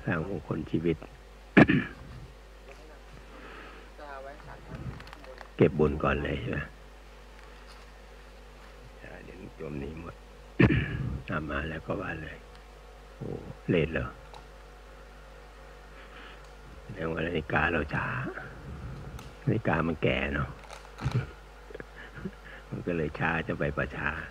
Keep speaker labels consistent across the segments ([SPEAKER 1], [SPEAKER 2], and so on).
[SPEAKER 1] ร้างมงคลชีวิต เก็บบุญก่อนเลยใช่ไหมเดี๋ยวโยมนี้หมด มาแล้วก็ว่าเลยโอ้เลทเหรอแสดงว่านาฬิกาเราช้านาฬิกามันแก่เนาะ มันก็เลยช้าจะไปประชา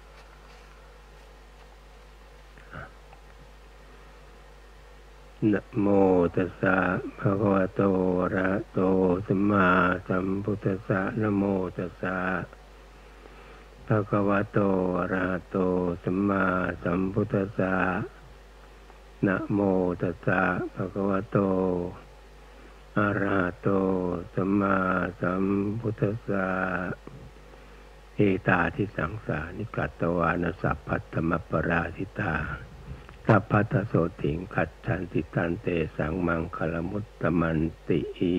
[SPEAKER 1] นะโมตัสสะภะคะวะโตอะระหะโตสัมมาสัมพุทธัสสะนะโมตัสสะภะคะวะโตอะระหะโตสัมมาสัมพุทธัสสะนะโมตัสสะภะคะวะโตอะระหะโตสัมมาสัมพุทธัสสะเอตาทิสังสานิกัตตวานะสัพพัตตมัปปราสิตาสัพพัทโสติงขัดฉันติตันเตสังมังคลมุตตมันติ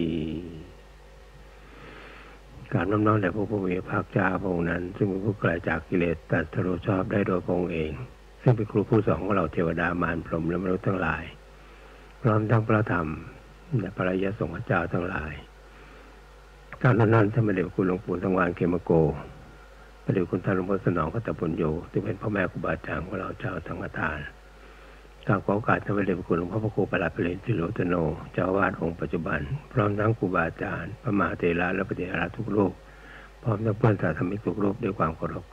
[SPEAKER 1] การน้อมๆแด่พระผู้มีพระภาคเจ้าพระองค์นั้นซึ่งเป็นผู้ไกลจากกิเลสตรัสรู้ชอบได้โดยพระองค์เองซึ่งเป็นครูผู้สอนของเราเทวดามารพรหมและมนุษย์ทั้งหลายพร้อมทั้งพระธรรมและพระอริยสงฆ์เจ้าทั้งหลายการนั้นท่านพระเดชพระคุณหลวงปู่สังวานเขมโกพระเดชพระคุณท่านหลวงพ่อสนองพัตตปุญโญที่เป็นพ่อแม่ครูบาอาจารย์ของเราเจ้าทั้งประทานกราบขอโอกาสท่านพระเดชพระคุณหลวงพ่อพระครูประหลัดเปรมศิโรตโนเจ้าอาวาสองค์ปัจจุบันพร้อมทั้งครูบาอาจารย์พระมหาเถระและพระเถระทุกรูปพร้อมทั้งเพื่อนสาธมิกทุกรูปด้วยความเคารพ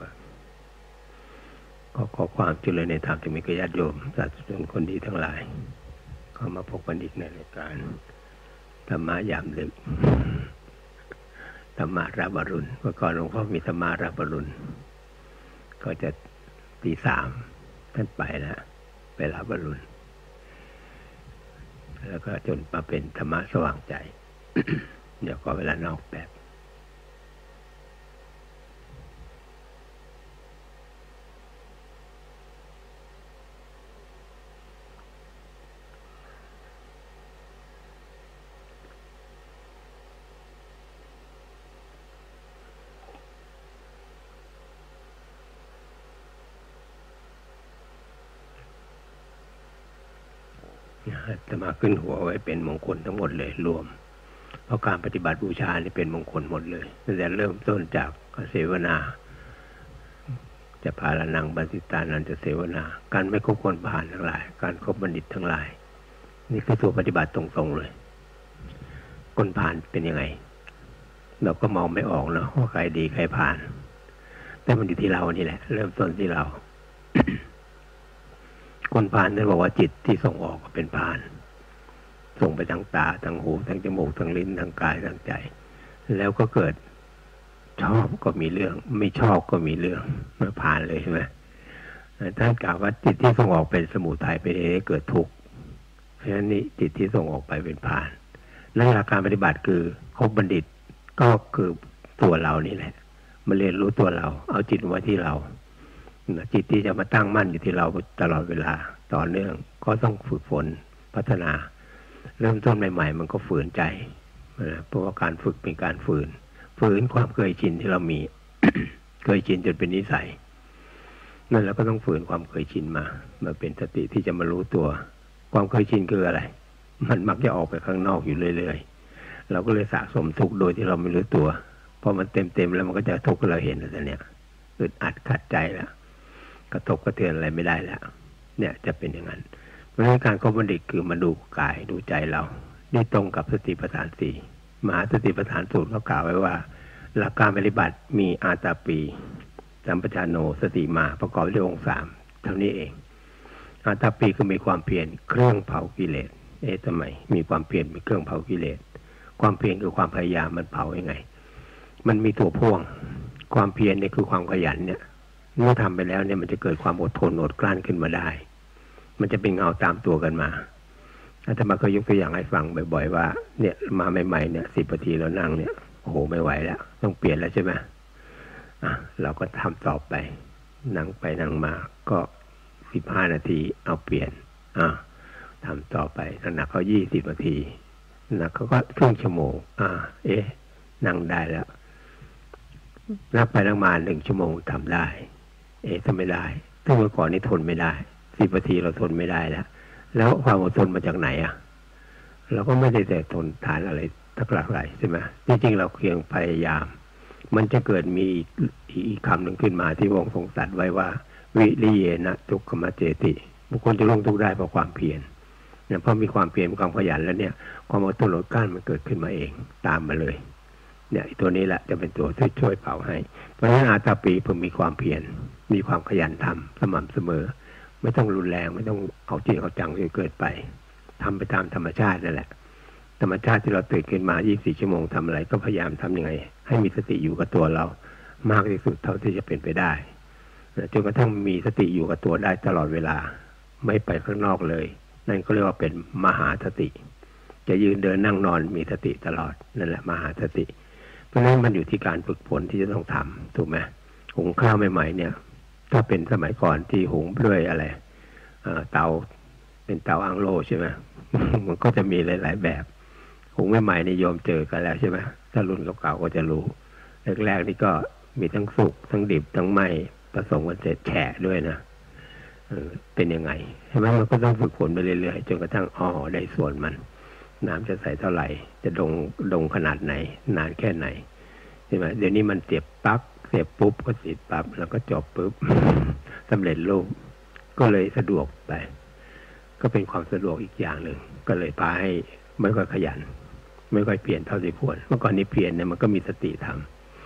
[SPEAKER 1] ก็ขอความเจริญในธรรมจะมีแก่ญาติโยมสาธุชนคนดีทั้งหลายเข้ามาพบกันอีกในรายการธรรมะยามดึกธรรมะรับอรุณเมื่อก่อนหลวงพ่อมีธรรมะรับอรุณก็จะตีสามท่านไปแล้วไปรับอรุณแล้วก็จนมาเป็นธรรมะสว่างใจ เดี๋ยวก็เวลานอกแบบจะมาขึ้นหัวไว้เป็นมงคลทั้งหมดเลยรวมเพราะการปฏิบัติบูชานี่เป็นมงคลหมดเลยตั้งแต่เริ่มต้นจากเสวนาจะพาลนังบัณฑิตานันจะเสวนาการไม่คบคนผ่านทั้งหลายการคบบัณฑิตทั้งหลายนี่คือตัวปฏิบัติตรงๆเลยคนผ่านเป็นยังไงเราก็มองไม่ออกเนาะว่าใครดีใครผ่านแต่มันอยู่ที่เรานี่แหละเริ่มต้นที่เรา คนผ่านนั่นบอกว่าจิตที่ส่งออกเป็นผ่านส่งไปทางตาทางหูทางจมูกทางลิ้นทางกายทางใจแล้วก็เกิดชอบก็มีเรื่องไม่ชอบก็มีเรื่องมาผ่านเลยใช่ไหมท่านกล่าวว่าจิตที่ส่งออกเป็นสมุทัยเป็นเหตุให้เกิดทุกข์เพราะฉะนั้นนี่จิตที่ส่งออกไปเป็นผ่านในหลักการปฏิบัติคือคบบัณฑิตก็คือตัวเรานี่แหละมาเรียนรู้ตัวเราเอาจิตไว้ที่เราจิตที่จะมาตั้งมั่นอยู่ที่เราตลอดเวลาต่อเนื่องก็ต้องฝึกฝนพัฒนาเริ่มต้นใหม่ๆมันก็ฝืนใจเพราะว่าการฝึกเป็นการฝืนความเคยชินที่เรามี เคยชินจนเป็นนิสัยนั่นเราก็ต้องฝืนความเคยชินมาเป็นสติที่จะมารู้ตัวความเคยชินคืออะไรมันมักจะออกไปข้างนอกอยู่เรื่อยๆเราก็เลยสะสมทุกข์โดยที่เราไม่รู้ตัวพอมันเต็มๆแล้วมันก็จะทุกข์เราเห็นแล้วเนี่ยอึดอัดขัดใจแล้วกระทบกระเทือนอะไรไม่ได้แล้วเนี่ยจะเป็นอย่างนั้นเพราะฉะนั้นการคบบัณฑิตคือมาดูกายดูใจเรานี่ตรงกับสติปัฏฐานสี่มหาสติปัฏฐานสูตรเขากล่าวไว้ว่าหลักการปฏิบัติมีอาตาปีสัมปชานโนสติมาประกอบด้วยองค์สามเท่านี้เองอาตาปีคือมีความเพียรเครื่องเผากิเลสทำไมมีความเพียรมีเครื่องเผากิเลสความเพียรคือความพยายามมันเผายังไงมันมีตัวพ่วงความเพียรเนี่ยคือความขยันเนี่ยเมื่อทำไปแล้วเนี่ยมันจะเกิดความอดทนอดกลั้นขึ้นมาได้มันจะเป็นเงาตามตัวกันมาอาตมาเคยยกตัวอย่างให้ฟังบ่อยๆว่าเนี่ยมาใหม่ๆเนี่ย10 นาทีเรานั่งเนี่ยโอ้โหไม่ไหวแล้วต้องเปลี่ยนแล้วใช่ไหมเราก็ทำต่อไปนั่งไปนั่งมาก็15 นาทีเอาเปลี่ยนทำต่อไปหนักเขา20 นาทีหนักเขาก็ครึ่งชั่วโมงนั่งได้แล้วนั่งไปนั่งมา1 ชั่วโมงทำได้ทำไม่ได้ถ้าเมื่อก่อนนี่ทนไม่ได้10 นาทีเราทนไม่ได้แล้วแล้วความอดทนมาจากไหนอ่ะเราก็ไม่ได้แต่ทนทานอะไรทักหลากหลายใช่ไหมจริงๆเราเพียงพยายามมันจะเกิดมีอีกคำหนึ่งขึ้นมาที่พระองค์ทรงตรัสไว้ว่าวิริเยนะทุกขมัจเจติบุคคลจะลงทุกข์ได้เพราะความเพียรเนี่ยพอมีความเพียรมีความขยันแล้วเนี่ยความอดทนอดกลั้นมันเกิดขึ้นมาเองตามมาเลยเนี่ยตัวนี้แหละจะเป็นตัวช่วยเผาให้เพราะฉะนั้นอาตาปีเพิ่งมีความเพียรมีความขยันทำสม่ำเสมอไม่ต้องรุนแรงไม่ต้องเอาจริงเอาจังจนเกินไปทำไปตามธรรมชาตินั่นแหละธรรมชาติที่เราตื่นขึ้นมา24ชั่วโมงทำอะไรก็พยายามทำยังไงให้มีสติอยู่กับตัวเรามากที่สุดเท่าที่จะเป็นไปได้จนกระทั่งมีสติอยู่กับตัวได้ตลอดเวลาไม่ไปข้างนอกเลยนั่นก็เรียกว่าเป็นมหาสติจะยืนเดินนั่งนอนมีสติตลอดนั่นแหละมหาสติเพราะฉะนั้นมันอยู่ที่การฝึกฝนที่จะต้องทำถูกไหมหุงข้าวใหม่ๆเนี่ยถ้าเป็นสมัยก่อนที่หุงด้วยอะไรเตาเป็นเตาอังโลใช่ไหม มันก็จะมีหลายๆแบบหุงใหม่ๆนิยมเจอกันแล้วใช่ไหมถ้ารุ่นเก่าๆก็จะรู้แรกๆนี่ก็มีทั้งสุกทั้งดิบทั้งไหม้ผสมกันเสร็จแฉะด้วยนะเป็นยังไงใช่ไหมมันก็ต้องฝึกฝนไปเรื่อยๆจนกระทั่งได้ส่วนมันน้ำจะใส่เท่าไหร่จะดงขนาดไหนนานแค่ไหนใช่ไหมเดี๋ยวนี้มันเสียบปลั๊กเสียบปุ๊บก็ติดปั๊บแล้วก็จบปุ๊บ สำเร็จรูปก็เลยสะดวกไปก็เป็นความสะดวกอีกอย่างหนึ่งก็เลยพาให้ไม่ค่อยขยันไม่ค่อยเปลี่ยนเท่าที่ควรเมื่อก่อนนี้เปลี่ยนเนี่ยมันก็มีสติทำ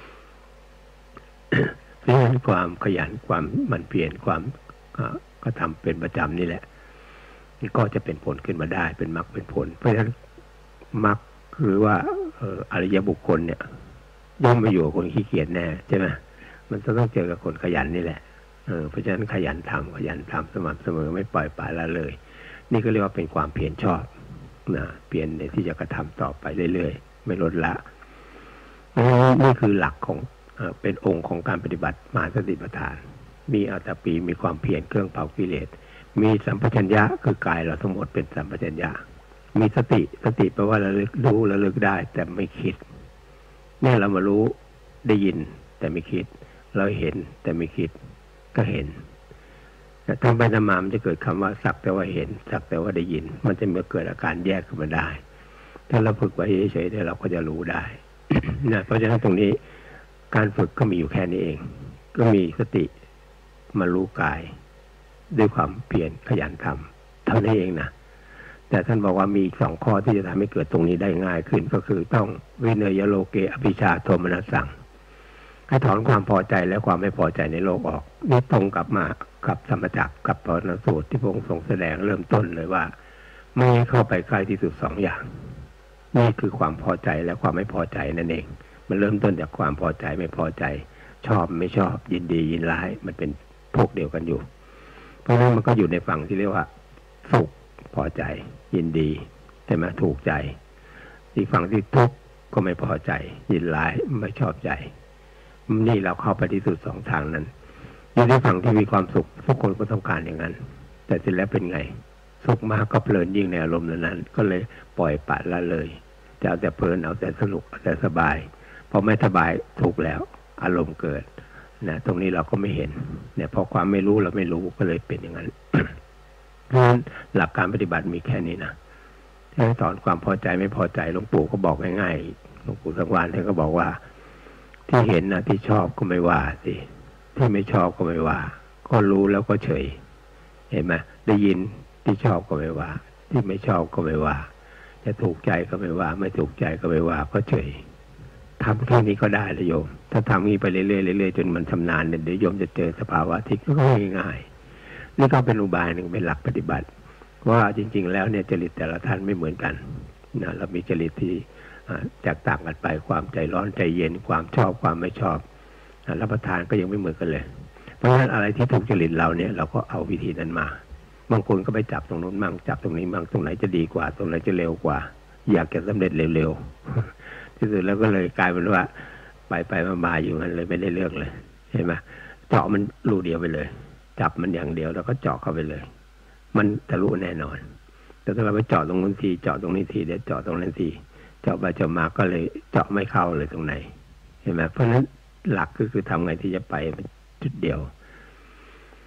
[SPEAKER 1] เพราะฉะนั้นความขยันความมันเปลี่ยนความก็ทำเป็นประจำนี่แหละก็จะเป็นผลขึ้นมาได้เป็นมรรคเป็นผลเพราะฉะนั้นมรรคหรือว่าอริยบุคคลเนี่ยย่อมมาอยู่กับคนขี้เกียจแน่ใช่ไหมมันจะต้องเจอกับคนขยันนี่แหละเพราะฉะนั้นขยันทำสม่ำเสมอไม่ปล่อยปละละเลยนี่ก็เรียกว่าเป็นความเพียรชอบนะเปลี่ยนในที่จะกระทำต่อไปเรื่อยๆไม่ลดละนี่คือหลักของเป็นองค์ของการปฏิบัติมหาสติปัฏฐานมีอัตตปีมีความเพียรเครื่องเผากิเลสมีสัมปชัญญะคือกายเราทั้งหมดเป็นสัมปชัญญะมีสติแปลว่าระลึกรู้ระลึกได้แต่ไม่คิดเนี่ยเรามารู้ได้ยินแต่ไม่คิดเราเห็นแต่ไม่คิดก็เห็นแต่ทำไปทำมามันจะเกิดคำว่าสักแต่ว่าเห็นสักแต่ว่าได้ยินมันจะเกิดอาการแยกขึ้นมาได้ถ้าเราฝึกไว้เฉยๆเราก็จะรู้ได้ นะเพราะฉะนั้นตรงนี้การฝึกก็มีอยู่แค่นี้เองก็มีสติมารู้กายด้วยความเพียรขยันทำเท่านั้นเองนะแต่ท่านบอกว่ามีอีก2 ข้อที่จะทำให้เกิดตรงนี้ได้ง่ายขึ้นก็คือต้องวิเนยโลเกอภิชาโทมนัสสังให้ถอนความพอใจและความไม่พอใจในโลกออกนี่ตรงกับมากับธรรมจักรกับปรณสูตรที่พระองค์ทรงแสดงเริ่มต้นเลยว่าไม่ให้เข้าไปใกล้ที่สุด2 อย่างนี่คือความพอใจและความไม่พอใจนั่นเองมันเริ่มต้นจากความพอใจไม่พอใจชอบไม่ชอบยินดียินร้ายมันเป็นพวกเดียวกันอยู่เพราะฉะนั้นมันก็อยู่ในฝั่งที่เรียกว่าสุขพอใจยินดีใช่ไหมถูกใจอีกฝั่งที่ทุกข์ก็ไม่พอใจยินร้ายไม่ชอบใจนี่เราเข้าไปที่สุด2 ทางนั้นอยู่ในฝั่งที่มีความสุขทุกคนก็ต้องการอย่างนั้นแต่เสร็จแล้วเป็นไงสุขมากก็เพลินยิ่งในอารมณ์นั้นก็เลยปล่อยปละละเลยจะเอาแต่เพลินเอาแต่สนุกเอาแต่สบายพอไม่สบายทุกข์แล้วอารมณ์เกิดนะตรงนี้เราก็ไม่เห็นเนี่ยพอความไม่รู้เราไม่รู้ก็เลยเป็นอย่างนั้น เพราะฉะนั้นหลักการปฏิบัติมีแค่นี้นะให้ถอนความพอใจไม่พอใจหลวงปู่ก็บอกง่ายๆหลวงปู่สังวาลท่านก็บอกว่าที่เห็นนะที่ชอบก็ไม่ว่าสิที่ไม่ชอบก็ไม่ว่าก็รู้แล้วก็เฉยเห็นไหมได้ยินที่ชอบก็ไม่ว่าที่ไม่ชอบก็ไม่ว่าจะถูกใจก็ไม่ว่าไม่ถูกใจก็ไม่ว่าก็เฉยทำแค่นี้ก็ได้เลยโยมถ้าทำนี้ไปเรื่อยๆจนมันชำนาญเนี่ยเดี๋ยวโยมจะเจอสภาวะที่ก็ง่ายๆนี่ก็เป็นอุบายหนึ่งเป็นหลักปฏิบัติว่าจริงๆแล้วเนี่ยจริตแต่ละท่านไม่เหมือนกันนะเรามีจริตที่แตกต่างกันไปความใจร้อนใจเย็นความชอบความไม่ชอบรับประทานก็ยังไม่เหมือนกันเลยเพราะฉะนั้นอะไรที่ถูกจริตเราเนี่ยเราก็เอาวิธีนั้นมาบางคนก็ไปจับตรงนู้นมั่งจับตรงนี้มั่งตรงไหนจะดีกว่าตรงไหนจะเร็วกว่าอยากจะสำเร็จเร็วๆที่สุดแล้วก็เลยกลายเป็นว่าไปมาอยู่งั้นเลยไม่ได้เรื่องเลยเห็นไหมเจาะมันรูเดียวไปเลยจับมันอย่างเดียวแล้วก็เจาะเข้าไปเลยมันทะลุแน่นอนแต่ถ้าเราไปเจาะตรงนู้นทีเจาะตรงนี้ทีเดี๋ยวเจาะตรงนั้นทีเจาะไปเจาะมาก็เลยเจาะไม่เข้าเลยตรงไหนเห็นไหมเพราะฉะนั้นหลักก็คือทำไงที่จะไปจุดเดียว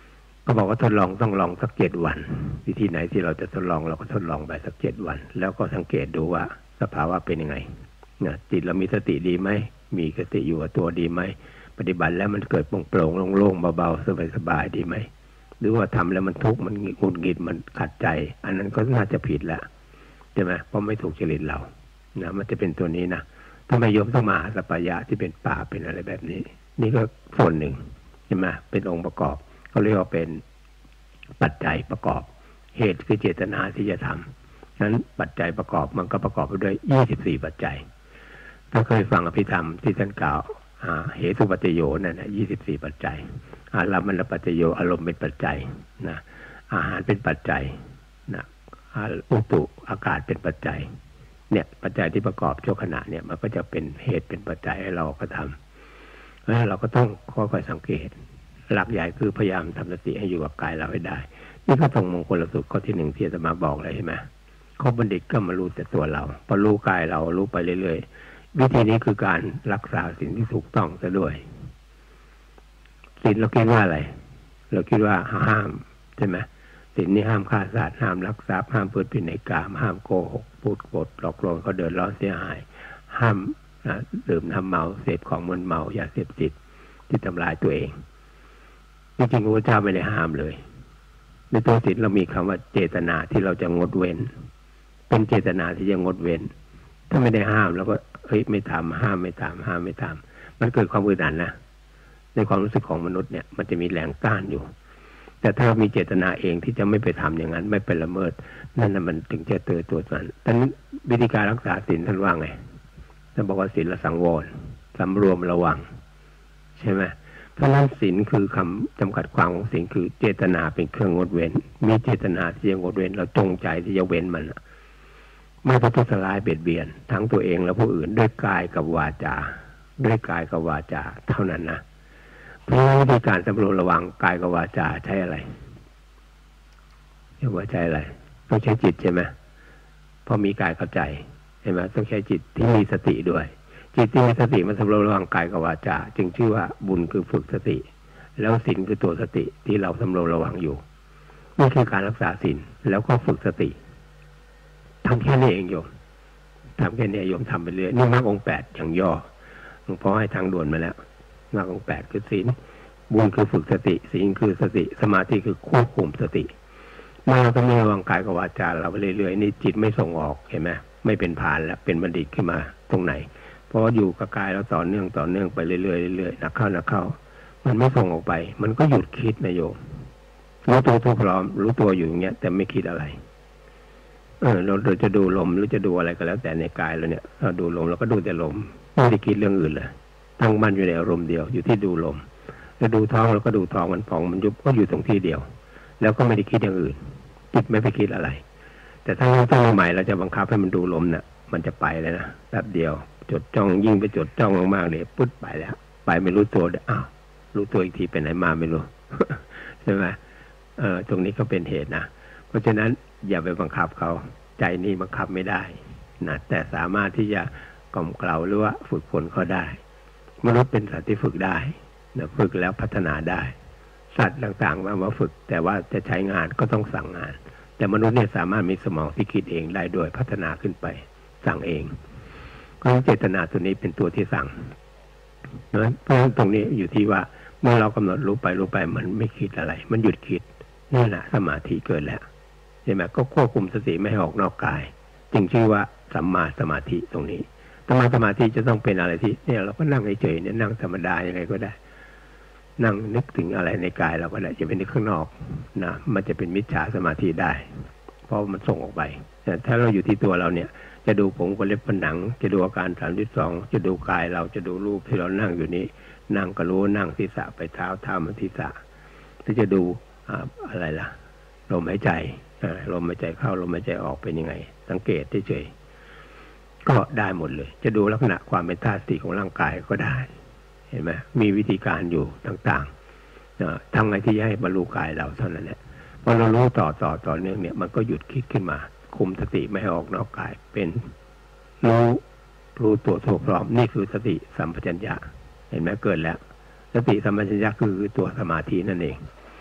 [SPEAKER 1] ก็บอกว่าทดลองต้องลองสัก7 วันวิธีไหนที่เราจะทดลองเราก็ทดลองไปสัก7 วันแล้วก็สังเกตดูว่าสภาวะเป็นยังไงจิตเรามีสติดีไหมมีสติอยู่กับตัวดีไหมปฏิบัติแล้วมันเกิดโปร่งๆโล่งๆเบาๆสบายๆดีไหมหรือว่าทำแล้วมันทุกข์มันหงุดหงิดมันขัดใจอันนั้นก็น่าจะผิดแล้วใช่ไหมเพราะไม่ถูกจริตเรานะมันจะเป็นตัวนี้นะทำไมโยมต้องมาหาสัพพยะที่เป็นป่าเป็นอะไรแบบนี้นี่ก็ส่วนหนึ่งใช่ไหมเป็นองค์ประกอบเขาเรียกว่าเป็นปัจจัยประกอบเหตุคือเจตนาที่จะทำนั้นปัจจัยประกอบมันก็ประกอบไปด้วย24ปัจจัยถ้าเคยฟังอภิธรรมที่ท่านกล่าวเหตุปัจจโยนั่นนะ24ปัจจัยอารมณ์ปัจจโยอารมณ์เป็นปัจจัยนะอาหารเป็นปัจจัยนะอุตุอากาศเป็นปัจจัยเนี่ยปัจจัยที่ประกอบชั่วขณะเนี่ยมันก็จะเป็นเหตุเป็นปัจจัยให้เราก็ทำแล้วเราก็ต้องค่อยๆสังเกตหลักใหญ่คือพยายามทำสติให้อยู่กับกายเราให้ได้นี่ก็ตรงมงคลสูตรข้อที่1ที่อาตมาบอกเลยใช่ไหมข้อบัณฑิตก็มารู้แต่ตัวเราพอรู้กายเรารู้ไปเรื่อยๆวิธีนี้คือการรักษาสิ่งที่ถูกต้องซะด้วยศีลเราคิดว่าอะไรเราคิดว่าห้ามใช่ไหมศีลนี่ห้ามฆ่าสัตว์ห้ามลักทรัพย์ห้ามพูดผิดในกามห้ามโกหกพูดโกรธหลอกลวงเขาเดือดร้อนเสียหายห้ามดื่มทำเมาเสพของมึนเมายาเสพติดที่ทำลายตัวเองจริงๆพระเจ้าไม่ได้ห้ามเลยในตัวศีลเรามีคำว่าเจตนาที่เราจะงดเว้นเป็นเจตนาที่จะงดเว้นถ้าไม่ได้ห้ามแล้วก็ไม่ทำห้ามไม่ทำห้ามไม่ทำมันเกิดความอึดอัดนะในความรู้สึกของมนุษย์เนี่ยมันจะมีแรงต้านอยู่แต่ถ้ามีเจตนาเองที่จะไม่ไปทำอย่างนั้นไม่ไปละเมิดนั่นน่ะมันถึงจะเตือนตัวนั้นแต่วิธีการรักษาศีลท่านว่าไงท่านบอกว่าศีลสังวรสำรวมระวังใช่ไหมเพราะนั้นศีลคือคำจำกัดความของศีลคือเจตนาเป็นเครื่องงดเว้นมีเจตนาที่จะงดเว้นเราจงใจที่จะเว้นมันไม่ประทุษร้ายเบียดเบียนทั้งตัวเองและผู้อื่นด้วยกายกับวาจาด้วยกายกับวาจาเท่านั้นนะเพราะวิธีการสำรวมระวังกายกับวาจาใช้อะไรเรียกว่าใช้อะไรต้องใช้จิตใช่ไหมพอมีกายเข้าใจใช่ไหมต้องใช้จิตที่มีสติด้วยจิตที่มีสติมันสำรวมระวังกายกับวาจาจึงชื่อว่าบุญคือฝึกสติแล้วศีลคือตัวสติที่เราสำรวมระวังอยู่นี่คือการรักษาศีลแล้วก็ฝึกสติทำแค่นี้เองโยมทำแค่นี้โยมทำไปเรื่อยนี่มรรคองค์8อย่างย่อหลวงพ่อให้ทางด่วนมาแล้วมรรคองค์8คือศีลบุญคือฝึกสติศีลคือสติสมาธิคือควบคุมสติเมื่อเราต้องระวังกายกับวาจาเราไปเรื่อยๆนี่จิตไม่ส่งออกเห็นไหมไม่เป็นพานแล้วเป็นบัณฑิตขึ้นมาตรงไหนเพราะอยู่กับกายเราต่อเนื่องไปเรื่อยๆเรื่อยๆนักเข้ามันไม่ส่งออกไปมันก็หยุดคิดนะโยมรู้ตัวทุกพร้อมรู้ตัวอยู่อย่างเงี้ยแต่ไม่คิดอะไรเราจะดูลมหรือจะดูอะไรก็แล้วแต่ในกายเราเนี่ยเราดูลมเราก็ดูแต่ลมไม่ได้คิดเรื่องอื่นเลยตั้งมั่นอยู่ในอารมณ์เดียวอยู่ที่ดูลมจะดูท้องเราก็ดูท้องมันพองมันยุบก็อยู่ตรงที่เดียวแล้วก็ไม่ได้คิดอย่างอื่นจิตไม่ไปคิดอะไรแต่ถ้าเราตั้งใหม่เราจะบังคับให้มันดูลมเนี่ยมันจะไปเลยนะแป๊บเดียวจดจ้องยิ่งไปจดจ้องมากๆเลยปุ๊บไปแล้วไปไม่รู้ตัวอ้าวรู้ตัวอีกทีไปไหนมาไม่รู้ ใช่ไหมตรงนี้ก็เป็นเหตุนะเพราะฉะนั้นอย่าไปบังคับเขาใจนี่บังคับไม่ได้นะแต่สามารถที่จะกล่อมเกลาหรือว่าฝึกฝนเขาได้มนุษย์เป็นสัตว์ที่ฝึกได้นะฝึกแล้วพัฒนาได้สัตว์ต่างๆมาฝึกแต่ว่าจะใช้งานก็ต้องสั่งงานแต่มนุษย์เนี่ยสามารถมีสมองที่คิดเองได้ด้วยพัฒนาขึ้นไปสั่งเองก็เจตนาตัวนี้เป็นตัวที่สั่งเพราะฉะนั้นตรงนี้อยู่ที่ว่าเมื่อเรากำหนดรู้ไปมันไม่คิดอะไรมันหยุดคิดนี่แหละสมาธิเกิดแล้วใช่ไหมก็ควบคุมสติไม่ให้ออกนอกกายจึงชื่อว่าสัมมาสมาธิตรงนี้สมาธิจะต้องเป็นอะไรที่เนี่ยเราก็นั่งเฉยๆเนี่ยนั่งธรรมดายังไงก็ได้นั่งนึกถึงอะไรในกายเราก็ได้จะเป็นนึกข้างนอกนะมันจะเป็นมิจฉาสมาธิได้เพราะมันส่งออกไปแต่ถ้าเราอยู่ที่ตัวเราเนี่ยจะดูผมกับเล็บหนังจะดูอาการ32จะดูกายเราจะดูรูปที่เรานั่งอยู่นี้นั่งก็รู้นั่งศีรษะไปเท้ามาศีรษะถ้าจะดูอะไรล่ะลมหายใจลมหายใจเข้าลมหายใจออกเป็นยังไงสังเกตเฉยๆก็ได้หมดเลยจะดูลักษณะความเป็นธาตุสี่ของร่างกายก็ได้เห็นไหมมีวิธีการอยู่ต่างๆทำไงที่จะให้บรรลุกายเราเท่านั้นแหละพอเรารู้ต่อเนื่องเนี่ยมันก็หยุดคิดขึ้นมาคุมสติไม่ให้ออกนอกกายเป็นรู้ตัวทั่วพร้อมนี่คือสติสัมปชัญญะเห็นไหมเกิดแล้วสติสัมปชัญญะคือตัวสมาธินั่นเอง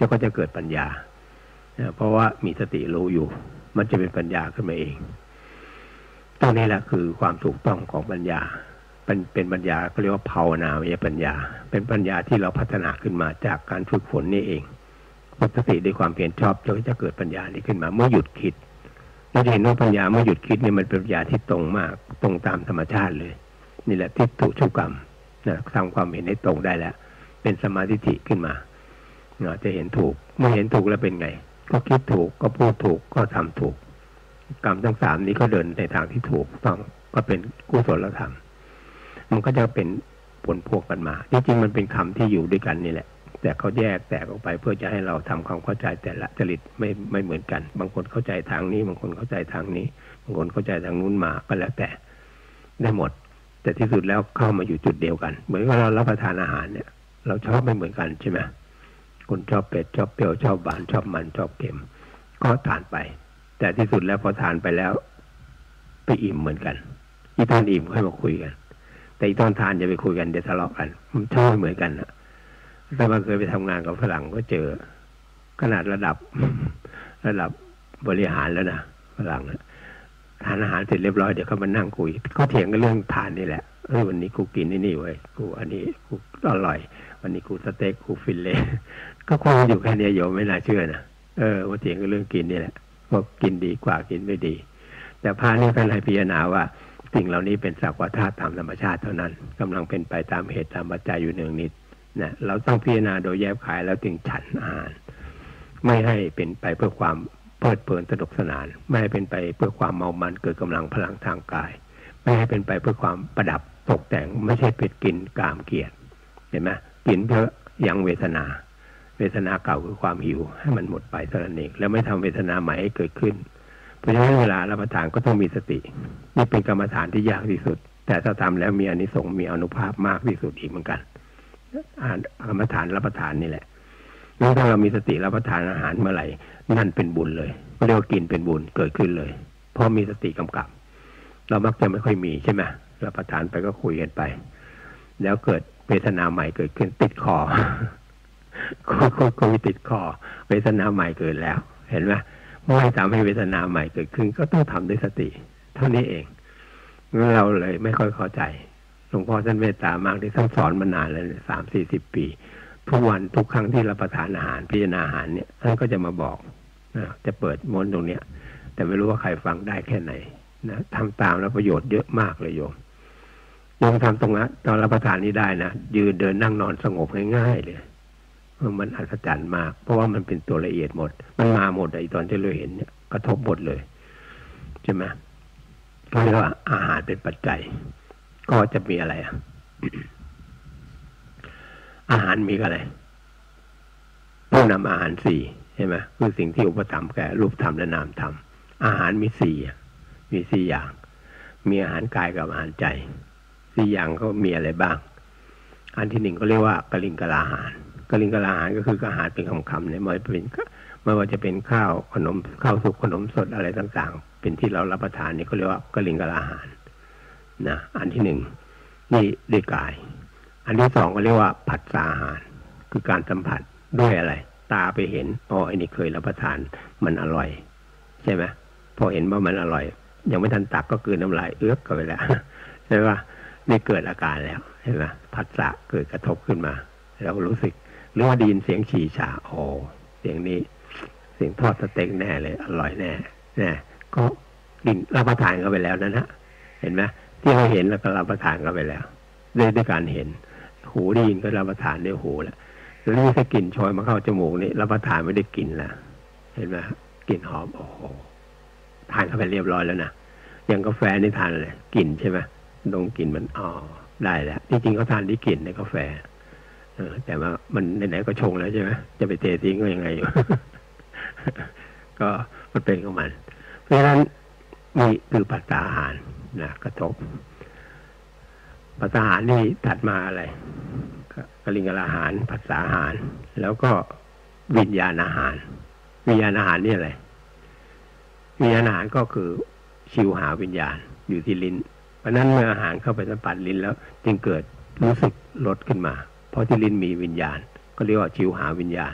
[SPEAKER 1] ก็จะเกิดปัญญาเพราะว่ามีสติรู้อยู่มันจะเป็นปัญญาขึ้นมาเองตรงนี้แหละคือความถูกต้องของปัญญาเป็นปัญญาเขาเรียกว่าภาวนาไม่ใช่ปัญญาเป็นปัญญาที่เราพัฒนาขึ้นมาจากการฝึกฝนนี่เองสติด้วยความเพียรชอบจะเกิดปัญญานี้ขึ้นมาเมื่อหยุดคิดเราจะเห็นว่าปัญญาเมื่อหยุดคิดเนี่ยมันเป็นปัญญาที่ตรงมากตรงตามธรรมชาติเลยนี่แหละทิฏฐุชุกรรมนะทำความเห็นให้ตรงได้แล้วเป็นสมาธิขึ้นมาจะเห็นถูกเมื่อเห็นถูกแล้วเป็นไงก็คิดถูกก็พูดถูกก็ทำถูกกรรมทั้งสามนี้ก็เดินในทางที่ถูกต้องก็เป็นกุศลธรรมมันก็จะเป็นผลพวกกันมาจริงๆมันเป็นคำที่อยู่ด้วยกันนี่แหละแต่เขาแยกแตกออกไปเพื่อจะให้เราทำความเข้าใจแต่ละจริตไม่เหมือนกันบางคนเข้าใจทางนี้บางคนเข้าใจทางนี้บางคนเข้าใจทางนู้นมาก็แล้วแต่ได้หมดแต่ที่สุดแล้วเข้ามาอยู่จุดเดียวกันเหมือนกับเรารับประทานอาหารเนี่ยเราชอบไม่เหมือนกันใช่ไหมคนชอบเผ็ดชอบเปรี้ยวชอบหวานชอบมันชอบเค็มก็ทานไปแต่ที่สุดแล้วพอทานไปแล้วไปอิ่มเหมือนกันอีตอนอิ่มค่อยมาคุยกันแต่อีตอนทานจะไปคุยกันเดี๋ยวทะเลาะกันมันชอบไม่เหมือนกันนะแต่มาเคยไปทำงานกับฝรั่งก็เจอขนาดระดับบริหารแล้วนะฝรั่งทานอาหารเสร็จเรียบร้อยเดี๋ยวเขามานั่งคุยก็เถียงกันเรื่องทานนี่แหละวันนี้กูกินนี่เว้ยกูอันนี้กูอร่อยวันนี้กูสเต็กกูฟิลเล่ก็คงอยู่แค่นี้โยมไม่น่าเชื่อนะมาเถียงกันเรื่องกินนี่แหละว่ากินดีกว่ากินไม่ดี แต่พระนี่ท่านให้พิจารณาว่าสิ่งเหล่านี้เป็นสักว่าธาตุตามธรรมชาติเท่านั้นกำลังเป็นไปตามเหตุตามปัจจัยอยู่เนืองนิดนะเราต้องพิจารณาโดยแยบขายแล้วจึงฉันอาหารไม่ให้เป็นไปเพื่อความเพลิดเพลินสนุกสนานไม่ให้เป็นไปเพื่อความเมามันเกิดกำลังพลังทางกายไม่ให้เป็นไปเพื่อความประดับตกแต่งไม่ใช่เป็นกินกามเกียรติเห็นไหมกินเพื่อยังเวทนาเก่าคือความหิวให้มันหมดไปเท่านั้นเองแล้วไม่ทำเวทนาใหม่ให้เกิดขึ้นเพราะฉะนั้นเวลารับประทานก็ต้องมีสตินี่เป็นกรรมฐานที่ยากที่สุดแต่ถ้าทำแล้วมีอานิสงส์มีอานุภาพมากที่สุดอีกเหมือนกันกรรมฐานรับประทานนี่แหละถ้าเรามีสติรับประทานอาหารเมื่อไหร่นั่นเป็นบุญเลยเรียกว่ากินเป็นบุญเกิดขึ้นเลยเพราะมีสติกำกับเรามักจะไม่ค่อยมีใช่ไหมรับประทานไปก็คุยกันไปแล้วเกิดเวทนาใหม่เกิดขึ้นติดคอคุยติดคอเวทนาใหม่เกิดแล้วเห็นไหมเมื่อทำให้เวทนาใหม่เกิดขึ้นก็ต้องทำด้วยสติเท่านี้เองเราเลยไม่ค่อยเข้าใจหลวงพ่อท่านเมตตามากที่ท่านสอนมานานแล้ว30-40 ปีทุกวันทุกครั้งที่รับประทานอาหารพิจารณาอาหารเนี่ยท่านก็จะมาบอกจะเปิดมนต์ตรงเนี้ยแต่ไม่รู้ว่าใครฟังได้แค่ไหนนะทำตามแล้วประโยชน์เยอะมากเลยโยมทำตรงนั้นตอนรับประทานนี้ได้นะยืนเดินนั่งนอนสงบง่ายๆเลยมันอัศจรรย์มากเพราะว่ามันเป็นตัวละเอียดหมดมันมาหมดไอ้ตอนที่เราเห็นเนี่ยกระทบหมดเลยใช่ไหมเพราะว่าอาหารเป็นปัจจัยก็จะมีอะไรอาหารมีอะไรผู้นำอาหาร4ใช่ไหมคือสิ่งที่อุปถัมภ์แก่รูปธรรมและนามธรรมอาหารมี4อย่างมีอาหารกายกับอาหารใจ4อย่างก็มีอะไรบ้างอันที่1ก็เรียกว่ากลิงกลาอาหารกลิงกลาอาหารก็คืออาหารเป็นคำๆเนี่ยไม่ว่าจะเป็นข้าวขนมข้าวสุกขนมสดอะไรต่างๆเป็นที่เรารับประทานนี่เขาเรียกว่ากลิงกลาอาหารนะอันที่1นี่ด้วยกายอันที่2ก็เรียกว่าผัสสะอาหารคือการสัมผัสด้วยอะไรตาไปเห็นไอ้นี่เคยรับประทานมันอร่อยใช่ไหมพอเห็นว่ามันอร่อยยังไม่ทันตักก็กลืนน้ำลายเอื้อกเข้าไปแล้วใช่ป่ะนี่เกิดอาการแล้วใช่ไหมผัสสะเกิดกระทบขึ้นมาเรารู้สึกหรือว่าได้ยินเสียงฉี่ฉาเสียงนี้เสียงทอดสเต็กแน่เลยอร่อยแน่ก็กินรับประทานเข้าไปแล้วนะเห็นไหมที่เราเห็นแล้วก็รับประทานเข้าไปแล้วด้วยการเห็นหูได้ยินก็รับประทานด้วยหูแล้วแล้วนี่ถ้ากลิ่นโชยมาเข้าจมูกนี่รับประทานไม่ได้กลิ่นแล้วเห็นไหมกลิ่นหอมทานเข้าไปเรียบร้อยแล้วนะอย่างกาแฟนี่ทานเลยกลิ่นใช่ไหมดมกลิ่นมันได้แล้วจริงๆเขาทานที่กลิ่นในกาแฟแต่ว่ามันไหนๆก็ชงแล้วใช่ไหมจะไปเททิ้งก็ยังไงอยู่ ก็มันเป็นของมันเพราะฉะนั้นนี่คือปัจจัยอาหารนะกระทบปัจจัยอาหารนี่ถัดมาอะไรกลิงกลาอาหารผัสสะอาหารแล้วก็วิญญาณอาหารวิญญาณอาหารนี่อะไรวิญญาณอาหารก็คือชิวหาวิญญาณอยู่ที่ลิ้นเพราะนั้นเมื่ออาหารเข้าไปสัมผัสลิ้นแล้วจึงเกิดรู้สึกลดขึ้นมาเพราะที่ลิ้นมีวิญญาณก็เรียกว่าชิวหาวิญญาณ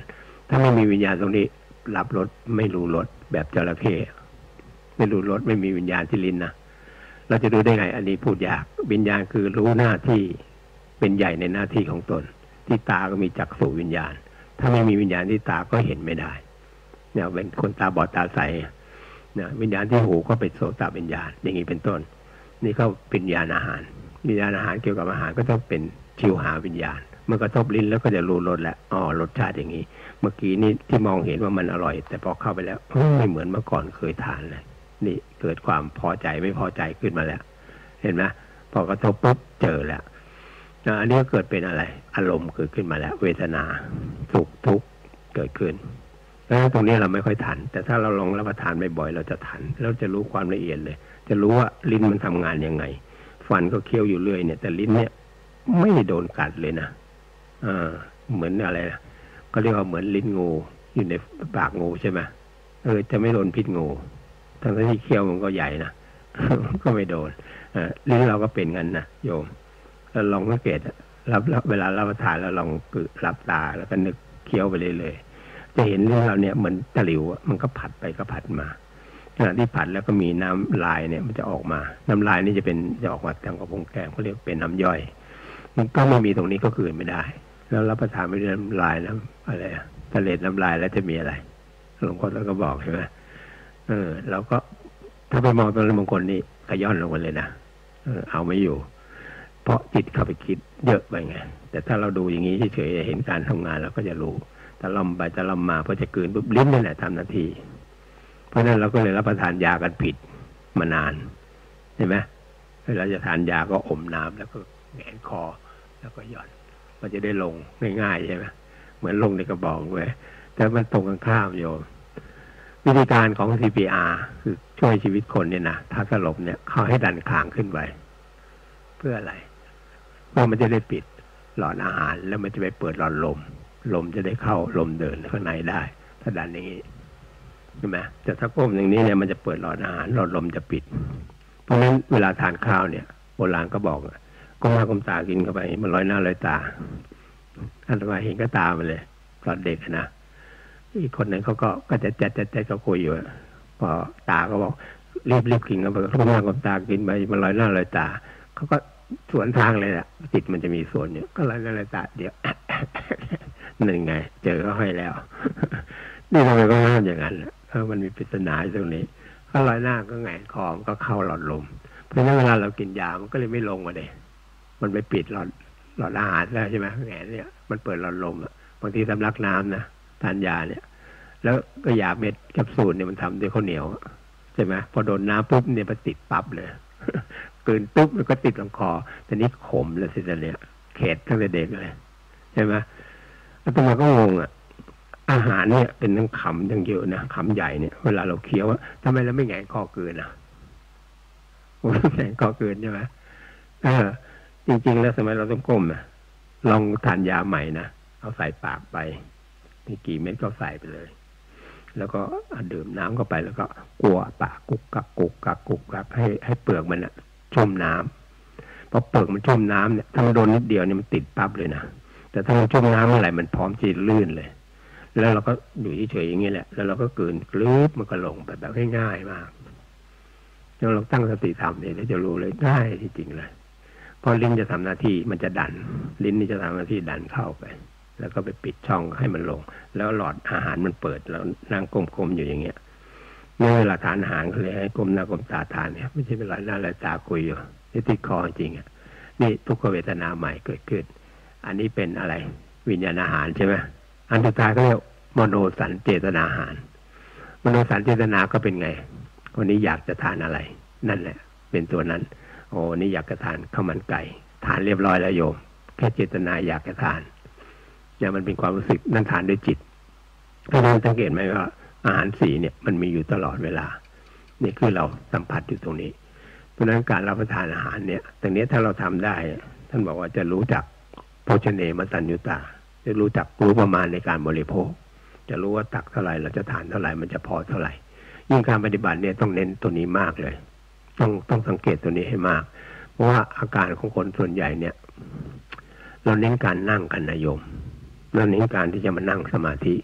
[SPEAKER 1] ถ้าไม่มีวิญญาณตรงนี้รับรสไม่รู้รสแบบจระเข้ไม่รู้รสไม่มีวิญญาณที่ลิ้นนะเราจะดูได้ไงอันนี้พูดยากวิญญาณคือรู้หน้าที่เป็นใหญ่ในหน้าที่ของตนที่ตาก็มีจักษุวิญญาณถ้าไม่มีวิญญาณที่ตาก็เห็นไม่ได้เนี่ยเป็นคนตาบอดตาใสเนี่ยวิญญาณที่หูก็เป็นโสตวิญญาณอย่างนี้เป็นต้นนี่ก็เป็นวิญญาณอาหารวิญญาณอาหารเกี่ยวกับอาหารก็ต้องเป็นชิวหาวิญญาณเมื่อกระทบลิ้นแล้วก็จะรู้รสแล้วอ๋อรสชาติอย่างนี้เมื่อกี้นี่ที่มองเห็นว่ามันอร่อยแต่พอเข้าไปแล้วไม่เหมือนเมื่อก่อนเคยทานเลยนี่เกิดความพอใจไม่พอใจขึ้นมาแล้วเห็นไหมพอกระทบปุ๊บเจอแล้วอันนี้ก็เกิดเป็นอะไรอารมณ์เกิดขึ้นมาแล้วเวทนาสุขทุกข์เกิดขึ้นแล้วตรงนี้เราไม่ค่อยทันแต่ถ้าเราลองรับประทานบ่อยๆเราจะทันเราจะรู้ความละเอียดเลยจะรู้ว่าลิ้นมันทำงานยังไงฟันก็เคี้ยวอยู่เรื่อยเนี่ยแต่ลิ้นเนี่ยไม่โดนกัดเลยนะเหมือนอะไรนะก็เรียกว่าเหมือนลิ้นงูอยู่ในปากงูใช่ไหมจะไม่โดนพิษงูทั้งที่เคี้ยวมันก็ใหญ่นะก็ไม่โดนลิ้นเราก็เป็นกันนะโยมเราลองสังเกตรับเวลารับประทานแล้วลองหลับตาแล้วก็นึกเคี้ยวไปเรื่อยๆจะเห็นเรื่องเราเนี่ยเหมือนตะหลิวมันก็ผัดไปก็ผัดมาขณะที่ผัดแล้วก็มีน้ำลายเนี่ยมันจะออกมาน้ำลายนี่จะออกมาทางกระพงแก้มเขาเรียกเป็นน้ำย่อยมันก็ไม่มีตรงนี้ก็คืนไม่ได้แล้วรับประทานไปด้วยน้ำลายน้ำอะไรทะเลน้ำลายแล้วจะมีอะไรหลวงพ่อท่านก็บอกใช่ไหมเราก็ถ้าไปมองตรงนั้นบางคนนี่ขย้อนลงมาเลยนะเอาไม่อยู่เพราะจิตเข้าไปคิดเยอะไปไงแต่ถ้าเราดูอย่างนี้เฉยๆเห็นการทำงานเราก็จะรู้แต่ล่อมไปจะล่อมมาพอจะกลืนปุ๊บลิ้นนี่แหละทำหน้าที่เพราะนั้นเราก็เลยรับประทานยากันผิดมานานเห็นไหมเวลาจะทานยาก็อมน้ำแล้วก็แหงนคอแล้วก็หย่อนมันจะได้ลงง่ายๆใช่ไหมเหมือนลงในกระบอกไว้แต่มันตรงกันข้ามโยมวิธีการของ CPR คือช่วยชีวิตคนเนี่ยนะถ้าสลบเนี่ยเขาให้ดันคางขึ้นไปเพื่ออะไรเพื่อมันจะได้ปิดหลอดอาหารแล้วมันจะไปเปิดหลอดลมจะได้เข้าลมเดินข้างในได้ถ้าดันอย่างนี้ใช่ไหมแต่ถ้าก้มอย่างนี้เนี่ยมันจะเปิดหลอดอาหารหลอดลมจะปิดเพราะฉะนั้นเวลาทานข้าวเนี่ยโบราณก็บอกก้มหน้าก้มตากินเข้าไปมันลอยหน้าลอยตาท่านมาเห็นก็ตาไปเลยตอนเด็กนะอีกคนหนึ่งเขาก็จะแจ๊ดก็คุยอยู่พอตาก็บอกรีบกินเข้าไปก้มหน้าก้มตากินไปมันลอยหน้าลอยตาเขาก็สวนทางเลยแหละจิตมันจะมีส่วนเนี่ยก็ลอยหน้าลอยตาเดี๋ยวนั่นไงเจอเขาให้แล้วนี่ทำไมก็ห้ามอย่างนั้นมันมีปริศนาตรงนี้ก็ลอยหน้าก็แหงนคอมก็เข้าหลอดลมเพราะฉะนั้นเวลาเรากินยามันก็เลยไม่ลงมาเลยมันไปปิดหลอดอาหารแล้วใช่ไหมแหงเนี่ยมันเปิดหลอดลมบางทีสำลักน้ำนะทานยาเนี่ยแล้วก็ยาเม็ดแคปซูลเนี่ยมันทำด้วยข้าวเหนียวใช่ไหมพอโดนน้ำปุ๊บเนี่ยมันติดปั๊บเลยกลืนปุ๊บมันก็ติดลำคอแต่นี้ขมเลยสิเนี่ยเข็ดตั้งแต่เด็กเลยใช่ไหมแล้วตมาก็งงอาหารเนี่ยเป็นทั้งคำทั้งเยอะนะคำใหญ่เนี่ยเวลาเราเคี้ยวทำไมเราไม่แหงนคอเกินนะแหงนคอเกินใช่ไหมจริงๆแล้วสมัยเราต้องก้มนะลองทานยาใหม่นะเอาใส่ปากไปมีกี่เม็ดก็ใส่ไปเลยแล้วก็ดื่มน้ำเข้าไปแล้วก็กลัวปากกุกกักให้เปลือกมันชุ่มน้ำพอเปลือกมันชุ่มน้ำเนี่ยถ้ามันโดนนิดเดียวเนี่ยมันติดปั๊บเลยนะแต่ถ้ามันชุ่มน้ำเมื่อไหร่มันพร้อมจะลื่นเลยแล้วเราก็อยู่เฉยๆอย่างนี้แหละแล้วเราก็กลืนกลืบมันก็ลงแบบง่ายๆมากแล้วเราตั้งสติทำเนี่ยเราจะรู้เลยง่ายจริงๆเลยพอลิ้นจะทำหน้าที่มันจะดันลิ้นนี่จะทำหน้าที่ดันเข้าไปแล้วก็ไปปิดช่องให้มันลงแล้วหลอดอาหารมันเปิดแล้วนั่งกลมๆอยู่อย่างเงี้ยเมื่อเวลาทานอาหารเขาเลยให้ก้มหน้าก้มตาทานเนี่ยไม่ใช่เวลาหน้าลอยตาคุยอยู่นี่ติดคอจริงนี่ทุกขเวทนาใหม่เกิดขึ้นอันนี้เป็นอะไรวิญญาณอาหารใช่ไหมอันสุดท้ายก็เรียกมโนสัญเจตนาอาหารมโนสัญเจตนาก็เป็นไงวันนี้อยากจะทานอะไรนั่นแหละเป็นตัวนั้นโอ้นี่อยากจะทานข้าวมันไก่ทานเรียบร้อยแล้วโยมแค่เจตนาอยากจะทานเนี่ยมันเป็นความรู้สึกนั่นทานด้วยจิตให้เราสังเกตไหมว่าอาหารสี่เนี่ยมันมีอยู่ตลอดเวลานี่คือเราสัมผัสอยู่ตรงนี้เพราะฉะนั้นการรับประทานอาหารเนี่ยตรงนี้ถ้าเราทำได้ท่านบอกว่าจะรู้จักโภชเนมตัญญูตาจะรู้จักรู้ประมาณในการบริโภคจะรู้ว่าตักเท่าไหร่เราจะทานเท่าไหร่มันจะพอเท่าไหร่ยิ่งการปฏิบัติเนี่ยต้องเน้นตัวนี้มากเลยต้องสังเกตตัวนี้ให้มากเพราะว่าอาการของคนส่วนใหญ่เนี่ยเราเน้นการนั่งกันนะโยมเราเน้นการที่จะมานั่งสมาธิ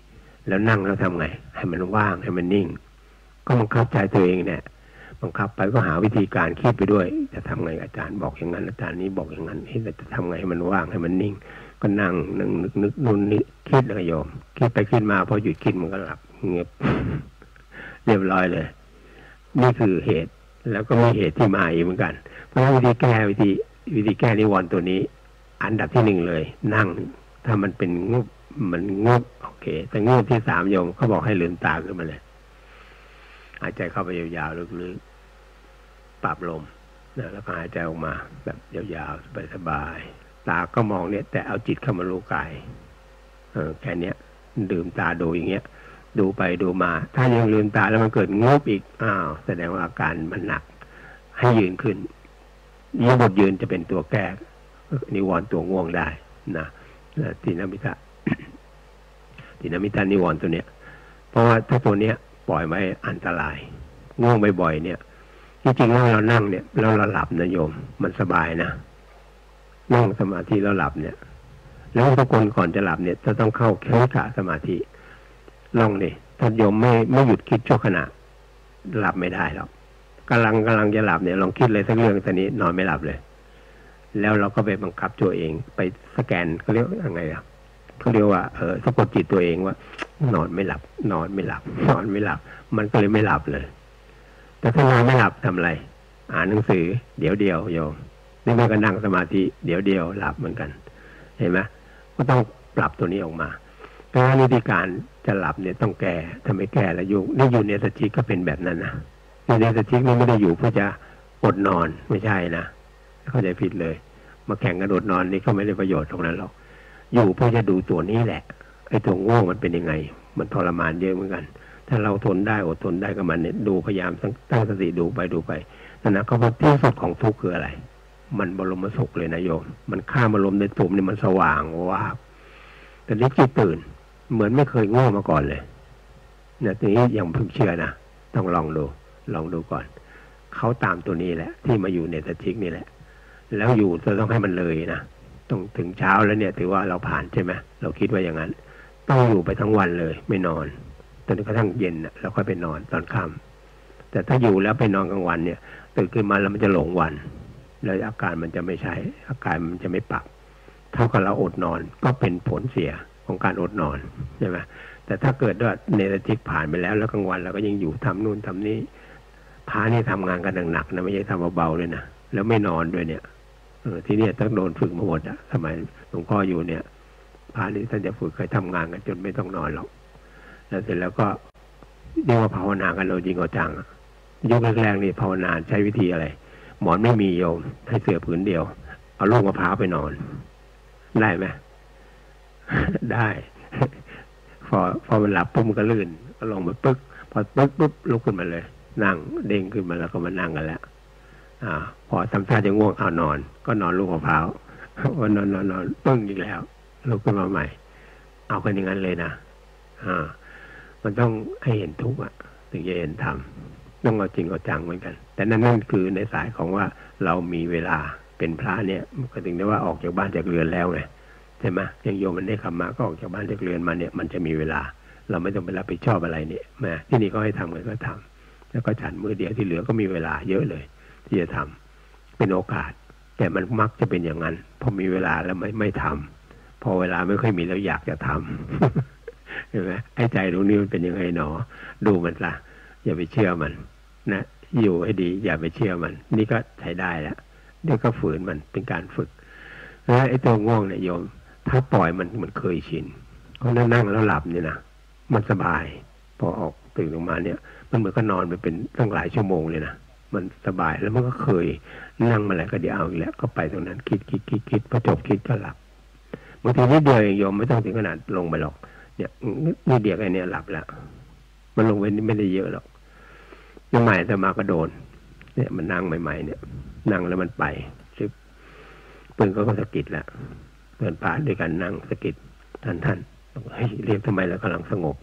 [SPEAKER 1] แล้วนั่งแล้วทำไงให้มันว่างให้มันนิ่งก็บังคับใจตัวเองเนี่ยบังคับไปก็หาวิธีการคิดไปด้วยจะทำไงอาจารย์บอกอย่างนั้นอาจารย์นี้บอกอย่างนั้นที่จะทำไงให้มันว่างให้มันนิ่งก็นั่งนึกนู่นนี่คิดนะโยมคิดไปคิดมาพอหยุดคิดมันก็หลับเงียบ เรียบร้อยเลยนี่คือเหตุแล้วก็มีเหตุที่มาอีกเหมือนกันเพราะวิธีแก้วิธีแก้นิวรณ์ตัวนี้อันดับที่หนึ่งเลยนั่งถ้ามันเป็นงุบมันงุบโอเคแต่งุบที่สามโยมเขาบอกให้ลืมตาขึ้นมาเลยหายใจเข้าไปยาวๆลึกๆปรับลมนะแล้วก็หายใจออกมาแบบยาวๆสบายๆตาก็มองเนี่ยแต่เอาจิตเข้ามารู้กายแค่นี้ดื่มตาดูอย่างเงี้ยดูไปดูมาถ้ายังลืมตาแล้วมันเกิดงบอีกแสดงว่าอาการมันหนักให้ยืนขึ้นยืนบทยืนจะเป็นตัวแก้นิวรณ์ตัวง่วงได้นะทีนมิตะ ทีนมิตะนิวรณ์ตัวเนี้ยเพราะว่าถ้าตัวเนี้ยปล่อยไว้อันตรายง่วงบ่อยๆเนี่ยจริงๆแล้วเรานั่งเนี่ยแล้วเราหลับนะโยมมันสบายนะนั่งสมาธิแล้วหลับเนี่ยแล้วทุกคนก่อนจะหลับเนี่ยจะต้องเข้าเคขะสมาธิลองดิถ้าโยมไม่หยุดคิดชั่วขณะหลับไม่ได้หรอกกำลังจะหลับเนี่ยลองคิดเลยสักเรื่องตอนนี้นอนไม่หลับเลยแล้วเราก็ไปบังคับตัวเองไปสแกนเขาเรียกยังไงอ่ะเขาเรียกว่าสะกดจิตตัวเองว่านอนไม่หลับนอนไม่หลับนอนไม่หลับมันก็เลยไม่หลับเลยแต่ถ้านอนไม่หลับทำอะไรอ่านหนังสือเดี๋ยวโยมนี่มันก็นั่งสมาธิเดี๋ยวหลับเหมือนกันเห็นไหมก็ต้องปรับตัวนี้ออกมาเพราะวิธีการจะหลับเนี่ยต้องแก้ถ้าไม่แก้แล้วอยู่ในสติก็เป็นแบบนั้นนะอยู่ในสตินี่ไม่ได้อยู่เพื่อจะอดนอนไม่ใช่นะเข้าใจผิดเลยมาแข่งกันอดนอนนี่ก็ไม่ได้ประโยชน์ตรงนั้นหรอกอยู่เพื่อจะดูตัวนี้แหละไอ้ตัวง่วงมันเป็นยังไงมันทรมานเยอะเหมือนกันถ้าเราทนได้อดทนได้กับมันเนี่ยดูพยายามตั้งสติดูไปนั่นนะก็ว่าที่สุดของทุกข์คืออะไรมันบรมสุขเลยนะโยมมันข้ามอารมณ์ในตุ่มนี่มันสว่างว่าแต่นี้จิตตื่นเหมือนไม่เคยง่วงมาก่อนเลยเนี่ยทีนี้ยังเพิ่งเชื่อนะต้องลองดูก่อนเขาตามตัวนี้แหละที่มาอยู่ในสตินี่แหละแล้วอยู่จะต้องให้มันเลยนะต้องถึงเช้าแล้วเนี่ยถือว่าเราผ่านใช่ไหมเราคิดว่าอย่างนั้นต้องอยู่ไปทั้งวันเลยไม่นอนจนกระทั่งเย็นแล้วค่อยไปนอนตอนค่ำแต่ถ้าอยู่แล้วไปนอนกลางวันเนี่ยตื่นขึ้นมาแล้วมันจะหลงวันแล้วอาการมันจะไม่ใช่อาการมันจะไม่ปรับเท่ากับเราอดนอนก็เป็นผลเสียของการอดนอนใช่ไหมแต่ถ้าเกิดว่าเนรจิตผ่านไปแล้วกลางวันเราก็ยังอยู่ทำนู่นทำนี้พานี่ทำงานกันหนักๆนะไม่ใช่ทำเบาๆเลยนะแล้วไม่นอนด้วยเนี่ยที่นี่ต้องโดนฝึกมาหมดอะสมัยหลวงพ่ออยู่เนี่ยพานี่ท่านจะฝึกเคยทำงานกันจนไม่ต้องนอนหรอกแล้วเสร็จแล้วก็เรียกว่าภาวนากันเราจริงเอาจังยุคแรกๆนี่ภาวนาใช้วิธีอะไรหมอนไม่มีโยมให้เสื่อผืนเดียวเอาลูกมะพร้าวไปนอนได้ไหม ได้พอมันหลับปุ๊บมันก็ลื่นก็ลงมาปึ๊กพอปึ๊กปุ๊บลุกขึ้นมาเลยนั่งเด้งขึ้นมาแล้วก็มานั่งกันแล้วพอทำท่าจะง่วงเอานอนก็นอนลูกมะพร้าววันนอนปึ้งอีกแล้วลุกขึ้นมาใหม่เอากันอย่างนั้นเลยนะมันต้องให้เห็นทุกข์ถึงจะเห็นธรรมต้องเอาจริงเอาจังเหมือนกันแต่นั่นคือในสายของว่าเรามีเวลาเป็นพระเนี่ยมันก็ถึงได้ว่าออกจากบ้านจากเรือนแล้วไงใช่ไหมยังโยมมันได้คำมาก็ออกจากบ้านจากเรือนมาเนี่ยมันจะมีเวลาเราไม่ต้องไปรับผิดชอบอะไรเนี่ยมาที่นี่ก็ให้ทำกันก็ทำแล้วก็ฉันมือเดียวที่เหลือก็มีเวลาเยอะเลยที่จะทำเป็นโอกาสแต่มันมักจะเป็นอย่างนั้นพอมีเวลาแล้วไม่ทำพอเวลาไม่ค่อยมีแล้วอยากจะทำเห็นไหมไอ้ใจตรงนี้มันเป็นยังไงหนอดูมันละอย่าไปเชื่อมันนะอยู่ให้ดีอย่าไปเชื่อมันนี่ก็ใช้ได้แล้วเดี๋ยวก็ฝืนมันเป็นการฝึกแล้วไอ้ตัวง่วงเนี่ยโยมถ้าปล่อยมันเคยชินเพราะนั่งแล้วหลับเนี่ยนะมันสบายพอออกตื่นออกมาเนี่ยมันเหมือนก็นอนไปเป็นตั้งหลายชั่วโมงเลยนะมันสบายแล้วมันก็เคยนั่งมาแล้วก็เดี๋ยวเอาอีกแล้วก็ไปตรงนั้นคิดพอจบคิดก็หลับบางทีนิดเดียวเองโยมไม่ต้องถึงขนาดลงไปหรอกเนี่ยนิดเดียวไอ้เนี่ยหลับแล้วมันลงไปไม่ได้เยอะหรอกใหม่แต่มากระโดดเนี่ยมันนั่งใหม่ๆเนี่ยนั่งแล้วมันไปซึบเพื่อนก็สะกิดแล้วเพื่อนพาด้วยกันนั่งสะกิดท่านเฮ้ยเรียกทำไมแล้วกำลังสงบ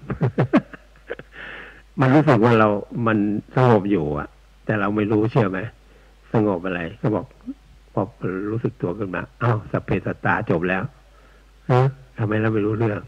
[SPEAKER 1] มันรู้สึกว่ามันสงบอยู่แต่เราไม่รู้เชื่อไหมสงบอะไรก็บอกพอรู้สึกตัวขึ้นมาอ้าวสัพเพสัตตาจบแล้วทำไมเราไม่รู้เรื่อง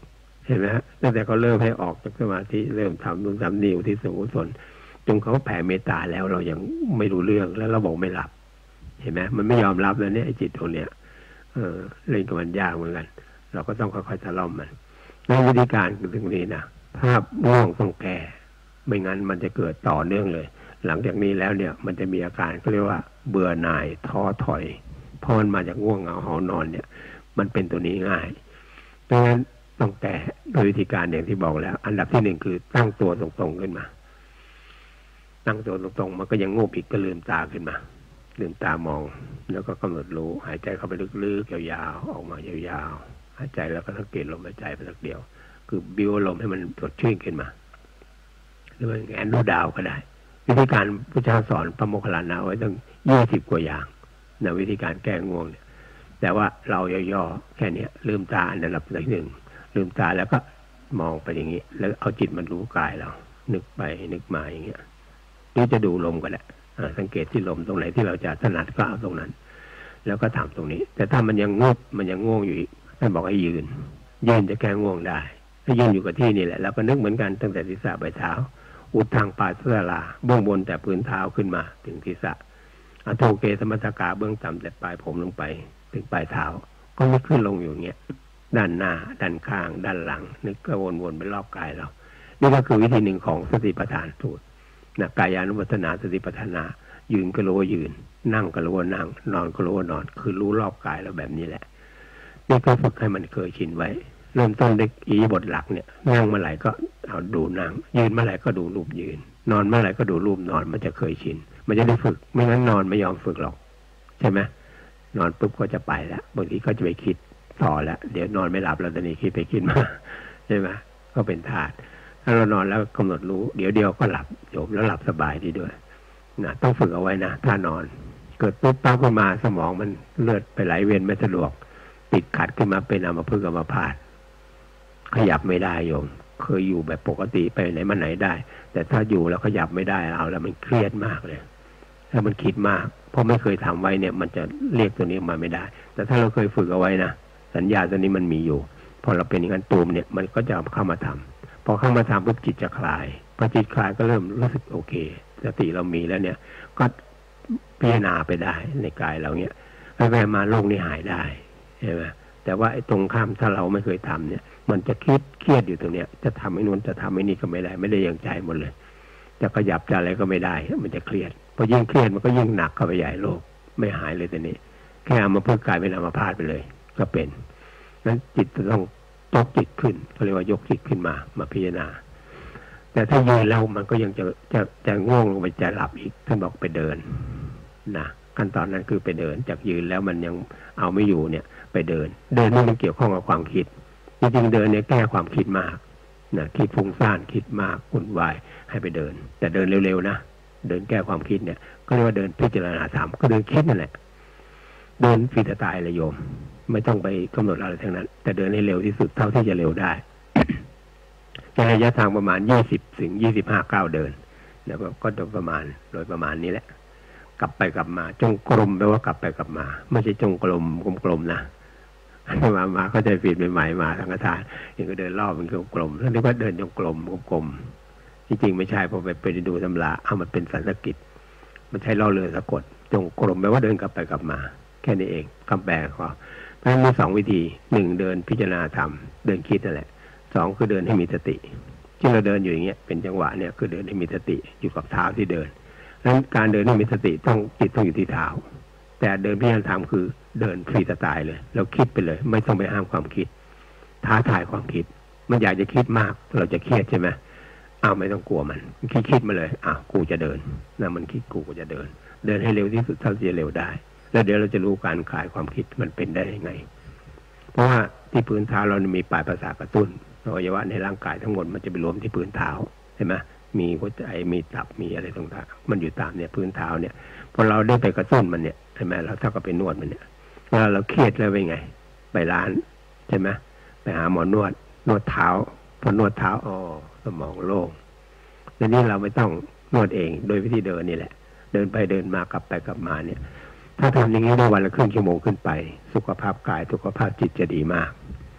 [SPEAKER 1] เห็นไหมฮะตั้งแต่เขาเริ่มให้ออกจากสมาธิเริ่มทำนู่นทำนี่อุทิศส่วนกุศลจนเขาแผ่เมตตาแล้วเรายังไม่รู้เรื่องแล้วเราบอกไม่รับเห็นไหมมันไม่ยอมรับแล้วเนี่ยไอ้จิตตรงเนี้ยเล่นกับมันยากเหมือนกันเราก็ต้องค่อยๆทะล่อมมันในวิธีการคือตรงนี้นะถ้าง่วงต้องแก้ไม่งั้นมันจะเกิดต่อเนื่องเลยหลังจากนี้แล้วเนี่ยมันจะมีอาการเขาเรียกว่าเบื่อหน่ายท้อถอยเพราะมันมาจากง่วงเหงาหอนอนเนี่ยมันเป็นตัวนี้ง่ายเพราะฉะนั้นต้องแก้โดยวิธีการอย่างที่บอกแล้วอันดับที่หนึ่งคือตั้งตัวตรงๆขึ้นมาตั้งตัวตรงๆมันก็ยังงูบอีกก็ลืมตาขึ้นมาลืมตามองแล้วก็กำหนดรู้หายใจเข้าไปลึกๆยาวๆออกมายาวๆหายใจแล้วก็สังเกตลมหายใจไปสักเดียวคือบิ้วลมให้มันสดชื่นขึ้นมาหรือว่าแงนดูดาวก็ได้วิธีการพระเจ้าสอนพระโมคคัลลานะไว้ตั้ง20 กว่าอย่างในวิธีการแก้ง่วงเนี่ยแต่ว่าเราย่อๆแค่นี้ลืมตาอันดับที่หนึ่งลืมตาแล้วก็มองไปอย่างนี้แล้วเอาจิตมันรู้กายเรานึกไปนึกมาอย่างเงี้ยหรือจะดูลมก็ได้สังเกตที่ลมตรงไหนที่เราจะถนัดก็เอาตรงนั้นแล้วก็ทำตรงนี้แต่ถ้ามันยังงบมันยังง่วงอยู่อีกท่านบอกให้ยืนจะแก้ง่วงได้ถ้ายืนอยู่กับที่นี่แหละแล้วก็นึกเหมือนกันตั้งแต่ศีรษะไปเท้าอุดทางปลายสลาเบื้องบนแต่พื้นเท้าขึ้นมาถึงศีรษะอโทเกสมัตกาเบื้องต่ำแต่ปลายผมลงไปถึงปลายเท้าก็นึกขึ้นลงอยู่เงี้ยด้านหน้าด้านข้างด้านหลังนึกก็วนๆไปรอบกายเรานี่ก็คือวิธีหนึ่งของสติปัฏฐานสูตรนะกายานุปัสสนาสติปัฏฐานายืนก็รู้ว่ายืนนั่งก็รู้ว่านั่งนอนก็รู้ว่านอนคือรู้รอบกายเราแบบนี้แหละนี่ก็ฝึกให้มันเคยชินไว้เริ่มต้นด้วยอิริยาบถหลักเนี่ยนั่งเมื่อไหร่ก็เอาดูนั่งยืนเมื่อไหร่ก็ดูรูปยืนนอนเมื่อไหร่ก็ดูรูปนอนมันจะเคยชินมันจะได้ฝึกไม่งั้นนอนไม่ยอมฝึกหรอกใช่ไหมนอนปุ๊บก็จะไปแล้วบางทีก็จะไปคิดต่อแล้วเดี๋ยวนอนไม่หลับแล้วตอนนี้คิดไปคิดมาใช่ไหมก็เป็นธาตุถ้าเรานอนแล้วกำหนดรู้เดี๋ยวก็หลับโยมแล้วหลับสบายดีด้วยนะต้องฝึกเอาไว้นะถ้านอนเกิดปุ๊บปั๊บขึ้นมาสมองมันเลือดไปไหลเวียนไม่สะดวกติดขัดขึ้นมาเป็นอัมพฤกษ์อัมพาตขยับไม่ได้โยมเคยอยู่แบบปกติไปไหนมาไหนได้แต่ถ้าอยู่แล้วขยับไม่ได้เอาแล้วมันเครียดมากเลยถ้ามันคิดมากเพราะไม่เคยทำไว้เนี่ยมันจะเรียกตัวนี้มาไม่ได้แต่ถ้าเราเคยฝึกเอาไว้นะสัญญาตัวนี้มันมีอยู่พอเราเป็นอย่างนั้นตูมเนี่ยมันก็จะเข้ามาทำพอเข้ามาทำปุ๊บจิตจะคลายพอจิตคลายก็เริ่มรู้สึกโอเคสติเรามีแล้วเนี่ยก็พิจารณาไปได้ในกายเราเนี่ยไปมาโรคนี้หายได้ใช่ไหมแต่ว่าไอ้ตรงข้ามถ้าเราไม่เคยทำเนี่ยมันจะเครียดอยู่ตรงเนี้ยจะทำให้นู้นจะทำให้นี่ก็ไม่ได้อย่างใจหมดเลยจะขยับจะอะไรก็ไม่ได้มันจะเครียดพอยิ่งเครียดมันก็ยิ่งหนักเข้าไปใหญ่โรคไม่หายเลยตอนนี้แค่เอามาเพื่อกลายเป็นอัมพาตไปเลยก็เป็นนั้นจิตจะต้องยกจิตขึ้นเขาเรียกว่ายกจิตขึ้นมาพิจารณาแต่ถ้ายืนแล้วมันก็ยังจะง่วงลงไปจะหลับอีกท่านบอกไปเดินนะขั้นตอนนั้นคือไปเดินจากยืนแล้วมันยังเอาไม่อยู่เนี่ยไปเดินนี่มันเกี่ยวข้องกับความคิดจริงๆเดินเนี่ยแก้ความคิดมากนะคิดฟุ้งซ่านคิดมากวุ่นวายให้ไปเดินแต่เดินเร็วๆนะเดินแก้ความคิดเนี่ยก็เรียกว่าเดินพิจารณาธรรมก็เดินคิดนั่นแหละเดินฟรีสไตล์เลยโยมไม่ต้องไปกำหนดอะไรทั้งนั้นแต่เดินให้เร็วที่สุดเท่าที่จะเร็วได้ระยะทางประมาณ20 ถึง 25 ก้าวเดินแล้วก็โดยประมาณนี้แหละกลับไปกลับมาจงกรมแปลว่ากลับไปกลับมาไม่ใช่จงกรมนะมาเข้าใจผิดใหม่ๆมาทางกระทานยังก็เดินรอบเป็นกลมแล้วนึกว่าเดินจงกรมจริงๆไม่ใช่พอไปดูตำราเอามันเป็นสันสกฤตมันใช้ล่อเรือสะกดจงกรมแปลว่าเดินกลับไปกลับมาแค่นี้เองคำแปลเขาเพราะฉะนั้นมี2 วิธี1เดินพิจารณาธรรมเดินคิดนั่นแหละ2คือเดินให้มีสติที่เราเดินอยู่อย่างเงี้ยเป็นจังหวะเนี่ยคือเดินให้มีสติอยู่กับเท้าที่เดินนั้นการเดินให้มีสติจิตต้องอยู่ที่เท้าแต่เดินพิจารณาธรรมคือเดินฟรีสไตล์เลยเราคิดไปเลยไม่ต้องไปห้ามความคิดท้าทายความคิดมันอยากจะคิดมากเราจะเครียดใช่ไหมไม่ต้องกลัวมันคิดมาเลยกูจะเดินนะมันคิดกูจะเดินให้เร็วที่สุดเท่าที่จะเร็วได้แล้วเดี๋ยวเราจะรู้การคลายความคิดมันเป็นได้ยังไงเพราะว่าที่พื้นเท้าเรามีปลายประสาทกระตุ้นอวัยวะในร่างกายทั้งหมดมันจะไปรวมที่พื้นเท้าใช่ไหมมีหัวใจมีตับมีอะไรต่างๆมันอยู่ตามเนี่ยพื้นเท้าเนี่ยพอเราได้ไปกระตุ้นมันเนี่ยใช่ไหมเราถ้าก็ไปนวดมันเนี่ยเวลาเราเครียดแล้วเป็นไงไปร้านใช่ไหมไปหาหมอนวดเท้าพอนวดเท้าสมองโล่งทีนี้เราไม่ต้องนวดเองโดยวิธีเดินนี่แหละเดินไปเดินมากลับไปกลับมาเนี่ยถ้าทำอย่างนี้ได้วันละครึ่งชั่วโมงขึ้นไปสุขภาพกายสุขภาพจิตจะดีมาก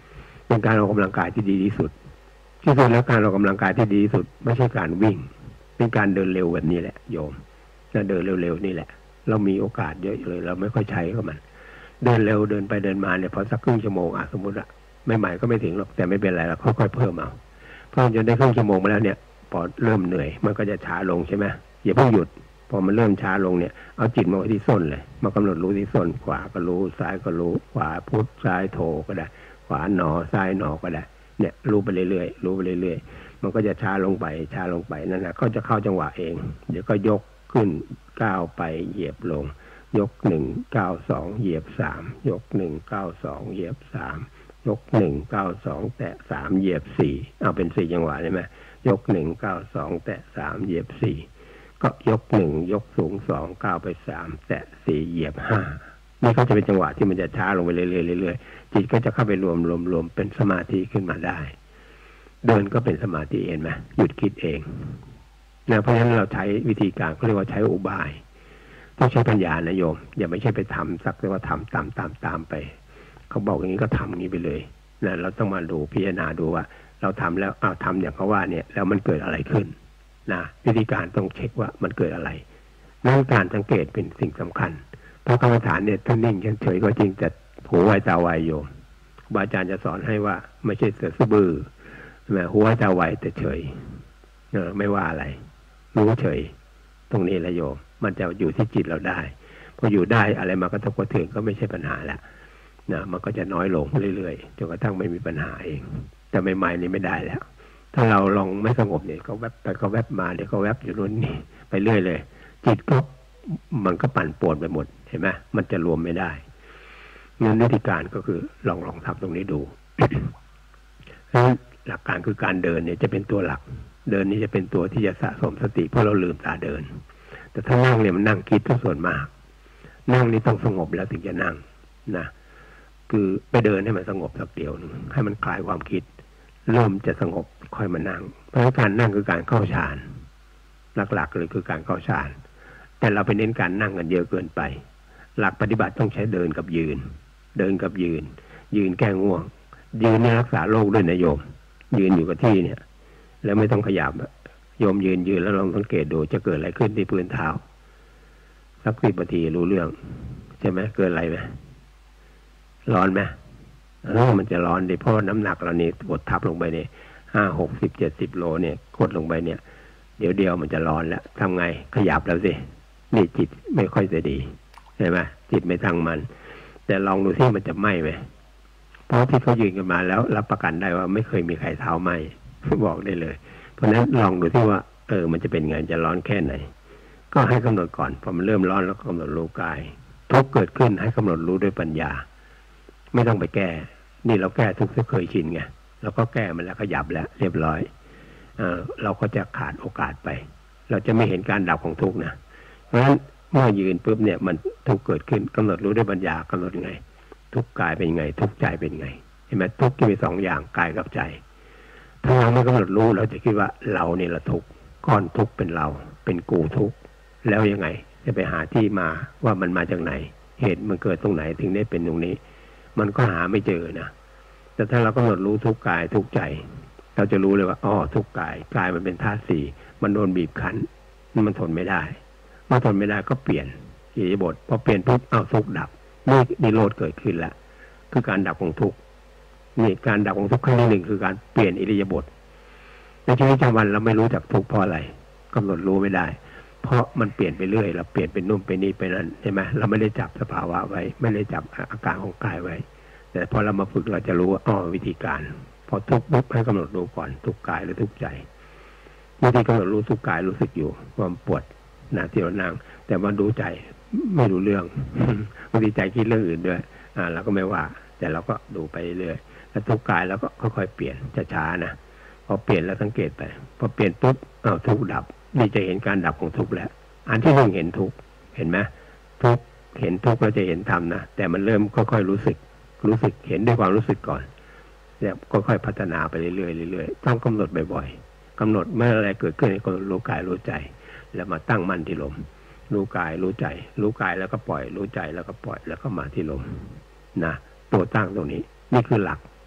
[SPEAKER 1] เป็นการออกกำลังกายที่ดีที่สุดแล้วการออกกำลังกายที่ดีที่สุดไม่ใช่การวิ่งเป็นการเดินเร็วแบบนี้แหละโยมเดินเร็วๆนี่แหละเรามีโอกาสเยอะเลยเราไม่ค่อยใช้ก็มันเดินเร็วเดินไปเดินมาเนี่ยพอสักครึ่งชั่วโมงสมมติไม่ใหม่ก็ไม่ถึงหรอกแต่ไม่เป็นไรเราค่อยๆเพิ่มเอาเพิ่มจนได้ครึ่งชั่วโมงมาแล้วเนี่ยพอเริ่มเหนื่อยมันก็จะช้าลงใช่ไหมอย่าเพิ่งหยุดพอมันเริ่มช้าลงเนี่ยเอาจิตมาไว้ที่ส้นเลยมากำหนดรู้ที่ส้นขวาก็รู้ซ้ายก็รู้ขวาพุทซ้ายโถก็ได้ขวาหนอซ้ายหนอก็ได้เนี่ยรู้ไปเรื่อยๆรู้ไปเรื่อยๆมันก็จะช้าลงไปนั่นนะก็จะเข้าจังหวะเองเดี๋ยวก็ยกขึ้นก้าวไปเหยียบลงยก1 9 2เหยียบ3ยก1 9 2เหยียบ3ยก1 9 2แตะ3เหยียบ4เอาเป็น4จังหวะใช่ไหมยก1 9 2แตะ3เหยียบ4ก็ยก1ยกสูง2ก้าวไป3แตะ4เหยียบ5นี่ก็จะเป็นจังหวะที่มันจะช้าลงไปเรื่อยๆจิตก็จะเข้าไปรวมเป็นสมาธิขึ้นมาได้เดินก็เป็นสมาธิเองไหมหยุดคิดเองนะเพราะฉะนั้นเราใช้วิธีการเขาเรียกว่าใช้อุบายต้องใช้ปัญญานะโยมอย่าไม่ใช่ไปทำสักแต่ว่าทำตามไปเขาบอกอย่างนี้ก็ทำอย่างนี้ไปเลยนะเราต้องมาดูพิจารณาดูว่าเราทำแล้วทำอย่างเขาว่าเนี่ยแล้วมันเกิดอะไรขึ้นนะวิธีการต้องเช็คว่ามันเกิดอะไรนั่นการสังเกตเป็นสิ่งสำคัญเพราะกรรมฐานเนี่ยท่านนิ่งเฉยก็จริงแต่หูไวตาไวโยมครูบาอาจารย์จะสอนให้ว่าไม่ใช่เสือสะบือหูไวตาไวแต่เฉยไม่ว่าอะไรรู้เฉยตรงนี้แหละโยมมันจะอยู่ที่จิตเราได้พออยู่ได้อะไรมากระทบกระเทือนก็ไม่ใช่ปัญหาแล้วนะมันก็จะน้อยลงเรื่อยๆจนกระทั่งไม่มีปัญหาเองแต่ใหม่ๆนี่ไม่ได้แล้วถ้าเราลองไม่สงบเนี่ยก็แวบไปก็แวบมาเดี๋ยวก็แวบอยู่นู่นนี่ไปเรื่อยเลยจิตก็มันก็ปั่นป่วนไปหมดเห็นไหมมันจะรวมไม่ได้งั้นวิธีการก็คือลองทำตรงนี้ดู หลักการคือการเดินเนี่ยจะเป็นตัวหลักเดินนี้จะเป็นตัวที่จะสะสมสติเพราะเราลืมตาเดินแต่ถ้านั่งเนี่ยมันนั่งคิดทุกส่วนมากนั่งนี่ต้องสงบแล้วถึงจะนั่งนะคือไปเดินให้มันสงบสักเดียวนึงให้มันคลายความคิดเริ่มจะสงบค่อยมานั่งเพราะการนั่งคือการเข้าฌานหลักๆเลยคือการเข้าฌานแต่เราไปเน้นการนั่งกันเยอะเกินไปหลักปฏิบัติต้องใช้เดินกับยืนยืนแก้ง่วงยืนเนี่ยรักษาโรคด้วยนะโยมยืนอยู่กับที่เนี่ยแล้วไม่ต้องขยับโยมยืนแล้วลองสังเกตดูจะเกิดอะไรขึ้นที่พื้นเท้าสัก10 นาทีรู้เรื่องใช่ไหมเกิดอะไรไหมร้อนไหมมันจะร้อนดิเพราะน้ำหนักเรานี่กดทับลงไปเนี่ย5 6 10 70 โลเนี่ยกดลงไปเนี่ยเดี๋ยวมันจะร้อนแล้วทำไงขยับแล้วสินี่จิตไม่ค่อยจะดีใช่ไหมจิตไม่ตั้งมันแต่ลองดูที่มันจะไหม้ไหมเพราะที่เขายืนกันมาแล้วรับประกันได้ว่าไม่เคยมีใครเท้าไหม้บอกได้เลยเพราะฉะนั้นลองดูที่ว่ามันจะเป็นไงจะร้อนแค่ไหนก็ให้กำหนดก่อนพอมันเริ่มร้อนแล้วกำหนดรู้กายทุกเกิดขึ้นให้กำหนดรู้ด้วยปัญญาไม่ต้องไปแก้นี่เราแก้ทุกที่เคยชินไงเราก็แก้มันแล้วขยับแล้วเรียบร้อยเราก็จะขาดโอกาสไปเราจะไม่เห็นการดับของทุกนะเพราะฉะนั้นเมื่อยืนปุ๊บเนี่ยมันทุกเกิดขึ้นกำหนดรู้ด้วยปัญญากำหนดไงทุกกายเป็นไงทุกใจเป็นไงเห็นไหมทุกที่มี2 อย่างกายกับใจถ้าเราไม่กำหนดรู้เราจะคิดว่าเราเนี่ยละทุกก้อนทุกเป็นเราเป็นกูทุกแล้วยังไงจะไปหาที่มาว่ามันมาจากไหนเหตุมันเกิดตรงไหนถึงได้เป็นตรงนี้มันก็หาไม่เจอนะแต่ถ้าเรากำหนดรู้ทุกกายทุกใจเราจะรู้เลยว่าทุกกายมันเป็นธาตุ4มันโดนบีบคั้นมันทนไม่ได้เมื่อทนไม่ได้ก็เปลี่ยนอิริยาบถพอเปลี่ยนปุ๊บทุกดับนี่นิโรธเกิดขึ้นแล้วคือการดับของทุกนี่การดับของทุกครั้งที่1คือการเปลี่ยนอิริยาบถในชีวิตประจำวันเราไม่รู้จักทุกเพราะอะไรกำหนดรู้ไม่ได้เพราะมันเปลี่ยนไปเรื่อยเราเปลี่ยนเป็นนู่นไปนี่ไปนั่นใช่ไหมเราไม่ได้จับสภาวะไว้ไม่ได้จับอาการของกายไว้แต่พอเรามาฝึกเราจะรู้ว่าวิธีการพอทุกปุ๊บให้กำหนดรู้ก่อนทุกกายหรือทุกใจวิธีกำหนดรู้ทุกกายรู้สึกอยู่ความปวดที่เรานั่งแต่ว่าดูใจไม่รู้เรื่องบางทีใจคิดเรื่องอื่นด้วยเราก็ไม่ว่าแต่เราก็ดูไปเรื่อยแล้วทุกกายแล้วก็ค่อยๆเปลี่ยนช้าๆนะพอเปลี่ยนแล้วสังเกตไปพอเปลี่ยนปุ๊บทุกดับนี่จะเห็นการดับของทุกแล้วอันที่1เห็นทุกเห็นไหมทุกเห็นทุกเราจะเห็นธรรมนะแต่มันเริ่มค่อยๆรู้สึกเห็นด้วยความรู้สึกก่อนแล้วค่อยๆพัฒนาไปเรื่อยๆต้องกำหนดบ่อยๆกำหนดเมื่ออะไรเกิดขึ้นก็รู้กายรู้ใจแล้วมาตั้งมั่นที่ลมรู้กายรู้ใจรู้กายแล้วก็ปล่อยรู้ใจแล้วก็ปล่อยแล้วก็มาที่ลมนะตัวตั้งตรงนี้นี่คือหลัก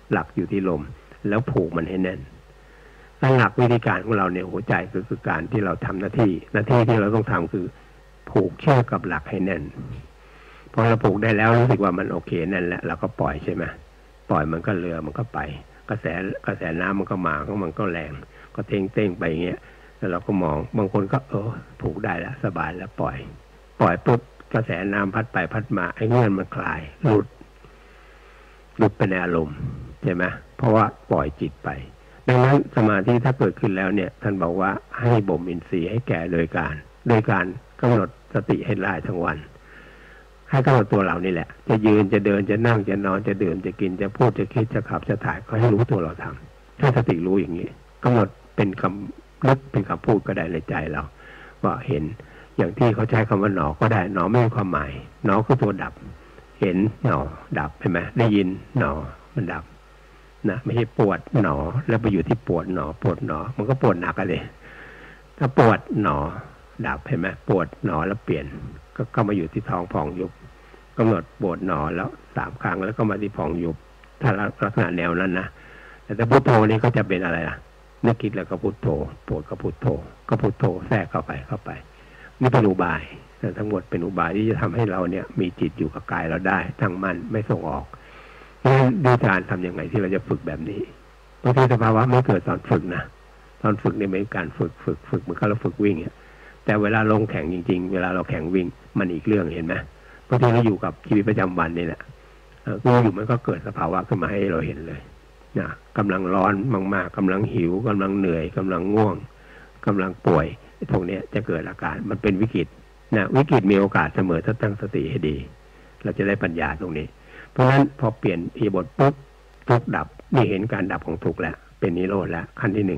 [SPEAKER 1] หลักอยู่ที่ลมแล้วผูกมันให้แน่นหลักวิธีการของเราเนี่ยหัวใจคือการที่เราทำหน้าที่ที่เราต้องทำคือผูกเชือกกับหลักให้แน่นพอเราผูกได้แล้วรู้สึกว่ามันโอเคแน่นแล้วเราก็ปล่อยใช่ไหมปล่อยมันก็เรือมันก็ไปกระแสน้ำมันก็มามันก็แรงก็เต้งไปอย่างเงี้ยแล้วเราก็มองบางคนก็ผูกได้แล้วสบายแล้วปล่อยปุ๊บกระแสน้ำพัดไปพัดมาไอ้เงื่อนมันคลายหลุดไปในอารมณ์ใช่ไหมเพราะว่าปล่อยจิตไปดังนั้นสมาธิถ้าเกิดขึ้นแล้วเนี่ยท่านบอกว่าให้บ่มอินทรีย์ให้แก่โดยการกำหนดสติให้ได้ทั้งวันให้กำหนดตัวเรานี่แหละจะยืนจะเดินจะนั่งจะนอนจะดื่มจะกินจะพูดจะคิดจะขับจะถ่ายก็ให้รู้ตัวเราทำให้สติรู้อย่างนี้กำหนดเป็นคำนึกเป็นคำพูดก็ได้ในใจเราว่าเห็นอย่างที่เขาใช้คำว่าหนอก็ได้หนอไม่มีความหมายหนอคือตัวดับเห็นหนอดับใช่ไหมได้ยินหนอมันดับนะไม่ใช่ปวดหนอแล้วไปอยู่ที่ปวดหนอมันก็ปวดหนักเลยถ้าปวดหนอดับเห็นไหมปวดหนอแล้วเปลี่ยนก็มาอยู่ที่ท้องพองยุบกำหนดปวดหนอแล้ว3 ครั้งแล้วก็มาที่พองยุบถ้าลักษณะแนวนั้นนะแต่ถ้าพุทโธนี่ก็จะเป็นอะไรล่ะนึกคิดแล้วก็พุทโธปวดก็พุทโธแทรกเข้าไปนี่เป็นอุบายแต่ทั้งหมดเป็นอุบายที่จะทำให้เราเนี่ยมีจิตอยู่กับกายเราได้ตั้งมั่นไม่ส่งออกด้วยการทำยังไงที่เราจะฝึกแบบนี้บางทีสภาวะไม่เกิดตอนฝึกนะตอนฝึกเนี่ยเป็นการฝึกเหมือนกับเราฝึกวิ่งเนี่ยแต่เวลาลงแข่งจริงๆเวลาเราแข่งวิ่งมันอีกเรื่องเห็นไหมบางทีเราอยู่กับชีวิตประจำวันนี่แหละก็อยู่มันก็เกิดสภาวะขึ้นมาให้เราเห็นเลยนะกำลังร้อนมากๆกำลังหิวกำลังเหนื่อยกำลังง่วงกำลังป่วยพวกนี้จะเกิดอาการมันเป็นวิกฤตนะวิกฤตมีโอกาสเสมอถ้าตั้งสติให้ดีเราจะได้ปัญญาตรงนี้เพราะฉะนั้นพอเปลี่ยนอิริยาบถปุ๊บทุกดับนี่เห็นการดับของทุกแล้วเป็นนิโรธแล้วขั้นที่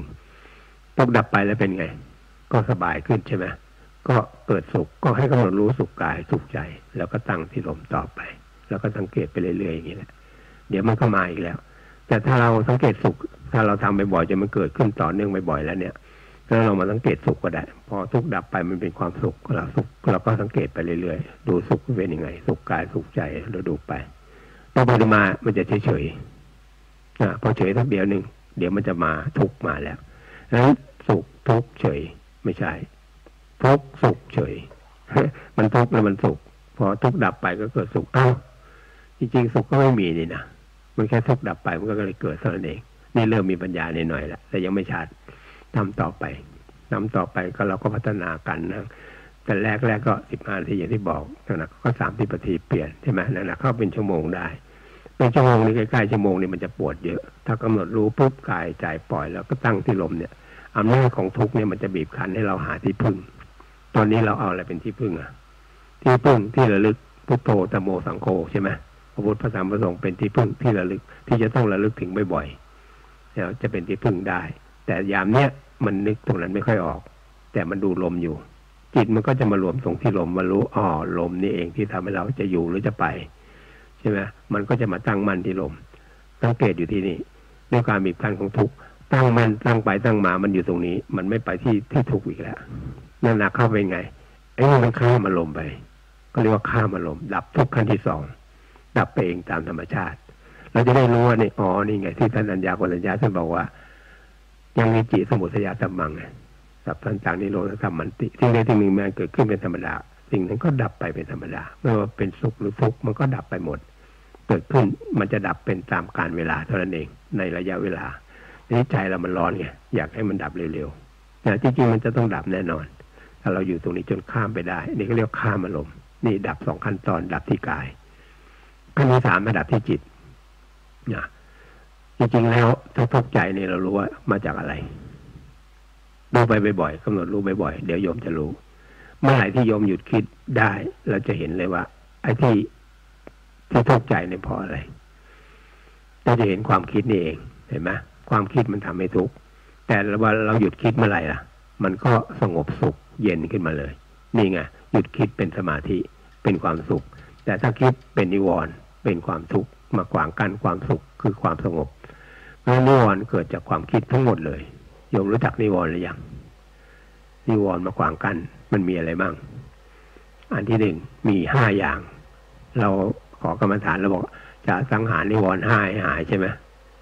[SPEAKER 1] 1ทุกดับไปแล้วเป็นไงก็สบายขึ้นใช่ไหมก็เกิดสุขก็ให้กำหนดรู้สุขกายสุขใจแล้วก็ตั้งที่ลมต่อไปแล้วก็สังเกตไปเรื่อยๆอย่างนี้แหละเดี๋ยวมันก็มาอีกแล้วแต่ถ้าเราสังเกตสุขถ้าเราทำบ่อยๆจะมันเกิดขึ้นต่อเนื่องบ่อยๆแล้วเนี่ยแล้วเรามาสังเกตสุขก็ได้พอทุกดับไปมันเป็นความสุขเราก็สังเกตไปเรื่อยๆดูสุขเป็นยังไงสุขกายสุขใจเราดูไปต่อไปมามันจะเฉยๆพอเฉยสักเดียวนึงเดี๋ยวมันจะมาทุกมาแล้วนั้นสุขทุกเฉยไม่ใช่ทุกสุขเฉย มันทุกแล้วมันสุขพอทุกดับไปก็เกิดสุขจริงๆสุขก็ไม่มีนี่นะมันแค่ทุกดับไปมันก็เลยเกิดเท่านั้นเองนี่เริ่มมีปัญญาในหน่อยแล้วแต่ยังไม่ชัดทำต่อไปก็เราก็พัฒนากันนะแต่แรกก็15 นาทีอย่างที่บอกนะก็30 นาทีเปลี่ยนใช่ไหมนั่นแหละเข้าเป็นชั่วโมงได้เป็นชั่วโมงนี้ใกล้ๆชั่วโมงนี้มันจะปวดเยอะถ้ากำหนดรู้ปุ๊บกายใจปล่อยแล้วก็ตั้งที่ลมเนี่ยอำนาจของทุกเนี่ยมันจะบีบคั้นให้เราหาที่พึ่งตอนนี้เราเอาอะไรเป็นที่พึ่งที่พึ่งที่ระลึกพุทโธธัมโมสังโฆใช่ไหมพระพุทธพระธรรมพระสงฆ์เป็นที่พึ่งที่ระลึกที่จะต้องระลึกถึงบ่อยๆแล้วจะเป็นที่พึ่งได้แต่ยามเนี้ยมันนึกตรงนั้นไม่ค่อยออกแต่มันดูลมอยู่จิตมันก็จะมารวมตรงที่ลมมารู้ลมนี่เองที่ทำให้เราจะอยู่หรือจะไปใช่ไหมมันก็จะมาตั้งมั่นที่ลมสังเกตอยู่ที่นี่ด้วยการบีบคั้นของทุกข์ตั้งมันตั้งไปตั้งมามันอยู่ตรงนี้มันไม่ไปที่ทุกข์อีกแล้วนั่นหนักเข้าไปไงไอ้มันข้ามอารมณ์ไปก็เรียกว่าข้ามอารมณ์ดับทุกข์ขั้นที่2ดับไปเองตามธรรมชาติเราจะได้รู้ว่านี่ไงที่ท่านอัญญาโกณัญญาท่านบอกว่ายังมีจิตสมุทัยธรรมังสัพพัญญังนิโรธธรรมมันติสิ่งใดสิ่งหนึ่งมันเกิดขึ้นเป็นธรรมดาสิ่งนั้นก็ดับไปเป็นธรรมดาไม่ว่าเป็นสุขหรือทุกข์มันก็ดับไปหมดเกิดขึ้นมันจะดับเป็นตามกาลเวลาเท่านั้นเองในระยะเวลานี้ใจเรามันร้อนไงอยากให้มันดับเร็วๆแต่จริงๆมันจะต้องดับแน่นอนถ้าเราอยู่ตรงนี้จนข้ามไปได้นี่ก็เรียกข้ามอารมณ์นี่ดับ2 ขั้นตอนดับที่กายขั้นที่3มาดับที่จิตนะจริงๆแล้วถ้าทุกข์ใจนี่เรารู้ว่ามาจากอะไรดูไปบ่อยๆกำหนดรู้บ่อยๆเดี๋ยวโยมจะรู้เมื่อไหร่ที่โยมหยุดคิดได้เราจะเห็นเลยว่าไอ้ที่ทุกข์ใจเนี่ยเพราะอะไรเราจะเห็นความคิดนี่เองเห็นไหมความคิดมันทำให้ทุกข์แต่ว่าเราหยุดคิดเมื่อไหร่ล่ะมันก็สงบสุขเย็นขึ้นมาเลยนี่ไงหยุดคิดเป็นสมาธิเป็นความสุขแต่ถ้าคิดเป็นนิวรณ์เป็นความทุกข์มาขวางกั้นความสุขคือความสงบเพราะนิวรณ์เกิดจากความคิดทั้งหมดเลยโยมรู้จักนิวรณ์หรือยังนิวรณ์มาขวางกั้นมันมีอะไรบ้างอันที่1มี5อย่างเราขอกรรมฐานเราบอกจะสังหารนิวรณ์5ให้หายใช่ไหม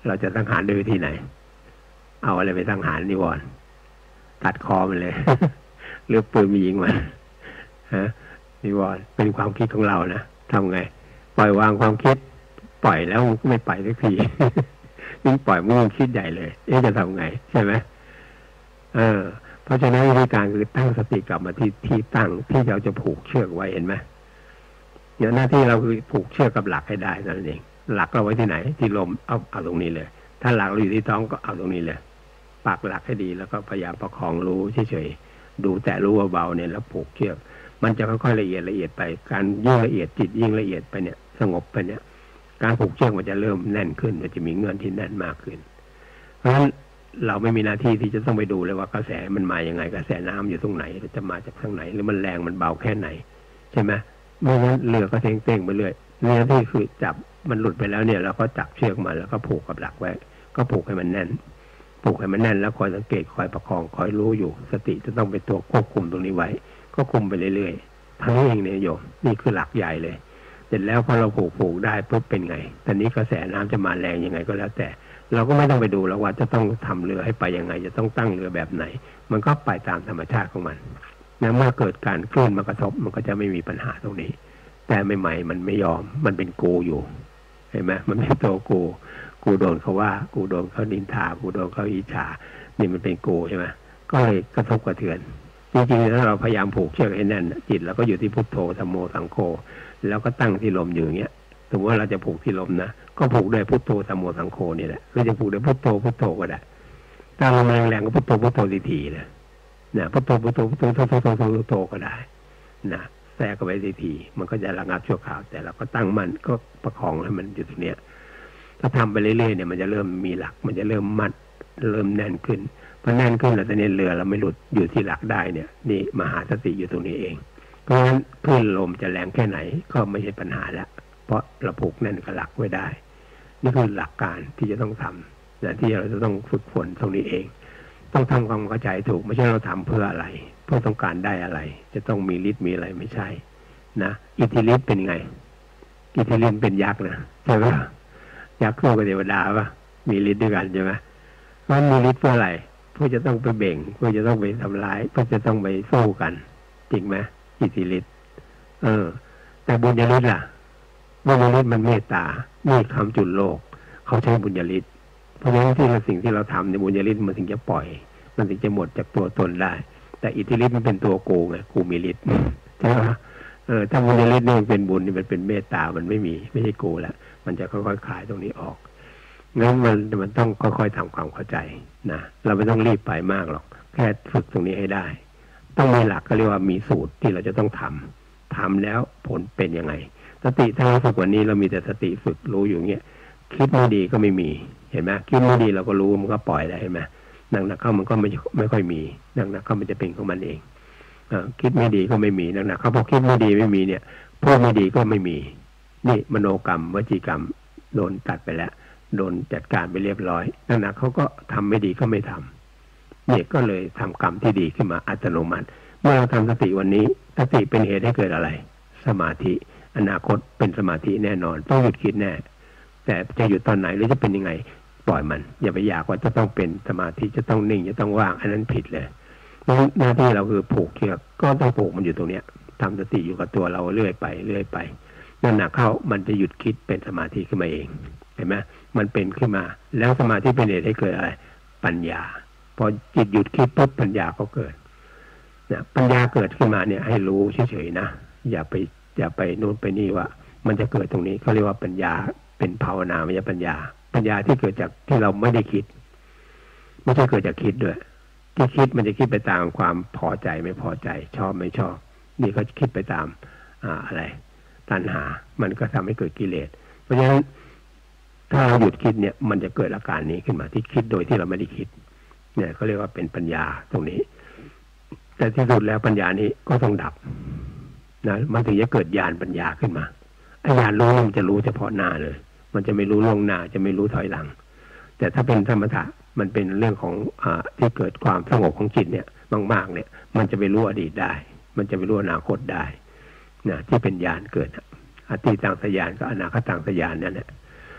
[SPEAKER 1] เราจะสังหารด้วยวิธีไหนเอาอะไรไปสังหารนิวรณ์ตัดคอมันเลย หรือปืนมียิงมันฮะนิวรณ์เป็นความคิดของเรานะทำไงปล่อยวางความคิดปล่อยแล้วมันก็ไม่ไปสักทียิ่งปล่อยมันคิดใหญ่เลยจะทำไงใช่ไหมเพราะฉะนั้นวิธีการคือตั้งสติกลับมาที่ตั้งที่เราจะผูกเชือกไว้เห็นไหมเนี่ยหน้าที่เราคือผูกเชือกกับหลักให้ได้นั่นเองหลักเราไว้ที่ไหนที่ลมเอาตรงนี้เลยถ้าหลักเราอยู่ที่ท้องก็เอาตรงนี้เลยปักหลักให้ดีแล้วก็พยายามประคองรู้เฉยๆดูแต่รู้เบาๆเนี่ยแล้วผูกเชือกมันจะค่อยๆละเอียดไปการยิ่งละเอียดจิตยิ่งละเอียดไปเนี่ยสงบไปเนี่ยการผูกเชือกมันจะเริ่มแน่นขึ้นมันจะมีเงื่อนที่แน่นมากขึ้นเพราะฉะนั้นเราไม่มีหน้าที่ที่จะต้องไปดูเลยว่ากระแสมันมาอย่างไงกระแสน้ำอยู่ตรงไหนจะมาจากทางไหนหรือมันแรงมันเบาแค่ไหนใช่ไหมไม่งั้นเรือก็เต้งๆไปเรื่อยเรือที่คือจับมันหลุดไปแล้วเนี่ยเราก็จับเชือกมาแล้วก็ผูกกับหลักไว้ก็ผูกให้มันแน่นผูกให้มันแน่นแล้วคอยสังเกตคอยประคองคอยรู้อยู่สติจะต้องเป็นตัวควบคุมตรงนี้ไว้ก็คุมไปเรื่อยๆทั้งนี้เองเนี่ยโยมนี่คือหลักใหญ่เลยเสร็จแล้วพอเราผูกได้ปุ๊บเป็นไงตอนนี้กระแสน้ำจะมาแรงยังไงก็แล้วแต่เราก็ไม่ต้องไปดูแล้วว่าจะต้องทำเรือให้ไปยังไงจะต้องตั้งเรือแบบไหนมันก็ไปตามธรรมชาติของมันนะเมื่อเกิดการคลื่นมากระทบมันก็จะไม่มีปัญหาตรงนี้แต่ใหม่ๆมันไม่ยอมมันเป็นกูอยู่เห็นไหมมันเป็นตัวกูโดนเขาว่ากูโดนเขานินทากูโดนเขาอิจฉานี่มันเป็นกูใช่ไหมก็เลยกระทบกระเทือนจริงๆแล้วเราพยายามผูกเชือกให้แน่นจิตเราก็อยู่ที่พุทโธธัมโมสังโฆแล้วก็ตั้งที่ลมอยู่อย่างเงี้ยสมมติว่าเราจะผูกที่ลมนะก็ผูกด้วยพุทโธธัมโมสังโฆนี่แหละหรือจะผูกด้วยพุทโธก็ได้ถ้าลมแรงๆก็พุทโธทีๆนะพุทโธก็ได้นะแทรกเข้าไปทีมันก็จะระงับชั่วคราวแต่เราก็ตั้งมันก็ประคองให้มันอยู่ตรงเนี้ยถ้าทำไปเรื่อยๆเนี่ยมันจะเริ่มมีหลักมันจะเริ่มมัดเริ่มแน่นขึ้นพอแน่นขึ้นแล้วตอนนี้เรือเราไม่หลุดอยู่ที่หลักได้เนี่ยนี่มหาสติอยู่ตรงนี้เองเพราะฉะนั้นคลื่นลมจะแรงแค่ไหนก็ไม่ใช่ปัญหาแล้วเพราะเราผูกแน่นกับหลักไว้ได้นี่คือหลักการที่จะต้องทำนะที่เราจะต้องฝึกฝนตรงนี้เองต้องทำความเข้าใจถูกไม่ใช่เราทำเพื่ออะไรเพื่อต้องการได้อะไรจะต้องมีฤทธิ์มีอะไรไม่ใช่นะอิทธิฤทธิ์เป็นไงอิทธิฤทธิ์เป็นยักษ์นะใช่ไหมยักษ์สู้กับเทวดาป่ะมีฤทธิ์ด้วยกันใช่ไหมมันมีฤทธิ์เพื่ออะไรเพื่อจะต้องไปเบ่งเพื่อจะต้องไปทำร้ายเพื่อจะต้องไปสู้กันจริงไหมอิทธิฤทธิ์แต่บุญญาฤทธิ์ล่ะบุญญาฤทธิ์มันเมตตานี่คำจุลโลกเขาใช้บุญญาฤทธิ์เพราะฉะนั้นที่เราสิ่งที่เราทำในบุญญาฤทธิ์มันถึงจะปล่อยมันถึงจะหมดจากตัวตนได้แต่อิทธิฤทธิ์มันเป็นตัวกูไงกูมีฤทธิ์ใช่ไหมถ้าบุญญาฤทธิ์นี่มันเป็นบุญนี่มันเป็นเมตตามันไม่ใช่กูแล้วมันจะค่อยๆคลายตรงนี้ออกงั้นมันต้องค่อยๆทำความเข้าใจนะเราไม่ต้องรีบไปมากหรอกแค่ฝึกตรงนี้ให้ได้ต้องมีหลักก็เรียกว่ามีสูตรที่เราจะต้องทำแล้วผลเป็นยังไงสติถ้าเราฝึกวันนี้เรามีแต่สติฝึกรู้อยู่เงี้ยคิดไม่ดีก็ไม่มีเห็นไหมคิดไม่ดีเราก็รู้มันก็ปล่อยได้เห็นไหมหนักเข้ามันก็ไม่ค่อยมีหนักเข้ามันจะเป็นของมันเองคิดไม่ดีก็ไม่มีหนักเข้าพอคิดไม่ดีไม่มีเนี่ยพูดไม่ดีก็ไม่มีนี่มโนกรรมวจีกรรมโดนตัดไปแล้วโดนจัดการไปเรียบร้อยหนักเขาก็ทำไม่ดีก็ไม่ทำเนี่ยก็เลยทำกรรมที่ดีขึ้นมาอัตโนมัติเมื่อเราทำสติวันนี้สติเป็นเหตุให้เกิดอะไรสมาธิอนาคตเป็นสมาธิแน่นอนต้องหยุดคิดแน่แต่จะหยุดตอนไหนหรือจะเป็นยังไงปล่อยมันอย่าไปอยากว่าจะต้องเป็นสมาธิจะต้องนิ่งจะต้องว่างอันนั้นผิดเลยหน้าที่เราคือผูกเชือกก็ต้องผูกมันอยู่ตรงเนี้ยทำสติอยู่กับตัวเราเรื่อยไปนั่นหนักเข้ามันจะหยุดคิดเป็นสมาธิขึ้นมาเองเห็นไหมมันเป็นขึ้นมาแล้วสมาธิเป็นเหตุให้เกิดอะไรปัญญาพอจิตหยุดคิดปุ๊บปัญญาก็เกิดนะปัญญาเกิดขึ้นมาเนี่ยให้รู้เฉยๆนะอย่าไปนู่นไปนี่ว่ามันจะเกิดตรงนี้เขาเรียกว่าปัญญาเป็นภาวนาไม่ใช่ปัญญาที่เกิดจากที่เราไม่ได้คิดไม่ใช่เกิดจากคิดด้วยที่คิดมันจะคิดไปตามความพอใจไม่พอใจชอบไม่ชอบนี่ก็คิดไปตามอะไรตัณหามันก็ทำให้เกิดกิเลสเพราะฉะนั้นถ้าเราหยุดคิดเนี่ยมันจะเกิดอาการนี้ขึ้นมาที่คิดโดยที่เราไม่ได้คิดเนี่ยเขาเรียกว่าเป็นปัญญาตรงนี้แต่ที่สุดแล้วปัญญานี้ก็ต้องดับนะมันถึงจะเกิดญาณปัญญาขึ้นมาไอ้ญาณรู้มันจะรู้เฉพาะหน้าเลยมันจะไม่รู้ล่วงหน้าจะไม่รู้ถอยหลังแต่ถ้าเป็นธรรมะมันเป็นเรื่องของที่เกิดความสงบของจิตเนี่ยมากๆเนี่ยมันจะไปรู้อดีตได้มันจะไปรู้อนาคตได้นะที่เป็นญาณเกิดอดีตังสยานกับอนาคตังสยานนั่นแหละ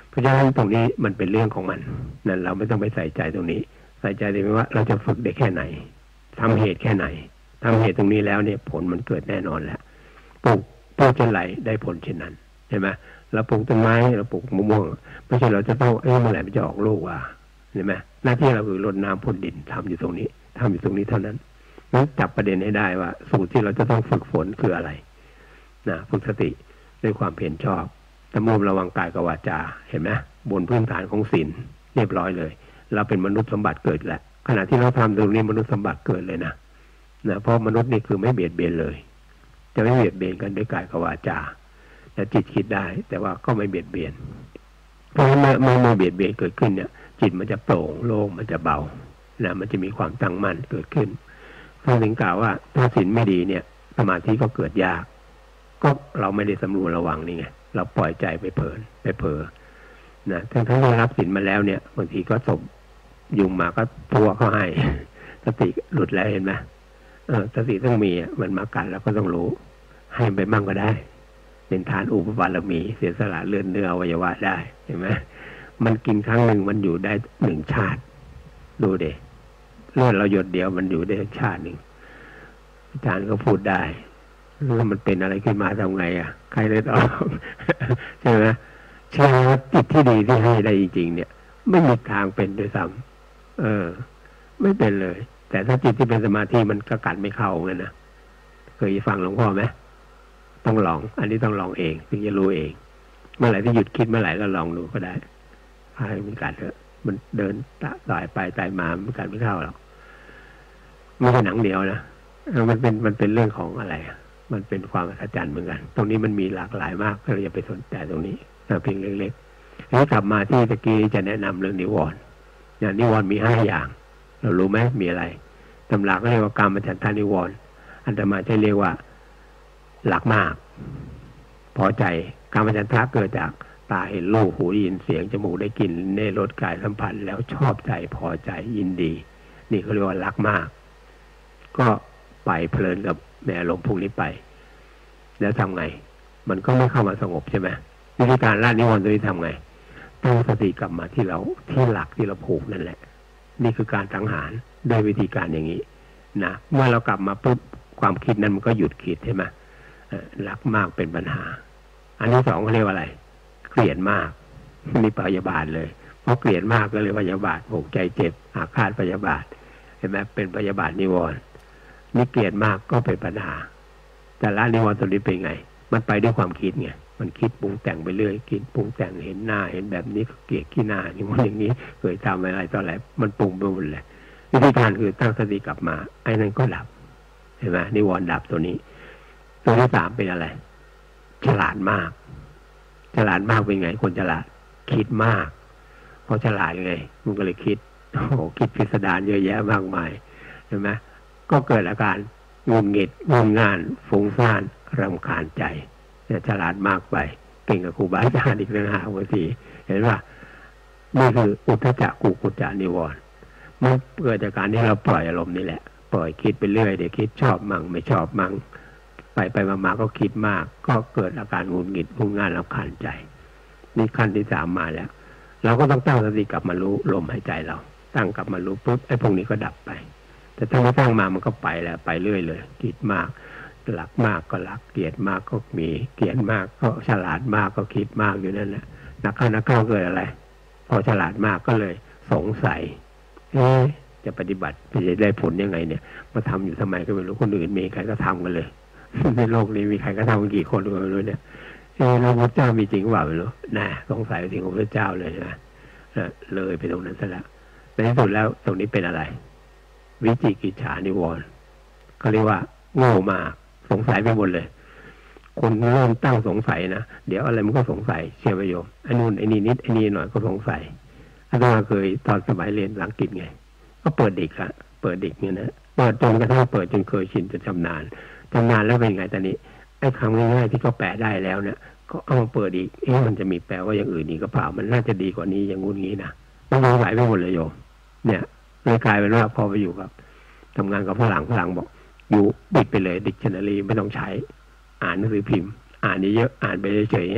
[SPEAKER 1] เพราะฉะนั้นตรงนี้มันเป็นเรื่องของมันนั่นเราไม่ต้องไปใส่ใจตรงนี้ใส่ใจได้ไหมว่าเราจะฝึกได้แค่ไหนทำเหตุแค่ไหนทำเหตุตรงนี้แล้วเนี่ยผลมันเกิดแน่นอนแล้วปลูกเช่นไรได้ผลเช่นนั้นใช่ไหมเราปลูกต้นไม้เราปลูกมะม่วงไม่ใช่เราจะต้องเมื่อไหร่มันจะออกลูกเห็นไหมหน้าที่เราคือรดน้ำพ่นดินทำอยู่ตรงนี้ทำอยู่ตรงนี้เท่านั้นนั้นจับประเด็นให้ได้ว่าสูตรที่เราจะต้องฝึกฝนคืออะไรนะฝึกสติด้วยความเพียรชอบสำรวมระวังกายกับวาจาเห็นไหมบนพื้นฐานของศีลเรียบร้อยเลยเราเป็นมนุษย์สมบัติเกิดแหละขณะที่เราทำตรงนี้มนุษย์สมบัติเกิดเลยนะเพราะมนุษย์นี่คือไม่เบียดเบียนเลยจะไม่เบียดเบียนกันด้วยกายกับวาจาแต่จิตคิดได้แต่ว่าก็ไม่เบียดเบียนเพราะเมื่อเบียดเบียนเกิดขึ้นเนี่ยจิตมันจะโปร่งโล่งมันจะเบามันจะมีความตั้งมั่นเกิดขึ้นท่านถึงกล่าวว่าถ้าศีลไม่ดีเนี่ยสมาธิก็เกิดยากก็เราไม่ได้สำรวมระวังนี่ไงเราปล่อยใจไปเผลอนะทั้งที่รับศีลมาแล้วเนี่ยบางทีก็สบยุงมาก็พัวเขาให้สติหลุดแล้วเห็นไหมสติต้องมีมันมากัดแล้วก็ต้องรู้ให้ไปมั่งก็ได้เป็นทานอุปบารมีเสียสละเลือดเนื้ออวัยวะได้เห็นไหมมันกินครั้งหนึ่งมันอยู่ได้1 ชาติดูเดเลือดเราหยดเดียวมันอยู่ได้ชาติหนึ่งอาจารย์ก็พูดได้แล้วมันเป็นอะไรขึ้นมาทำไงใครเลยตอบใช่ไหมเชื่อว่าจิตที่ดีที่ให้ได้จริงๆเนี่ยไม่มีทางเป็นด้วยซ้ำไม่เป็นเลยแต่ถ้าจิตที่เป็นสมาธิมันก็กัดไม่เข้าเลยนะเคยฟังหลวงพ่อไหมต้องลองอันนี้ต้องลองเองถึงจะรู้เองเมื่อไหร่ที่หยุดคิดเมื่อไหร่ก็ลองดูก็ได้ให้มันกัดเถอะมันเดินต่อยไปต่อยมามันกัดไม่เข้าหรอกไม่ใช่หนังเดียวนะมันเป็นเรื่องของอะไรมันเป็นความอัศจรรย์เหมือนกันตรงนี้มันมีหลากหลายมากก็เลยอย่าไปสนใจตรงนี้เพียงเล็กๆแล้วกลับมาที่ตะกี้จะแนะนำเรื่องนิวรณ์อย่างนิวรณ์มี5 อย่างเรารู้ไหมมีอะไรตำราก็เรียกว่ากามฉันทานิวรณ์อันตรมาจะเรียกว่าหลักมากพอใจกามฉันทะเกิดจากตาเห็นรูปหูได้ยินเสียงจมูกได้กลิ่นเนรสกายสัมผัสแล้วชอบใจพอใจยินดีนี่เขาเรียกว่ารักมากก็ไปเพลินกับในอารมณ์พวกนี้ไปแล้วทำไงมันก็ไม่เข้ามาสงบใช่ไหมวิธีการละนิวรณ์ตัวนี้ทำไงตั้งสติกลับมาที่เราที่หลักที่เราผูกนั่นแหละนี่คือการสังหารโดยวิธีการอย่างนี้นะเมื่อเรากลับมาปุ๊บความคิดนั้นมันก็หยุดคิดใช่ไหมรักมากเป็นปัญหาอันที่2เขาเรียกว่าอะไรเกลียดมากมีพยาบาทเลยเพราะเกลียดมากก็เลยพยาบาทผูกใจเจ็บอาฆาตพยาบาทเห็นไหมเป็นพยาบาทนิวรณ์นี่เกลียดมากก็เป็นปัญหาแต่ละนิวรณ์ตัวนี้เป็นไงมันไปด้วยความคิดไงมันคิดปรุงแต่งไปเรื่อยคิดปรุงแต่งเห็นหน้าเห็นแบบนี้เกลียดขี้หน้านี่มันอย่างนี้เคยทำอะไรตอนไหนมันปรุงไปหมดเลยวิธีการคือตั้งสติกลับมาไอ้นั่นก็ดับเห็นไหมนิวรณ์ดับตัวนี้ตัวที่3เป็นอะไรฉลาดมากเป็นไงคนฉลาดคิดมากเพราะฉลาดไงมันก็เลยคิดคิดพิสดารเยอะแยะมากมายเห็นไหมก็เกิดอาการงุนงิดงุนง่านฟุ้งซ่านรำคาญใจฉลาดมากไปเก่งกับครูบาอาจารย์อีกต่างหากบางทีเห็นว่านี่คืออุทธัจจะกุกุจจะนิวรณ์มันเกิดจากการที่เราปล่อยอารมณ์นี่แหละปล่อยคิดไปเรื่อยเดี๋ยวคิดชอบมั่งไม่ชอบมั่งไปมาก็คิดมากก็เกิดอาการหงุดหงิดงุนง่านรำคาญใจนี่ขั้นที่3มาแล้วเราก็ต้องตั้งสติกลับมารู้ลมหายใจเราตั้งกลับมารู้ปุ๊บไอ้พวกนี้ก็ดับไปแต่ถ้าไม่ตั้งมามันก็ไปแล้วไปเรื่อยเลยคิดมากหลักมากก็หลักเกลียดมากก็มีเกลียดมากก็ฉลาดมากก็คิดมากอยู่นั่นแหละนักเข้าเกิดอะไรพอฉลาดมากก็เลยสงสัยจะปฏิบัติจะได้ผลยังไงเนี่ยมาทำอยู่ทำไมก็ไม่รู้คนอื่นมีใครก็ทำกันเลยในโลกนี้มีใครก็ทำกันกี่คนก็ไม่รู้เนี่ยแล้วพระเจ้ามีจริงหรือเปล่าไม่รู้นะสงสัยถึงพระเจ้าเลยนะเลยไปตรงนั้นซะแล้วในที่สุดแล้วตรงนี้เป็นอะไรวิจิกิจฉานิวรณ์เขาเรียกว่าโง่มากสงสัยไปหมดเลยคนเริ่มตั้งสงสัยนะเดี๋ยวอะไรมันก็สงสัยเชื่อไหมโยมไอ้นู่นไอ้นี่นิดไอ้นี่หน่อยก็สงสัยอาตมาเคยตอนสมัยเรียนอังกฤษไงก็เปิดเด็กเนี่ยนะเปิดจนกระทั่งเปิดจนเคยชินจนชำนาญแล้วเป็นไงตอนนี้ไอ้คำง่ายๆที่เขาแปลได้แล้วเนี่ยก็เอามาเปิดอีกมันจะมีแปลว่าอย่างอื่นอีกก็เปล่ามันน่าจะดีกว่านี้อย่างงู้นงี้นะมันสงสัยไปหมดเลยโยมเนี่ยเลยกลายเป็นว่าพอไปอยู่กับทำงานกับฝรั่งบอกอยู่ปิดไปเลยดิกชันนารีไม่ต้องใช้อ่านหนังสือพิมพ์อ่านเยอะอ่านไปเฉยๆเนี่ย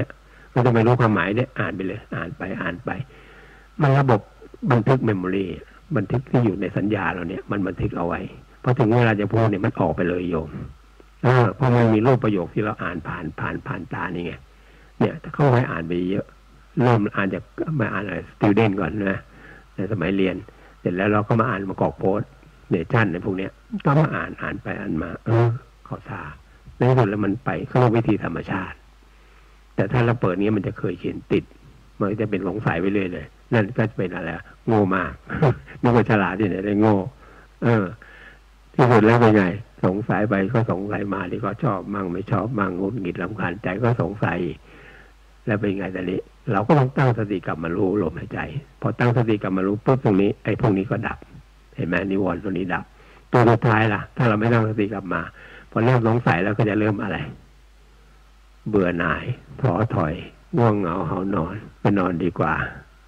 [SPEAKER 1] ก็จะไม่รู้ความหมายเนี่ยอ่านไปเลยอ่านไปมันระบบบันทึกเมมโมรีบันทึกที่อยู่ในสัญญาเราเนี่ยมันบันทึกเอาไว้พอถึงเวลาจะพูดเนี่ยมันออกไปเลยโยมเพราะมันมีรูปประโยคที่เราอ่านผ่านตานี่ไงเนี่ยถ้าเข้าให้อ่านไปเยอะเริ่มอ่านจากมาอ่านอะไรสติวเดนก่อนนะในสมัยเรียนเสร็จแล้วเราก็มาอ่านมากอกโพสเนชั่นในพวกเนี้ยก็มาอ่านไปอ่านมาเข้าท่าในที่สุดแล้วมันไปเข้าวิธีธรรมชาติแต่ถ้าเราเปิดนี้มันจะเคยเขียนติดมันจะเป็นสงสัยไปเรื่อยเลยนั่นก็จะเป็นอะไรโง่มากนึกว่าฉลาดที่ไหนได้โง่ที่สุดแล้วเป็นไงสงสัยไปก็สงสัยมาที่ก็ชอบมั่งไม่ชอบมั่งงุนหงิดรำคาญใจก็สงสัยแล้วเป็นไงตอนนี้เราก็ต้องตั้งสติกลับมารู้ลมหายใจพอตั้งสติกลับมารู้ปุ๊บตรงนี้ไอ้พวกนี้ก็ดับเห็นไหมนิวรณ์ตัวนี้ดับตัวสุดท้ายล่ะถ้าเราไม่ตั้งสติกลับมาพอเริ่มสงสัยแล้วก็จะเริ่มอะไรเบื่อหน่ายท้อถอยง่วงเหงาหานอนไปนอนดีกว่า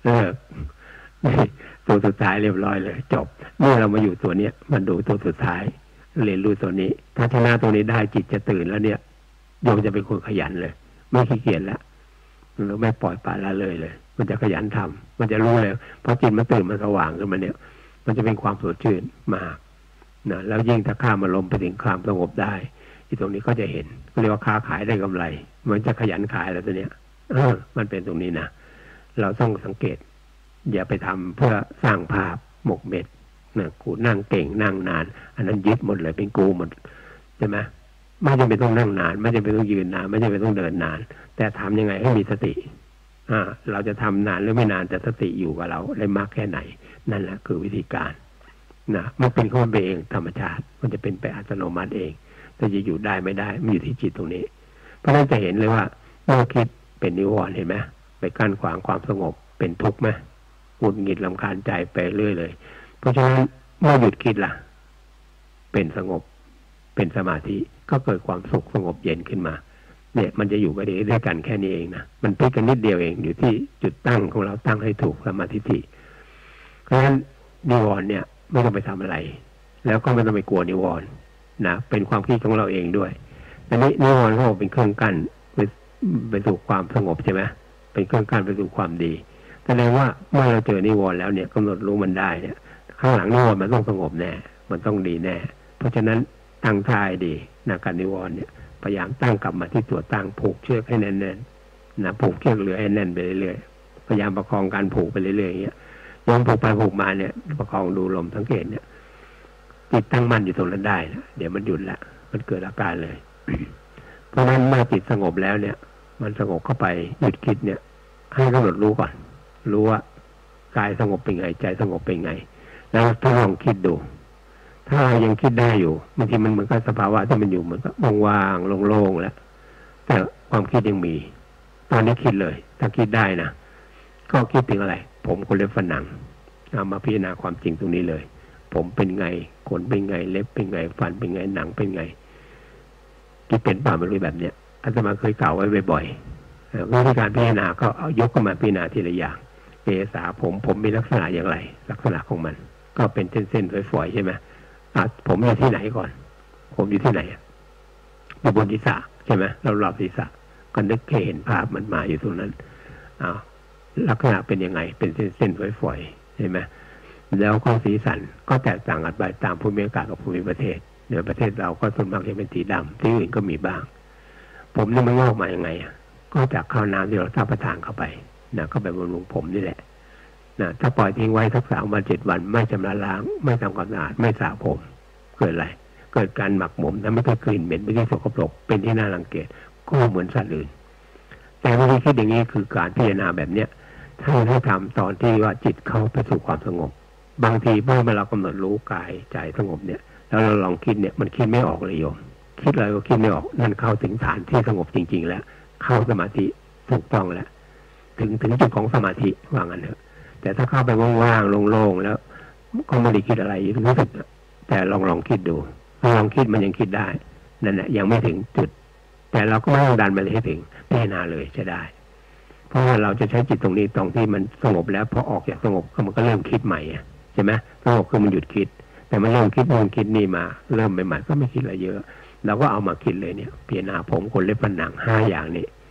[SPEAKER 1] ตัวสุดท้ายเรียบร้อยเลยจบเมื่อเรามาอยู่ตัวเนี้ยมันดูตัวสุดท้ายเรียนรู้ตัวนี้ถ้าชนะตัวนี้ได้จิตจะตื่นแล้วเนี่ยโยมจะเป็นคนขยันเลยไม่ขี้เกียจแล้วเราไม่ปล่อยปละละเลยมันจะขยันทำมันจะรู้เลยเพราะจิตมันตื่นมันสว่างขึ้นมาเนี่ยมันจะเป็นความสดชื่นมากนะแล้วยิ่งถ้าข้ามอารมณ์ไปถึงความสงบได้ที่ตรงนี้ก็จะเห็นก็เรียกว่าค้าขายได้กำไรมันจะขยันขายแล้วตัวเนี้ยมันเป็นตรงนี้นะเราต้องสังเกตอย่าไปทำเพื่อสร้างภาพหมกเม็ดนะกูนั่งเก่งนั่งนานอันนั้นยึดหมดเลยเป็นกูหมดใช่ไหมไม่จำเป็นต้องนั่งนานไม่จำเป็นต้องยืนนานไม่จำเป็นต้องเดินนานแต่ทำยังไงให้มีสติเราจะทำนานหรือไม่นานแต่สติอยู่กับเราได้มากแค่ไหนนั่นแหละคือวิธีการนะมันเป็นของมันเองธรรมชาติมันจะเป็นไปอัตโนมัติเองแต่จะอยู่ได้ไม่ได้มันอยู่ที่จิตตรงนี้เพราะฉะนั้นจะเห็นเลยว่าเมื่อคิดเป็นนิวรณ์เห็นไหมไปกั้นขวางความสงบเป็นทุกข์ไหมหงุดหงิดรำคาญใจไปเรื่อยเลยเพราะฉะนั้นเมื่อหยุดคิดล่ะเป็นสงบเป็นสมาธิก็เกิดความสุขสงบเย็นขึ้นมาเนี่ยมันจะอยู่ไปด้วยกันแค่นี้เองนะมันพลิกกันนิดเดียวเองอยู่ที่จุดตั้งของเราตั้งให้ถูกสมาธิที่เพราะฉะนั้นนิวรณ์เนี่ยไม่ต้องไปทำอะไรแล้วก็ไม่ต้องไปกลัวนิวรณ์นะเป็นความคิดของเราเองด้วยอันนี้นิวรณ์เขาเป็นเครื่องกั้นไปสู่ความสงบใช่ไหมเป็นเครื่องกั้นไปสู่ความดีแสดงว่าเมื่อเราเจอนิวรณ์แล้วเนี่ยกำหนดรู้มันได้เนี่ยข้างหลังนิวรณ์มันต้องสงบแน่มันต้องดีแน่เพราะฉะนั้นตั้งท่าให้ดีนะการนิวรณ์เนี่ยพยายามตั้งกลับมาที่ตัวตั้งผูกเชือกให้แน่นๆนะผูกเชือกเรือให้แน่นไปเรื่อยๆพยายามประคองการผูกไปเรื่อยๆอย่างเงี้ยยอมผูกไปผูกมาเนี่ยประคองดูลมสังเกตเนี่ยจิตตั้งมั่นอยู่ตรงนั้นได้นะเดี๋ยวมันหยุดละมันเกิดอาการเลย เพราะฉะนั้นเมื่อจิตสงบแล้วเนี่ยมันสงบเข้าไปหยุดคิดเนี่ยให้กำหนดรู้ก่อนรู้ว่ากายสงบเป็นไงใจสงบเป็นไงแล้วทดลองคิดดูถ้าเรายังคิดได้อยู่บางทีมันเหมือนกับสภาวะที่มันอยู่เหมือนกับว่างๆโล่งๆแล้วแต่ความคิดยังมีตอนนี้คิดเลยถ้าคิดได้นะก็คิดถึงอะไรผมขนเล็บฝันหนังเอามาพิจารณาความจริงตรงนี้เลยผมเป็นไงขนเป็นไงเล็บเป็นไงฟันเป็นไงหนังเป็นไงที่เป็นป่าไม่รู้แบบเนี้ยอาตมาเคยกล่าวไว้บ่อยๆวิธีการพิจารณาก็เอายกขึ้นมาพิจารณาทีละอย่างเกษาผมมีลักษณะอย่างไรลักษณะของมันก็เป็นเส้นๆฝอยๆใช่ไหมผมอยู่ที่ไหนก่อนผมอยู่ที่ไหนอยู่บนศีรษะใช่ไหมเราหลับศีรษะก็นึกเห็นภาพมันมาอยู่ตรงนั้นลักษณะเป็นยังไงเป็นเส้นๆฝอยๆใช่ไหมแล้วก็สีสันก็แตกต่างกันไปตามภูมิอากาศกับภูมิประเทศในประเทศเราก็ส่วนมากจะเป็นสีดำที่อื่นก็มีบ้างผมนี่มันงอกมายังไงก็จากข้าวน้ำที่เรารับประทานเข้าไปนะก็ไปบำรุงผมนี่แหละนะถ้าปล่อยทิ้งไว้สัก3 วัน 7 วันไม่ชำระล้างไม่ทำความสะอาดไม่สระผมเกิดอะไรเกิดการหมักหมมและไม่ได้กลิ่นเหม็นไม่ได้สกปรกเป็นที่น่ารังเกียจก็เหมือนสัตว์อื่นแต่วิธีคิดอย่างนี้คือการพิจารณาแบบเนี้ยถ้าให้ทำตอนที่ว่าจิตเข้าไปสู่ความสงบบางทีเมื่อเรากำหนดรู้กายใจสงบเนี่ยแล้วเราลองคิดเนี่ยมันคิดไม่ออกเลยโยมคิดอะไรก็คิดไม่ออกนั่นเข้าถึงฐานที่สงบจริงๆแล้วเข้าสมาธิถูกต้องแล้วถึงจุดของสมาธิว่างั้นเถอะแต่ถ้าเข้าไปว่างๆโล่งๆแล้วก็ไม่ได้คิดอะไรรู้สึกแต่ลองคิดดูลองคิดมันยังคิดได้นั่นแหละยังไม่ถึงจุดแต่เราก็ไม่ต้องดันไปให้ถึงพิจารณาเลยจะได้เพราะว่าเราจะใช้จิตตรงนี้ตรงที่มันสงบแล้วพอออกจากสงบมันก็เริ่มคิดใหม่ใช่ไหมสงบคือมันหยุดคิดแต่มันเริ่มคิดนู่นคิดนี่มาเริ่มใหม่ๆก็ไม่คิดอะไรเยอะเราก็เอามาคิดเลยเนี่ยพิจารณาผมขนเล็บฟันหนัง5 อย่างนี้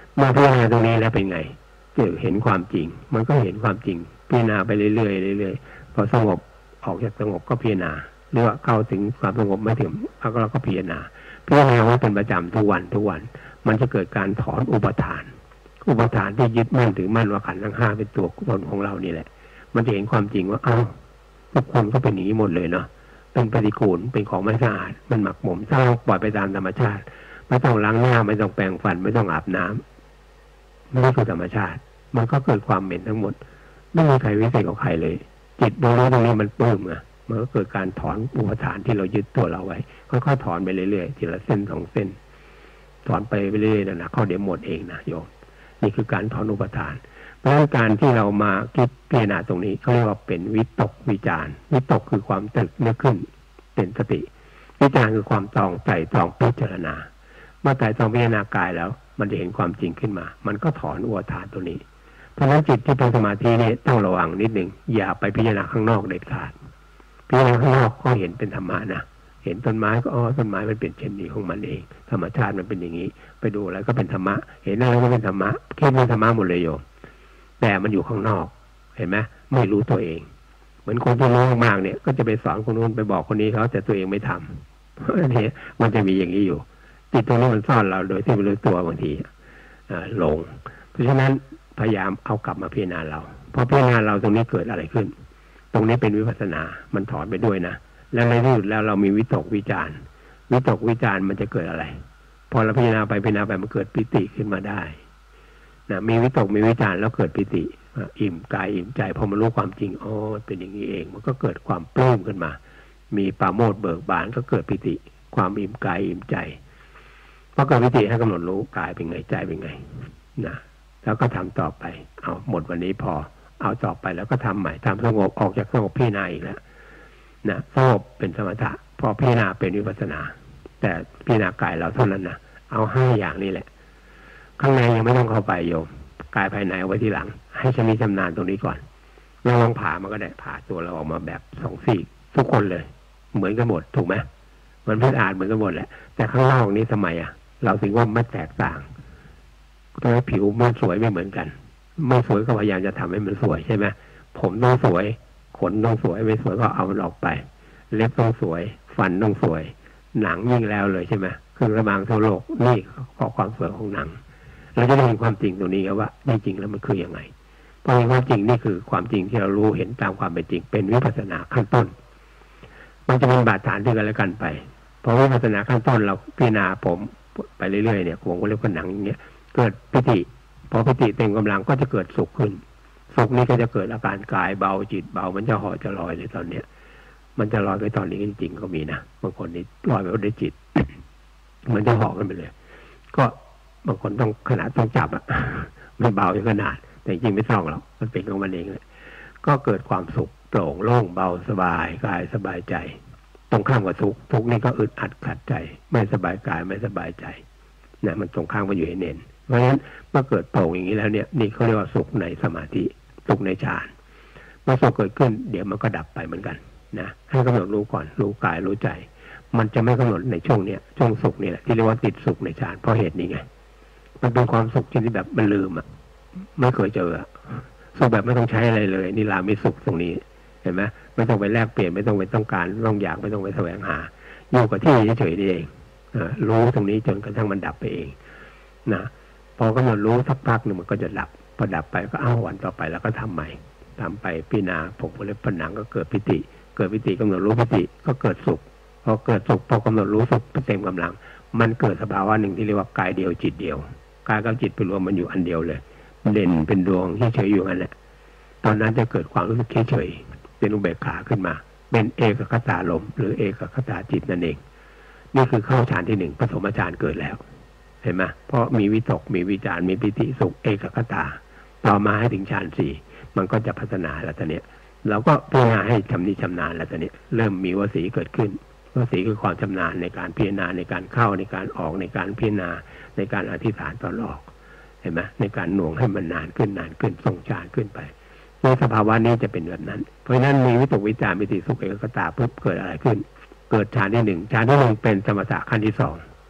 [SPEAKER 1] เมื่อพิจารณาตรงนี้แล้วเป็นไงจะเห็นความจริงมันก็เห็นความจริงพิจารณาไปเรื่อยๆเรื่อยๆพอสงบออกจากสงบก็พิจารณาหรือว่าเข้าถึงความสงบไม่ถึงเราก็พิจารณาไว้เป็นประจำทุกวันมันจะเกิดการถอนอุปทานที่ยึดมั่นถือมั่นว่าขันธ์ทั้งห้าเป็นตัวตนของเรานี่แหละมันจะเห็นความจริงว่าทุกคนก็เป็นอย่างนี้หมดเลยเนาะเป็นปฏิกูลเป็นของไม่สะอาดมันหมักหมมถ้าเราปล่อยไปตามธรรมชาติไม่ต้องล้างหน้าไม่ต้องแปรงฟันไม่ต้องอาบน้ำนี่คือธรรมชาติมันก็เกิดความเหม็นทั้งหมดไม่มีใครวิเศษกว่าใครเลยจิตดวงรู้ตรงนี้มันปลื้มไงมันก็เกิดการถอนอุปทานที่เรายึดตัวเราไว้ค่อยๆถอนไปเรื่อยๆทีละเส้น2 เส้นถอนไปเรื่อยๆนะเขาเดี๋ยวหมดเองนะโยมนี่คือการถอนอุปทานเพราะฉะนั้นการที่เรามาคิดพิจารณาตรงนี้เขาเรียกว่าเป็นวิตกวิจารวิตกคือความตึกนึกขึ้นเป็นสติวิจารคือความตรองใจตรองพิจารณาเมื่อใจตรองพิจารณากายแล้วมันจะเห็นความจริงขึ้นมามันก็ถอนอุปทานตัวนี้เพราะฉะนั้นจิตที่เป็นสมาธินี่ต้องระวังนิดหนึ่งอย่าไปพิจารณาข้างนอกเด็ดขาดพิจารณาข้างนอกก็เห็นเป็นธรรมะนะเห็นต้นไม้ก็ต้นไม้มันเป็นเช่นนี้ของมันเองธรรมชาติมันเป็นอย่างนี้ไปดูอะไรก็เป็นธรรมะเห็นอะไรก็เป็นธรรมะคิดเป็นธรรมะหมดเลยโยมแต่มันอยู่ข้างนอกเห็นไหมไม่รู้ตัวเองเหมือนคนที่รู้มากเนี่ยก็จะไปสอนคนนู้นไปบอกคนนี้เขาแต่ตัวเองไม่ทำเพราะฉะนั้นมันจะมีอย่างนี้อยู่จิตตรงนี้มันซ่อนเราโดยที่ไม่รู้ตัวบางทีหลงเพราะฉะนั้นพยายามเอากลับมาพิจารณาเราพอพิจารณาเราตรงนี้เกิดอะไรขึ้นตรงนี้เป็นวิปัสสนามันถอนไปด้วยนะแล้วในที่สุดแล้วเรามีวิตกวิจารมันจะเกิดอะไรพอเราพิจารณาไปมันเกิดปิติขึ้นมาได้นะมีวิตกมีวิจารแล้วเกิดปิติอิ่มกายอิ่มใจพอมารู้ความจริงเป็นอย่างนี้เองมันก็เกิดความปลื้มขึ้นมามีปราโมทย์เบิกบานก็เกิดปิติความอิ่มกายอิ่มใจพอเกิดปิติให้กำหนดรู้กายเป็นไงใจเป็นไงนะแล้วก็ทำต่อไปเอาหมดวันนี้พอเอาต่อไปแล้วก็ทำใหม่ทำสงบออกจากสงบพิจารณาอีกแล้วนะสงบเป็นสมถะพอพิจารณาเป็นวิปัสสนาแต่พิจารณากายเราเท่านั้นนะเอา5 อย่างนี้แหละข้างในยังไม่ต้องเข้าไปโยมกายภายในเอาไว้ทีหลังให้ชำนิชำนาญตรงนี้ก่อนเราลองผ่ามันก็ได้ผ่าตัวเราออกมาแบบ2 ซี่ทุกคนเลยเหมือนกันหมดถูกไหมมันไม่อาจเหมือนกันหมดแหละแต่ข้างล่างนี้ทำไมเราถึงว่าไม่แตกต่างตรงผิวมันสวยไม่เหมือนกันไม่สวยก็พยายามจะทำให้มันสวยใช่ไหมผมต้องสวยขนต้องสวยไม่สวยก็เอามันออกไปเล็บต้องสวยฟันต้องสวยหนังยิ่งแล้วเลยใช่ไหมเครื่องระบางทั่วโลกนี่ก็ความสวยของหนังเราจะได้เห็นความจริงตรงนี้ว่าจริงๆแล้วมันคือยังไงเพราะความจริงนี่คือความจริงที่เรารู้เห็นตามความเป็นจริงเป็นวิปัสสนาขั้นต้นมันจะเป็นบาดฐานที่กันและกันไปเพราะวิปัสสนาขั้นต้นเราพิจารณาผมไปเรื่อยๆเนี่ยผมก็เรียกว่าหนังอย่างเงี้ยเกิดปิติพอปิติเต็มกำลังก็จะเกิดสุขขึ้นสุขนี้ก็จะเกิดอาการกายเบาจิตเบามันจะห่อจะลอยเลยตอนเนี้ยมันจะลอยไปตอนนี้จริงๆก็มีนะบางคนนี่ลอยไปด้วยจิต มันจะห่อกันไปเลยก็บางคนต้องขนาดต้องจับไม่เบาอย่างขนาดแต่จริงไม่ต้องหรอกมันเป็นของมันเองเลยก็เกิดความสุขโปร่งโล่งเบาสบายกายสบายใจตรงข้ามกับทุกข์นี่ก็อึดอัดขัดใจไม่สบายกายไม่สบายใจนะมันตรงข้ามกันอยู่ให้เน้นเพราะฉะนั้นเมื่อเกิดโปร่งอย่างนี้แล้วเนี่ยนี่เขาเรียกว่าสุขในสมาธิสุขในฌานเมื่อสุขเกิดขึ้นเดี๋ยวมันก็ดับไปเหมือนกันนะให้กำหนดรู้ก่อนรู้กายรู้ใจมันจะไม่กำหนดในช่วงสุขนี่แหละที่เรียกว่าติดสุขในฌานเพราะเหตุนี้ไงมันเป็นความสุขที่แบบมันลืมไม่เคยเจอสุขแบบไม่ต้องใช้อะไรเลยนี่ลามิสุขตรงนี้เห็นไหมไม่ต้องไปแลกเปลี่ยนไม่ต้องไปต้องการต้องอยากไม่ต้องไปแสวงหาอยู่กับที่เฉยๆนี่เองรู้ตรงนี้จนกระทั่งมันดับไปเองนะพอกำหนดรู้สักพักหนึ่งมันก็จะดับพอดับไปก็วันต่อไปแล้วก็ทำใหม่ทำไปพิจารณาผมก็เลยผนังก็เกิดปิติกำหนดรู้ปิติก็เกิดสุขพอเกิดสุขพอกำหนดรู้สุขเต็มกำลังมันเกิดสภาวะหนึ่งที่เรียกว่ากายเดียวจิตเดียวกายกับจิตไปรวมมันอยู่อันเดียวเลยเด่นเป็นดวงที่เฉยอยู่นั่นแหละตอนนั้นจะเกิดความรู้สึกเฉยเป็นอุเบกขาขึ้นมาเป็นเอกคตารมณ์หรือเอกคตาจิตนั่นเองนี่คือเข้าฌานที่1ปฐมฌานเกิดแล้วเห็นไหมเพราะมีวิตกมีวิจารมีปิติสุขเอกคตาต่อมาให้ถึงฌาน4มันก็จะพัฒนาแล้วตอนนี้เราก็พิจารณาให้ชำนิชำนาญแล้วตอนนี้เริ่มมีวสีเกิดขึ้นวสีคือความชำนาญในการพิจารณาในการเข้าในการออกในการพิจารณาในการอธิษฐานตอนออกเห็นไหมในการหน่วงให้มันนานขึ้นส่งฌานขึ้นไปในสภาวะนี้จะเป็นแบบนั้นเพราะฉะนั้นมีวิตกวิจารปิติสุขเอกคตาปุ๊บเกิดอะไรขึ้นเกิดฌานที่1ฌานที่1เป็นสมถะขั้นที่2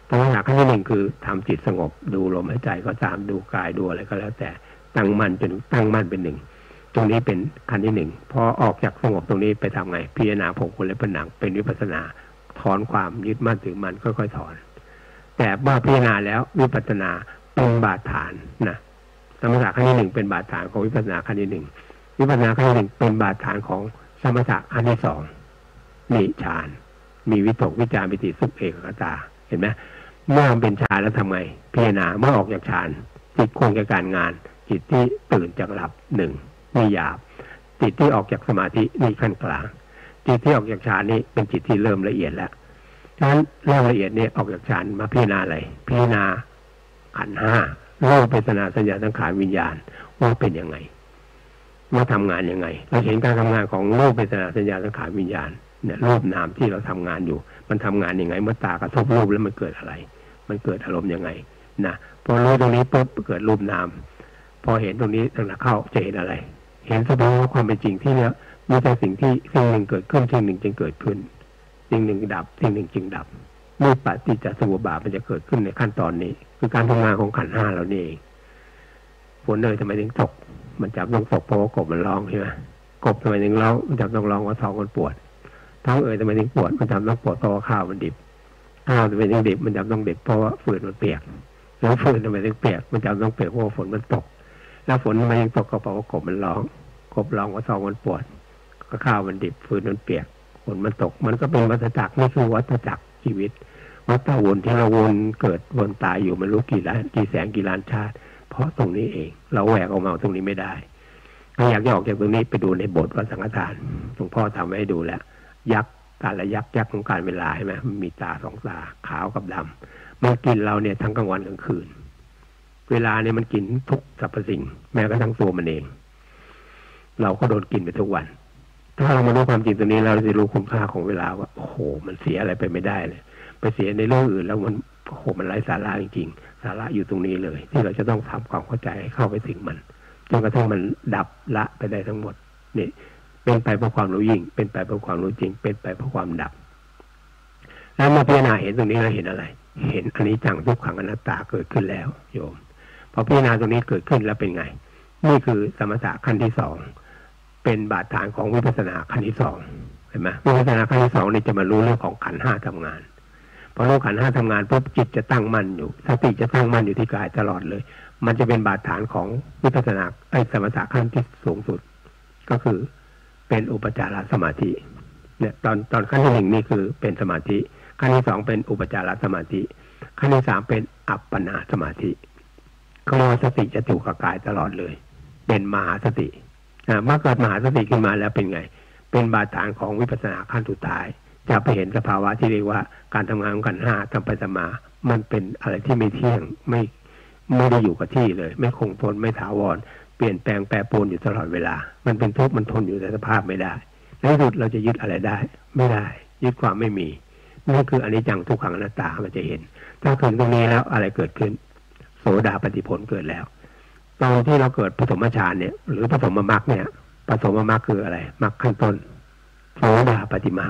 [SPEAKER 1] ภาวนาขั้นที่หนึ่งคือทำจิตสงบดูลมหายใจก็ตามดูกายดูอะไรก็แล้วแต่ตั้งมั่นจนตั้งมั่นเป็นหนึ่งตรงนี้เป็นขั้นที่หนึ่งพอออกจากสงบตรงนี้ไปทำไงพิจารณาผมคนและผนังเป็นวิปัสสนาถอนความยึดมั่นถือมั่นค่อยๆถอนแต่เมื่อพิจารณาแล้ววิปัสสนาเป็นบาดฐานนะสมถะขั้นที่หนึ่งเป็นบาดฐานของวิปัสสนาขั้นที่หนึ่งวิปัสสนาขั้นที่หนึ่งเป็นบาดฐานของสมถะขั้นที่สองมีฌานมีวิตกวิจารปิติสุขเอกคตาเห็นไหมเมื่อเป็นฌานแล้วทำไงพิจารณาเมื่อออกจากฌานจิตคงแก่การงานจิตที่ตื่นจากหลับหนึ่งนี่หยาบจิตที่ออกจากสมาธินี่ขั้นกลางจิตที่ออกจากฌานนี่เป็นจิตที่เริ่มละเอียดแล้วฉะนั้นเริ่มละเอียดนี่ออกจากฌานมาพิจารณาอะไรพิจารณาขันธ์ห้ารูปเวทนาสัญญาสังขารวิญญาณว่าเป็นยังไงว่าทำงานยังไงเราเห็นการทำงานของรูปเวทนาสัญญาสังขารวิญญาณเนี่ยรูปนามที่เราทำงานอยู่มันทำงานยังไงเมื่อตากระทบรูปแล้วมันเกิดอะไรมันเกิดอารมณ์ยังไงนะพอรู้ตรงนี้ปุ๊บเกิดรูปนามพอเห็นตรงนี้ตั้งแต่เข้าจะเห็นอะไรเห็นสภาวะความเป็นจริงที่เนี่ยมีแต่สิ่งหนึ่งเกิดขึ้นสิ่งหนึ่งจึงเกิดขึ้นสิ่งหนึ่งดับสิ่งหนึ่งจึงดับรูปปฏิจจสมุปบาทมันจะเกิดขึ้นในขั้นตอนนี้คือการทำงานของขันธ์ห้าเรานี่เองฝนเลยทำไมถึงตกมันจับต้องตกเพราะว่ากบมันร้องใช่ไหมกบทำไมถึงร้องมันจับต้องร้องว่าท้องมันปวดท้องทำไมถึงปวดมันจับต้องปวดเพราะว่าข้าวมันดิบข้าวทำไมถึงดิบมันจับต้องดิบเพราะว่าฝืนมันเปียกแล้วฝืนทำไมถึงเปียกมันจับต้องเปียกเพราะว่าฝนมันตกแล้วฝนทำไมถึงตกก็เพราะว่ากบมันร้องกบร้องว่าท้องมันปวดก็ข้าวมันดิบฝืนมันเปียกฝนมันตกมันก็เป็นวัฏจักรนี่คือวัฏจักรชีวิตวัฏวนที่เราวนเกิดวนตายอยู่มันรู้กี่ล้านกี่แสนกี่ล้านชาติเพราะตรงนี้เองเราแหวกออกมาตรงนี้ไม่ได้ถ้าอยากจะออกจากตรงนี้ไปดูในบทวัดสังฆทานหลวงพ่อทำไว้ให้ดูแล้วยักษ์การละยักษ์ของการเวลาใช่ไหมมันมีตาสองตาขาวกับดำมันกินเราเนี่ยทั้งกลางวันกลางคืนเวลาเนี่ยมันกินทุกสรรพสิ่งแม้กระทั่งตัวมันเองเราก็โดนกินไปทุกวันถ้าเรามารู้ความจริงตรงนี้เราจะรู้คุณค่าของเวลาว่าโอ้โหมันเสียอะไรไปไม่ได้เลยไปเสียในเรื่องอื่นแล้วมันโอ้โหมันไร้สาระจริงๆสาระอยู่ตรงนี้เลยที่เราจะต้องทำความเข้าใจให้เข้าไปถึงมันจนกระทั่งมันดับละไปได้ทั้งหมดนี่เป็นไปเพราะความรู้ยิ่งเป็นไปเพราะความรู้จริงเป็นไปเพราะความดับแล้วมาพิจารณาเห็นตรงนี้เราเห็นอะไรเห็นอนิจจังทุกขังอนัตตาเกิดขึ้นแล้วโยมพอพิจารณาตรงนี้เกิดขึ้นแล้วเป็นไงนี่คือสมถะขั้นที่สองเป็นบาดฐานของวิปัสสนาขั้นที่สองเห็นไหมวิปัสสนาขั้นที่สองนี่จะมารู้เรื่องของขันธ์ห้าทำงานพอรู้ขันธ์ห้าทำงานปุ๊บจิตจะตั้งมั่นอยู่สติจะตั้งมั่นอยู่ที่กายตลอดเลยมันจะเป็นบาดฐานของวิปัสสนาสมถะขั้นที่สูงสุดก็คือเป็นอุปจารสมาธิเนี่ยตอนขั้นที่หนึ่งนี่คือเป็นสมาธิขั้นที่สองเป็นอุปจารสมาธิขั้นที่สามเป็นอัปปนาสมาธิก็เรียกว่าสติจะอยู่กับกายตลอดเลยเป็นมหาสติเมื่อเกิดมหาสติขึ้นมาแล้วเป็นไงเป็นบาดฐานของวิปัสสนาขั้นสุดท้ายจะไปเห็นสภาวะที่เรียกว่าการทำงานของขันธ์ห้าทำไปทำมามันเป็นอะไรที่ไม่เที่ยงไม่ได้อยู่กับที่เลยไม่คงทนไม่ถาวรเปลี่ยนแปลงแปรปรวนอยู่ตลอดเวลามันเป็นทุกข์มันทนอยู่ในสภาพไม่ได้ในที่สุดเราจะยึดอะไรได้ไม่ได้ยึดความไม่มีนี่คืออนิจจังทุกขังอนัตตามันจะเห็นถ้าถึงตรงนี้แล้วอะไรเกิดขึ้นโสดาปัตติผลเกิดแล้วตอนที่เราเกิดปฐมฌานเนี่ยหรือปฐมมรรคเนี่ยปฐมมรรคคืออะไรมรรคขั้นต้นโสดาปัตติมรรค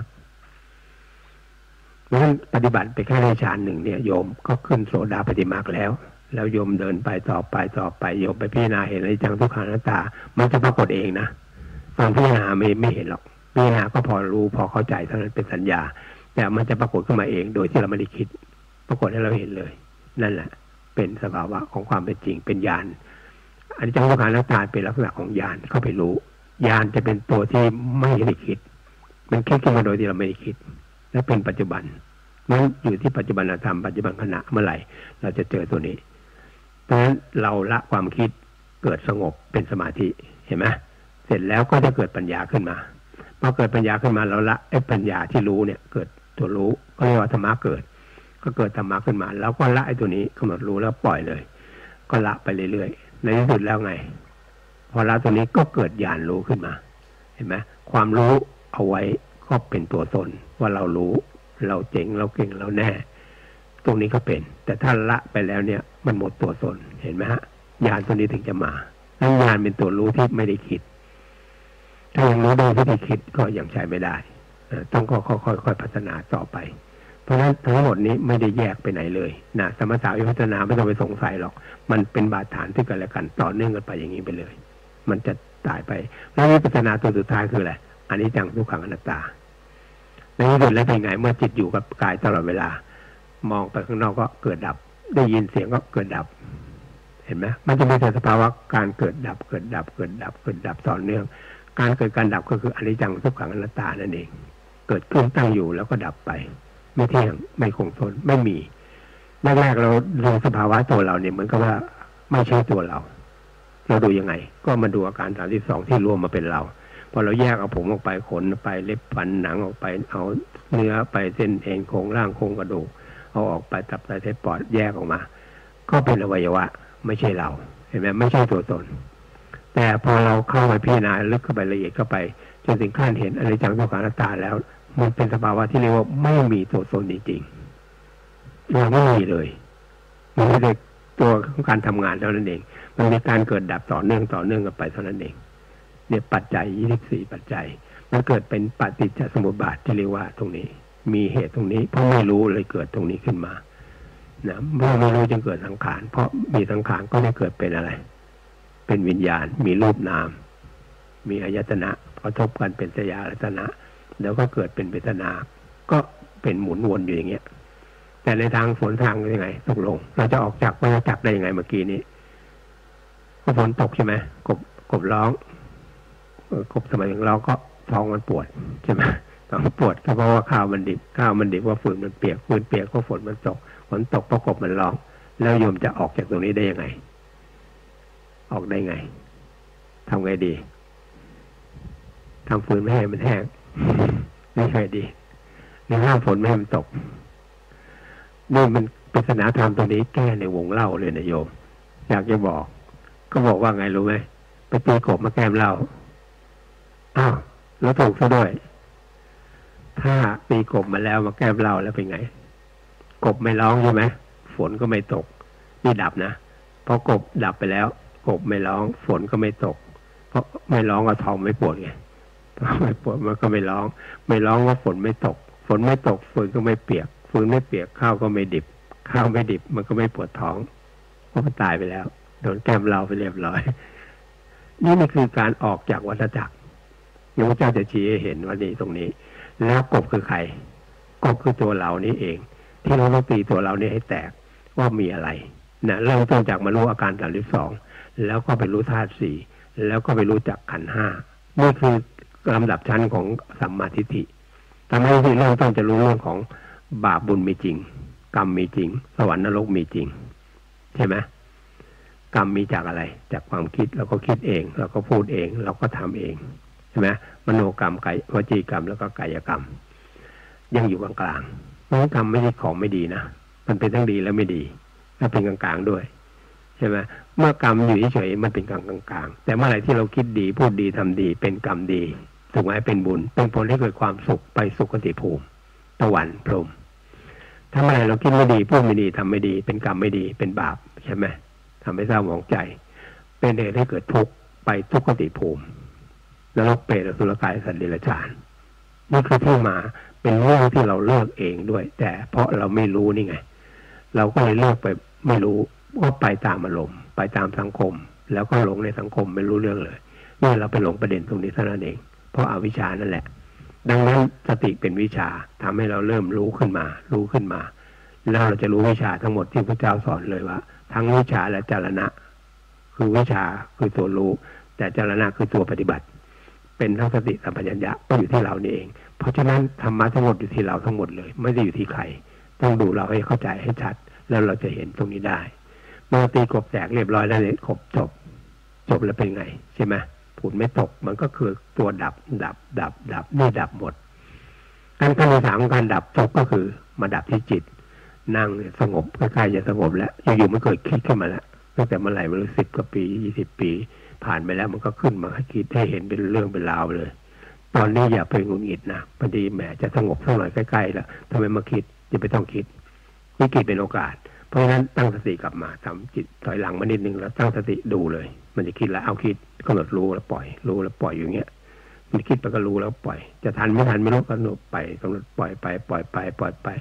[SPEAKER 1] เพราะฉะนั้นปฏิบัติไปแค่ในฌานหนึ่งเนี่ยโยมก็ขึ้นโสดาปัตติมรรคแล้วโยมเดินไปต่อไปโยมไปพิจารณาเห็นอนิจจังทุกขังอนัตตามันจะปรากฏเองนะตอนพิจารณาไม่เห็นหรอกพิจารณาก็พอรู้พอเข้าใจเท่านั้นเป็นสัญญาแต่มันจะปรากฏขึ้นมาเองโดยที่เราไม่ได้คิดปรากฏให้เราเห็นเลยนั่นแหละเป็นสภาวะของความเป็นจริงเป็นญาณอนิจจังทุกขังอนัตตาเป็นลักษณะของญาณเข้าไปรู้ญาณจะเป็นตัวที่ไม่ได้คิดมันคิดขึ้นมาโดยที่เราไม่ได้คิดและเป็นปัจจุบันนั้นอยู่ที่ปัจจุบันธรรมปัจจุบันขณะเมื่อไหร่เราจะเจอตัวนี้เพราะฉะนั้นเราละความคิดเกิดสงบเป็นสมาธิเห็นไหมเสร็จแล้วก็จะเกิดปัญญาขึ้นมาพอเกิดปัญญาขึ้นมาเราละปัญญาที่รู้เนี่ยเกิดตัวรู้ก็เรียกว่าธรรมะเกิดก็เกิดธรรมะขึ้นมาแล้วก็ละตัวนี้กำหนดรู้แล้วปล่อยเลยก็ละไปเรื่อยๆในที่สุดแล้วไงพอละตัวนี้ก็เกิดญาณรู้ขึ้นมาเห็นไหมความรู้เอาไว้ก็เป็นตัวตนว่าเรารู้เราเจ๋งเราเก่งเราแน่ตรงนี้ก็เป็นแต่ถ้าละไปแล้วเนี่ยมันหมดตัวตนเห็นไหมฮะญาณตัวนี้ถึงจะมาแล้วญาณเป็นตัวรู้ที่ไม่ได้คิดถ้ายังรู้ได้ที่คิดก็ยังใช้ไม่ได้ต้องค่อยๆพัฒนาต่อไปเพราะฉะนั้นทั้งหมดนี้ไม่ได้แยกไปไหนเลยนะสมถะวิปัสสนาไม่ต้องไปสงสัยหรอกมันเป็นบาดฐานที่กันและกันต่อเนื่องกันไปอย่างนี้ไปเลยมันจะตายไปแล้ววิปัสสนาตัวสุดท้ายคืออะไรอนิจจังทุกขังอนัตตาในที่สุดแล้วเป็นไงเมื่อจิตอยู่กับกายตลอดเวลามองไปข้างนอกก็เกิดดับได้ยินเสียงก็เกิดดับเห็นไหมมันจะมีแต่สภาวะการเกิดดับเกิดดับเกิดดับเกิดดับต่อเนื่องการเกิดการดับก็คืออนิจจังทุกขังอนัตตานั่นเองเกิดขึ้นตั้งอยู่แล้วก็ดับไปไม่เที่ยงไม่คงทนไม่มีแรกๆเราดูสภาวะตัวเราเนี่ยเหมือนกับว่าไม่ใช่ตัวเราดูยังไงก็มาดูอาการ32ที่รวมมาเป็นเราพอเราแยกเอาผมออกไปขนไปเล็บฟันหนังออกไปเอาเนื้อไปเส้นเอ็นโครงร่างโครงกระดูกเอาออกไปตับไตเส้นปอดแยกออกมาก็เป็นอวัยวะไม่ใช่เราเห็นไหมไม่ใช่ตัวตนแต่พอเราเข้าไปพิจารณาลึกเข้าไปละเอียดเข้าไปจนถึงขั้นเห็นอนิจจังทุกขังอนัตตาแล้วมันเป็นสภาวะที่เรียกว่าไม่มีตัวตนจริงๆเราไม่มีเลยมันไม่ได้ตัวของการทำงานเท่านั้นเองมันมีการเกิดดับต่อเนื่องกันไปเท่านั้นเองเนี่ยปัจจัย24ปัจจัยมันเกิดเป็นปฏิจจสมุปบาทที่เรียกว่าตรงนี้มีเหตุตรงนี้เพราะไม่รู้เลยเกิดตรงนี้ขึ้นมานะเมื่อไม่รู้จึงเกิดสังขารเพราะมีสังขารก็ได้เกิดเป็นอะไรเป็นวิญญาณมีรูปนามมีอายตนะกระทบกันเป็นสัญญาอายตนะแล้วก็เกิดเป็นเวทนาก็เป็นหมุนวนอยู่อย่างเงี้ยแต่ในทางฝนทางยังไงตกลงเราจะออกจากวัฏจักรได้ยังไงเมื่อกี้นี้ก็ฝนตกใช่ไหมกบร้องกบสมัยของเราก็ท้องมันปวดใช่ไหมท้องปวดก็เพราะว่าข้าวมันดิบว่าฝืนมันเปียกฝืนเปียกก็ฝนมันตกฝนตกเพราะกบมันร้องแล้วโยมจะออกจากตรงนี้ได้ยังไงออกได้ไงทำไงดีทำฝืนไม่ให้มันแห้งไม่ใช่ดีในห้ามฝนไม่ให้มันตกนี่มันปริศนาธรรมตัวนี้แก้ในวงเล่าเลยนะโยมอยากจะบอกก็บอกว่าไงรู้ไหมไปตีกบมาแก้มเหล้าอ้าวแล้วถูกซะด้วยถ้าตีกบมาแล้วมาแก้มเหล้าแล้วเป็นไงกบไม่ร้องใช่ไหมฝนก็ไม่ตกนี่ดับนะเพราะกบดับไปแล้วกบไม่ร้องฝนก็ไม่ตกเพราะไม่ร้องก็ท้องไม่ปวดไงไม่ปวดมันก็ไม่ร้องว่าฝนไม่ตกฝนก็ไม่เปียกฝนไม่เปียกข้าวก็ไม่ดิบข้าวไม่ดิบมันก็ไม่ปวดท้องเพราะมันตายไปแล้วโดนแก้มเราไปเรียบร้อยนี่คือการออกจากวัฏจักรพระเจ้าจะชี้ให้เห็นว่านี่ตรงนี้แล้วกบคือใครกบคือตัวเรานี่เองที่เราต้องตีตัวเรานี่ให้แตกว่ามีอะไรนะเริ่มต้นจากมารู้อาการ32แล้วก็ไปรู้ธาตุ4แล้วก็ไปรู้จักขันธ์5นี่คือลำดับชั้นของสัมมาทิฏฐิทำให้ที่เริ่มต้นจะรู้เรื่องของบาปบุญมีจริงกรรมมีจริงสวรรค์นรกมีจริงใช่ไหมกรรมมีจากอะไรจากความคิดเราก็คิดเองเราก็พูดเองเราก็ทำเองใช่ไหมมโนกรรมกายวจีกรรมแล้วก็กายกรรมยังอยู่กลางๆเพราะกรรมไม่ใช่ของไม่ดีนะมันเป็นทั้งดีและไม่ดีและเป็นกลางๆด้วยใช่ไหมเมื่อกรรมอยู่เฉยๆมันเป็นกลางๆแต่เมื่อไหร่ที่เราคิดดีพูดดีทำดีเป็นกรรมดีถูกไหมเป็นบุญเป็นผลให้เกิดความสุขไปสุคติภูมิสวรรค์พรหมถ้าเมื่อไหร่เราคิดไม่ดีพูดไม่ดีทำไม่ดีเป็นกรรมไม่ดีเป็นบาปใช่ไหมทำให้เศร้าหมองใจเป็นเหตุให้เกิดทุกข์ไปทุกขติภูมินรกเปรตอสุรกายสัตว์เดรัจฉานนี่คือที่มาเป็นเรื่องที่เราเลือกเองด้วยแต่เพราะเราไม่รู้นี่ไงเราก็เลยเลือกไปไม่รู้ก็ไปตามอารมณ์ไปตามสังคมแล้วก็หลงในสังคมไม่รู้เรื่องเลยนี่เราไปหลงประเด็นตรงนี้เท่านั้นเองเพราะอวิชชานั่นแหละดังนั้นสติเป็นวิชาทำให้เราเริ่มรู้ขึ้นมาแล้วเราจะรู้วิชาทั้งหมดที่พระเจ้าสอนเลยว่าทั้งวิชาและจรณะคือวิชาคือตัวรู้แต่จรณะคือตัวปฏิบัติเป็นทั้งสติสัมปชัญญะก็อยู่ที่เรานี่เองเพราะฉะนั้นธรรมะทั้งหมดอยู่ที่เราทั้งหมดเลยไม่ได้อยู่ที่ใครต้องดูเราให้เข้าใจให้ชัดแล้วเราจะเห็นตรงนี้ได้เมื่อตีกบแตกเรียบร้อยแล้วเนี่ยกบจบแล้วเป็นไงใช่ไหมผุนไม่ตกมันก็คือตัวดับนี่ดับหมดการขั้นที่ 3การดับจบก็คือมาดับที่จิตนั่งสงบใกล้ๆจะสงบแล้วอยู่ๆมันเกิดคิดขึ้นมาแล้วตั้งแต่เมื่อไหร่ไม่รู้10 กว่าปี20 ปีผ่านไปแล้วมันก็ขึ้นมาให้คิดให้เห็นเป็นเรื่องเป็นราวเลยตอนนี้อย่าไปงุนงิดนะพอดีแหมจะสงบสักหน่อยใกล้ๆแล้วทำไมมาคิดอย่าไปต้องคิดวิกฤตเป็นโอกาสเพราะฉะนั้นตั้งสติกลับมาทำจิตถอยหลังมานิดนึงแล้วตั้งสติดูเลยมันจะคิดแล้วเอาคิดกำหนดรู้แล้วปล่อยอยู่เงี้ยมันคิดไปก็รู้แล้วปล่อยจะทันไม่ทันไม่รู้ก็หนุไปกำหนดปล่อยไป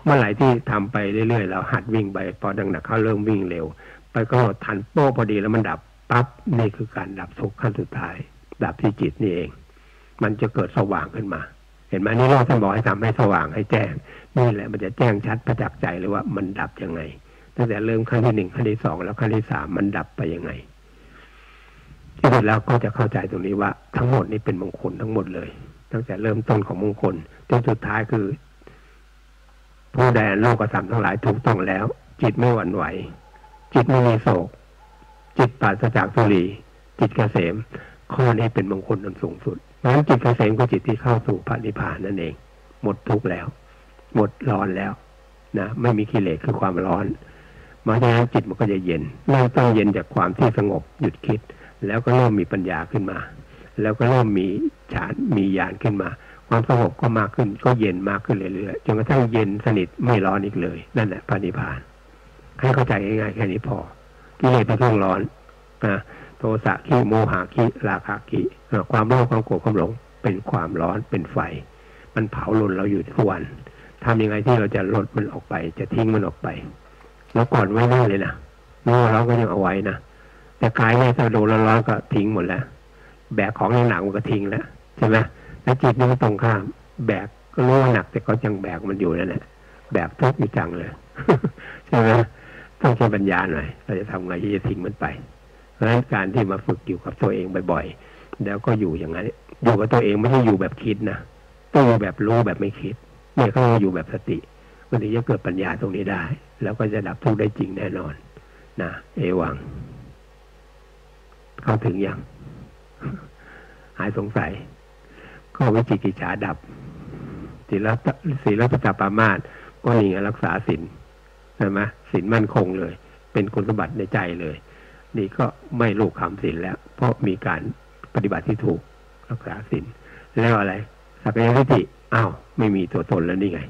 [SPEAKER 1] เมื่อไหร่ที่ทำไปเรื่อยๆเราหัดวิ่งไปพอดังหนักเขาเริ่มวิ่งเร็วไปก็ทันโป้พอดีแล้วมันดับปั๊บนี่คือการดับทุกข์ขั้นสุดท้ายดับที่จิตนี่เองมันจะเกิดสว่างขึ้นมาเห็นไหมนี่เราท่านบอกให้ทำให้สว่างให้แจ้งนี่แหละมันจะแจ้งชัดประจักษ์ใจเลยว่ามันดับยังไงตั้งแต่เริ่มขั้นที่หนึ่งขั้นที่สองแล้วขั้นที่สามมันดับไปยังไงที่สุดแล้วก็จะเข้าใจตรงนี้ว่าทั้งหมดนี้เป็นมงคลทั้งหมดเลยตั้งแต่เริ่มต้นของมงคลจนสุดท้ายคือผู้ใดโลกธรรมทั้งหลายถูกต้องแล้วจิตไม่หวั่นไหวจิตไม่มีโศกจิตปราศจากทุลีจิตเกษมข้อนี้เป็นมงคลอันสูงสุดเพราะฉะนั้นจิตเกษมคือจิตที่เข้าสู่พระนิพพานนั่นเองหมดทุกข์แล้วหมดร้อนแล้วนะไม่มีกิเลสคือความร้อนเพราะฉะนั้นจิตมันก็จะเย็นเริ่มต้องเย็นจากความที่สงบหยุดคิดแล้วก็เริ่มมีปัญญาขึ้นมาแล้วก็เริ่มมีฌานมีญาณขึ้นมาความสงบก็มากขึ้นก็เย็นมากขึ้นเรื่อยๆจนกระทั่งเย็นสนิทไม่ร้อนอีกเลยนั่นแหละพระนิพพานให้เข้าใจง่ายๆแค่นี้พอกิเลสเป็นเครื่องร้อนโทสะขี้โมหะขี้ราคะขี้ความโลภความโกรธความหลงเป็นความร้อนเป็นไฟมันเผาลนเราอยู่ทุกวันทำยังไงที่เราจะลดมันออกไปจะทิ้งมันออกไปแล้วก่อนไว้ได้เลยนะเมื่อเราก็ยังเอาไว้นะแต่กายเนี่ยถ้าโดนร้อนก็ทิ้งหมดแล้วแบกของหนักมันก็ทิ้งแล้วใช่ไหมแล้วจิตนี่ก็ตรงข้ามแบกก็รู้ว่าหนักแต่ก็ยังแบกมันอยู่นั่นแหละแบกทุกข์อยู่จังเลย ใช่ไหมต้องใช้ปัญญาหน่อยเราจะทำไงที่จะทิ้งมันไปเพราะฉะนั้นการที่มาฝึกอยู่กับตัวเองบ่อยๆแล้วก็อยู่อย่างนั้นอยู่กับตัวเองไม่ใช่อยู่แบบคิดนะต้องอยู่แบบรู้แบบไม่คิดเนี่ยเขาอยู่แบบสติมันถึงจะเกิดปัญญาตรงนี้ได้แล้วก็จะดับทุกข์ได้จริงแน่นอนนะเอวังเข้าถึงยังหายสงสัยก็วิจิกิจฉาดับศีลปปามาสก็นี่ไงรักษาศีลใช่ไหมศีลมั่นคงเลยเป็นคุณสมบัติในใจเลยนี่ก็ไม่ลูกคำศีลแล้วเพราะมีการปฏิบัติที่ถูกรักษาศีลแล้วอะไรสักยทิฏฐิอ้าวไม่มีตัวตนแล้วนี่ไง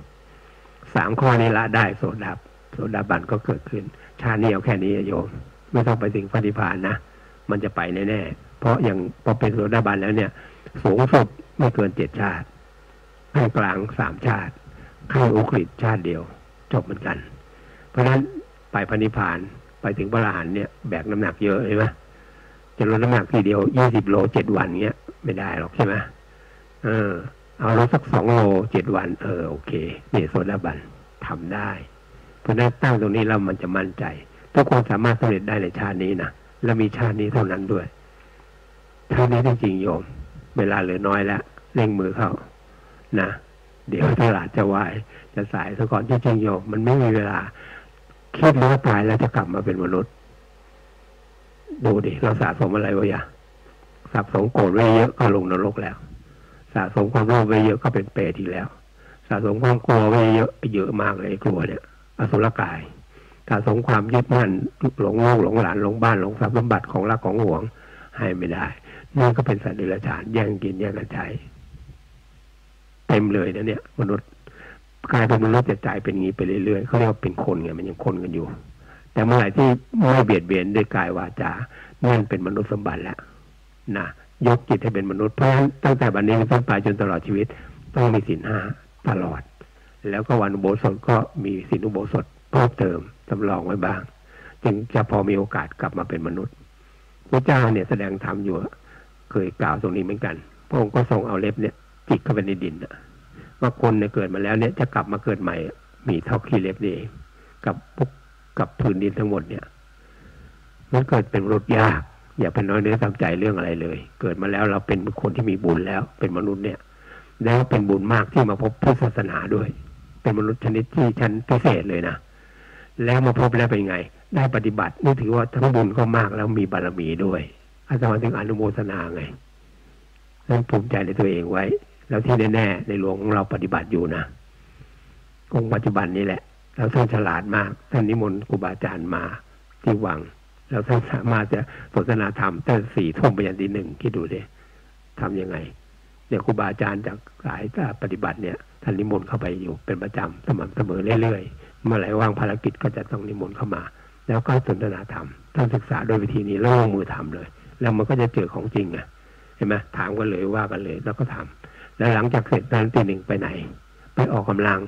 [SPEAKER 1] 3ข้อนี้ละได้โสดาบันก็เกิดขึ้นชาตินี้เอาแค่นี้โยมไม่ต้องไปถึงพระนิพพานนะมันจะไปแน่ๆเพราะอย่างพอเป็นโสดาบันแล้วเนี่ยสูงสุดไม่เกิน7 ชาติขั้นกลาง3 ชาติขั้นอุกฤษชาติเดียวจบเหมือนกันเพราะฉะนั้นไปพระนิพพานไปถึงพระอรหันต์เนี่ยแบกน้ำหนักเยอะใช่ไหมจะลดน้ำหนักทีเดียว20 โล7 วันเงี้ยไม่ได้หรอกใช่ไหมเอาลดสัก2 โล7 วันโอเคนี่โสดาบันทำได้เพราะนั้นตั้งตรงนี้แล้วมันจะมั่นใจทุกคนสามารถสำเร็จได้ในชาตินี้นะและมีชาตินี้เท่านั้นด้วยชาตินี้จริงๆโยมเวลาเหลือน้อยแล้วเร่งมือเข้านะเดี๋ยวตลาดจะวายจะสายซะก่อนจริงๆโยมมันไม่มีเวลาคิดว่าตายแล้วจะกลับมาเป็นมนุษย์ดูดิเราสะสมอะไรไว้อะสะสมโกรธไว้เยอะก็ลงนรกแล้วสะสมความโลภไว้เยอะก็เป็นเปรตอีกแล้วสะสมความกลัวไว้เยอะมากเลยกลัวเนี่ยอสุรกายสะสมความยึดมั่นหลงลูกหลงหลานหลงบ้านหลงทรัพย์สมบัติของรักของหวงให้ไม่ได้นี่ก็เป็นสัตว์เดรัจฉานแย่งกินแย่งกันใช้เต็มเลยนะเนี่ยมนุษย์กลายเป็นมนุษย์จะใจเป็นงี้ไปเรื่อยๆเขาเรียกว่าเป็นคนไงมันยังคนกันอยู่แต่เมื่อไหร่ที่ไม่เบียดเบียนด้วยกายวาจานั่นเป็นมนุษย์สมบัติแล้วนะยกจิตให้เป็นมนุษย์เพราะฉะนั้นตั้งแต่บัดนี้เป็นต้นไปจนตลอดชีวิตต้องมีศีล 5ตลอดแล้วก็วันอุโบสถก็มีศีลอุโบสถเพิ่มเติมสำรองไว้บ้างจึงจะพอมีโอกาสกลับมาเป็นมนุษย์พระเจ้าเนี่ยแสดงธรรมอยู่เคยกล่าวตรงนี้เหมือนกันพระองค์ก็ทรงเอาเล็บเนี่ยจิกเข้าไปในดินว่าคนเนี่ยเกิดมาแล้วเนี่ยจะกลับมาเกิดใหม่มีเท่าขี้เล็บนี่เองกับพื้นดินทั้งหมดเนี่ยมันเกิดเป็นมนุษย์ยากอย่าเป็นน้อยเนื้อต่ำใจเรื่องอะไรเลยเกิดมาแล้วเราเป็นคนที่มีบุญแล้วเป็นมนุษย์เนี่ยแล้วเป็นบุญมากที่มาพบพุทธศาสนาด้วยเป็นมนุษย์ชนิดที่ชั้นพิเศษเลยนะแล้วมาพบแล้วเป็นไงได้ปฏิบัตินี่ถือว่าทั้งบุญก็มากแล้วมีบารมีด้วยอาจารย์ถึงอนุโมทนาไงนั้นภูมิใจในตัวเองไว้แล้วที่แน่ๆในหลวงของเราปฏิบัติอยู่นะองค์ปัจจุบันนี้แหละแล้วท่านฉลาดมากท่านนิมนต์ครูบาอาจารย์มาที่วังแล้วท่านสามารถจะสนทนาธรรมตั้ง4 ทุ่มไปยันตี 1คิดดูดิทำยังไงเนี่ยครูบาอาจารย์จากสายปฏิบัติเนี่ยท่านนิมนต์เข้าไปอยู่เป็นประจำสม่ำเสมอเรื่อยๆเมื่อไหร่ว่างภารกิจก็จะต้องนิมนต์เข้ามาแล้วก็สนทนาธรรมท่านศึกษาโดยวิธีนี้แล้วลงมือทำเลยแล้วมันก็จะเจอของจริงไงเห็นไหมถามกันเลยว่ากันเลยแล้วก็ทำแล้วหลังจากเสร็จนั้นตี 1ไปไหนไปออกกำลัง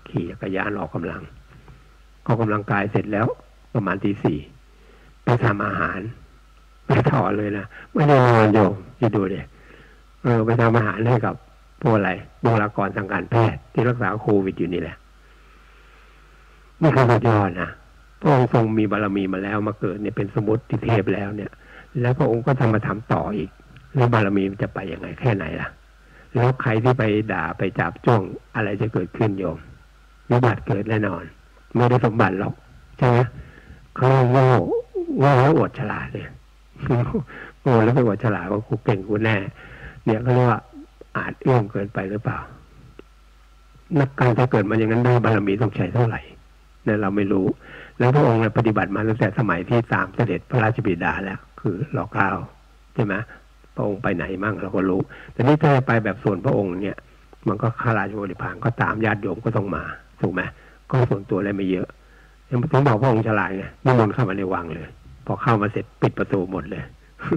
[SPEAKER 1] ขี่จักรยานออกกำลังกายเสร็จแล้วประมาณตี 4ไปทำอาหารไปถอดเลยนะไม่ได้นอนโยมที่ดูดิไปทำอาหารให้กับพวกอะไรบุคลากรทางการแพทย์ที่รักษาโควิดอยู่นี่แหละนี่คือสุดยอดนะพระองค์ทรงมีบารมีมาแล้วมาเกิดเนี่ยเป็นสมุติเทพแล้วเนี่ยแล้วพระองค์ก็ทำมาทำต่ออีกแล้วบารมีมันจะไปยังไงแค่ไหนล่ะแล้วใครที่ไปด่าไปจับจ้วงอะไรจะเกิดขึ้นโยมวิบัติเกิดแน่นอนไม่ได้สมบัติหรอกใช่ไหมเขาโง่แล้วอวดฉลาดเนี่ยโง่แล้วไปอวดฉลาดว่ากูเก่งกูแน่เนี่ยเขาเรียกว่าอาจเอื้อมเกินไปหรือเปล่านักการจะเกิดมาอย่างนั้นได้บารมีต้องใช้เท่าไหร่เนี่ยเราไม่รู้แล้วพระองค์ปฏิบัติมาตั้งแต่สมัยที่ตามเสด็จพระราชบิดาแล้วคือรอ9ใช่ไหมพระองค์ไปไหนมั่งเราก็รู้แต่นี่ถ้าไปแบบส่วนพระองค์เนี่ยมันก็ข้าราชบริพารก็ตามญาติโยมก็ต้องมาถูกไหมก็ส่วนตัวอะไรไม่เยอะยังถึงบอกพระองค์ฉลาดไงนิมนต์เข้ามาในวังเลยพอเข้ามาเสร็จปิดประตูหมดเลย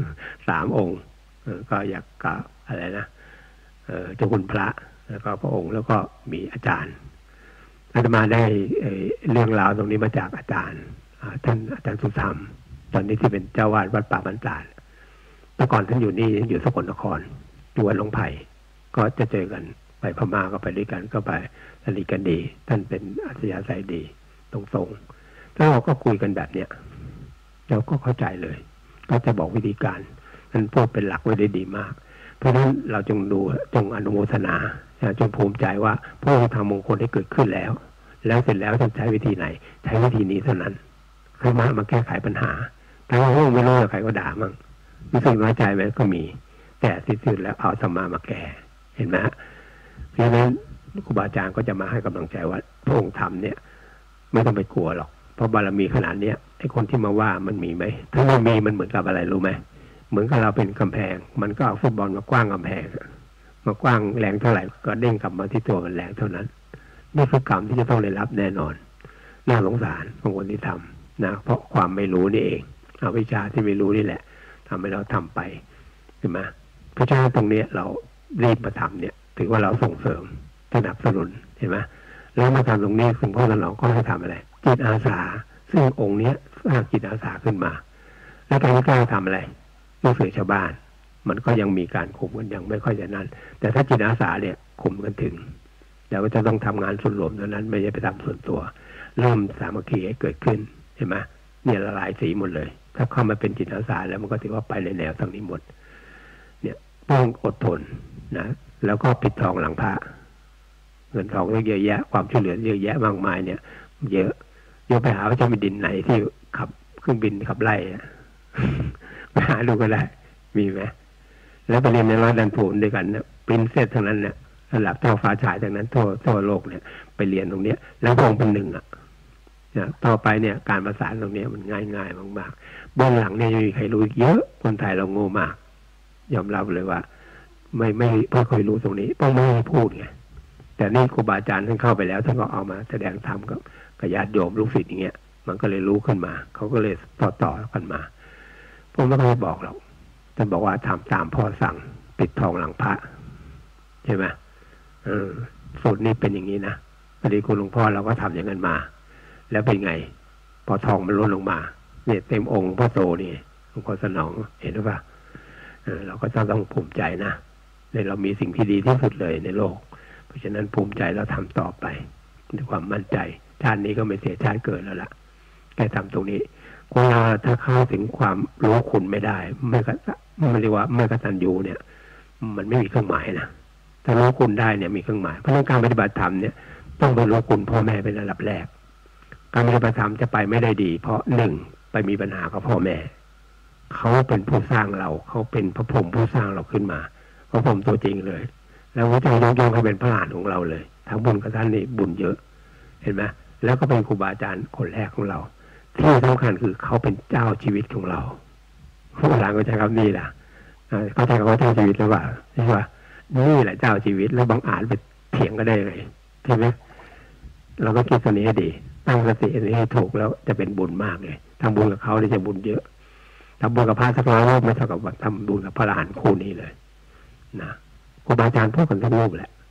[SPEAKER 1] 3 องค์ก็อยากกล่าวอะไรนะเจ้าคุณพระแล้วก็พระองค์แล้วก็มีอาจารย์อาตมาได้เรื่องราวตรงนี้มาจากอาจารย์ท่านอาจารย์สุธรรมตอนนี้ที่เป็นเจ้าวาดวัดป่าบรรดาแต่ก่อนท่านอยู่นี่อยู่สกลนครอยู่วัดหลวงไผ่ก็จะเจอกันไปพม่าก็ไปด้วยกันก็ไปสนิทกันดีท่านเป็นอัธยาศัยดีตรงๆแล้วเราก็คุยกันแบบเนี้ยเราก็เข้าใจเลยก็จะบอกวิธีการท่านพูดเป็นหลักไว้ได้ดีมากเพราะฉะนั้นเราจงดูจงอนุโมทนาจงภูมิใจว่าพระองค์ทำมงคลได้เกิดขึ้นแล้วเสร็จแล้วจะใช้วิธีไหนใช้วิธีนี้เท่านั้นคือมาแก้ไขปัญหาแต่ว่าพระองค์ไม่รู้ใครก็ด่ามั่งรู้สึกน้อยใจไหมก็มีแต่ที่สุดแล้วเอาธรรมะมาแก้เห็นไหมเพราะฉะนั้นครูบาอาจารย์ก็จะมาให้กำลังใจว่าพระองค์ทำเนี่ยไม่ต้องไปกลัวหรอกเพราะบารมีขนาดเนี้ยไอ้คนที่มาว่ามันมีไหมถ้าไม่มีมันเหมือนกับอะไรรู้ไหมเหมือนกับเราเป็นกำแพงมันก็เอาฟุตบอลมากว้างกำแพงมากว้างแรงเท่าไหร่ก็เด้งกลับมาที่ตัวมันแรงเท่านั้นนี่คือกรรมที่จะต้องได้รับแน่นอนน่าสงสารของคนที่ทำนะเพราะความไม่รู้นี่เองเอาวิชาที่ไม่รู้นี่แหละทำให้เราทำไปใช่ไหมเพราะฉะนั้นตรงนี้เรารีบมาทำเนี่ยถือว่าเราส่งเสริมสนับสนุนเห็นไหมแล้วมาทำตรงนี้คุณพ่อเราก็ให้ทำอะไรจิตอาสาซึ่งองค์นี้สร้างจิตอาสาขึ้นมาแล้วการกล้าทำอะไรลูกเสือชาวบ้านมันก็ยังมีการคุมกันยังไม่ค่อยจะนั่นแต่ถ้าจิตอาสาเนี่ยคุมกันถึงแล้วก็จะต้องทำงานส่วนรวมเท่านั้นไม่ใช่ไปทำส่วนตัวเริ่มสามัคคีให้เกิดขึ้นเห็นไหมเนี่ยละลายสีหมดเลยถ้าเข้ามาเป็นจิตอาสาแล้วมันก็ถือว่าไปในแนวทางนี้หมดเนี่ยต้องอดทนนะแล้วก็ปิดทองหลังพระเงินทองเยอะแยะความช่วยเหลือเยอะแยะมากมายเนี่ยเยอะโยมไปหาว่าจะมีดินไหนที่ขับเครื่องบินขับไล่ไปหาดูก็ได้มีไหมแล้วไปเรียนในร้านดันผูนด้วยกันเนี่ยปรินเซสทั้งนั้นเนี่ยระดับเท่าฟ้าฉายทั้งนั้นทั่วโลกเนี่ยไปเรียนตรงเนี้ยแล้วพงเป็นหนึ่งต่อไปเนี่ยการประสานตรงนี้มันง่ายมากๆเบื้องหลังเนี่ยยังมีใครรู้เยอะคนไทยเราโง่มากยอมรับเลยว่าไม่เคยรู้ตรงนี้ต้องไม่ให้พูดไงแต่นี่ครูบาอาจารย์ท่านเข้าไปแล้วท่านก็เอามาแสดงธรรมกับญาติโยมลูกศิษย์อย่างเงี้ยมันก็เลยรู้ขึ้นมาเขาก็เลยต่อกันมาผมไม่เคยบอกหรอกท่านบอกว่าทำตามพ่อสั่งปิดทองหลังพระใช่ไหมสูตรนี้เป็นอย่างนี้นะพอดีคุณหลวงพ่อเราก็ทำอย่างนั้นมาแล้วเป็นไงพอทองมันล้นลงมาเนี่ยเต็มองค์พ่อโตนี่หลวงพ่อสนองเห็นหรือเปล่าเราก็ต้องภูมิใจนะเรามีสิ่งที่ดีที่สุดเลยในโลกเพราะฉะนั้นภูมิใจเราทำต่อไปด้วยความมั่นใจชาตินี้ก็ไม่เสียชาติเกิดแล้วล่ะแค่ทำตรงนี้คนเราถ้าเข้าถึงความรู้คุณไม่ได้ไม่เรียกว่าไม่กตัญญูเนี่ยมันไม่มีเครื่องหมายนะถ้ารู้คุณได้เนี่ยมีเครื่องหมายเพราะในการปฏิบัติธรรมเนี่ยต้องไปรู้คุณพ่อแม่เป็นระดับแรกการปฏิบัติธรรมจะไปไม่ได้ดีเพราะหนึ่งไปมีปัญหากับพ่อแม่เขาเป็นผู้สร้างเราเขาเป็นพระพรหมผู้สร้างเราขึ้นมาพระพรหมตัวจริงเลยแล้วพระเจ้ายกย่องให้เป็นพระหลานของเราเลยทั้งบุญกับท่านนี่บุญเยอะเห็นไหมแล้วก็เป็นครูบาอาจารย์คนแรกของเราที่สำคัญคือเขาเป็นเจ้าชีวิตของเราผู้หลังก็ใช้คำนี้แหละเขาใช้คำว่าเจ้าชีวิตหรือเปล่าใช่ป่ะนี่แหละเจ้าชีวิตแล้วบางอาจไปเถียงก็ได้เลยใช่ไหมเราก็คิดตัวนี้ให้ดีตั้งสติอันนี้ให้ถูกแล้วจะเป็นบุญมากเลยทำบุญกับเขาได้จะบุญเยอะทำบุญกับพระสักร้อยไม่เท่ากับทำบุญกับพระอรหันต์คู่นี้เลยนะครูบาอาจารย์พูดกันทุกรูปแหละ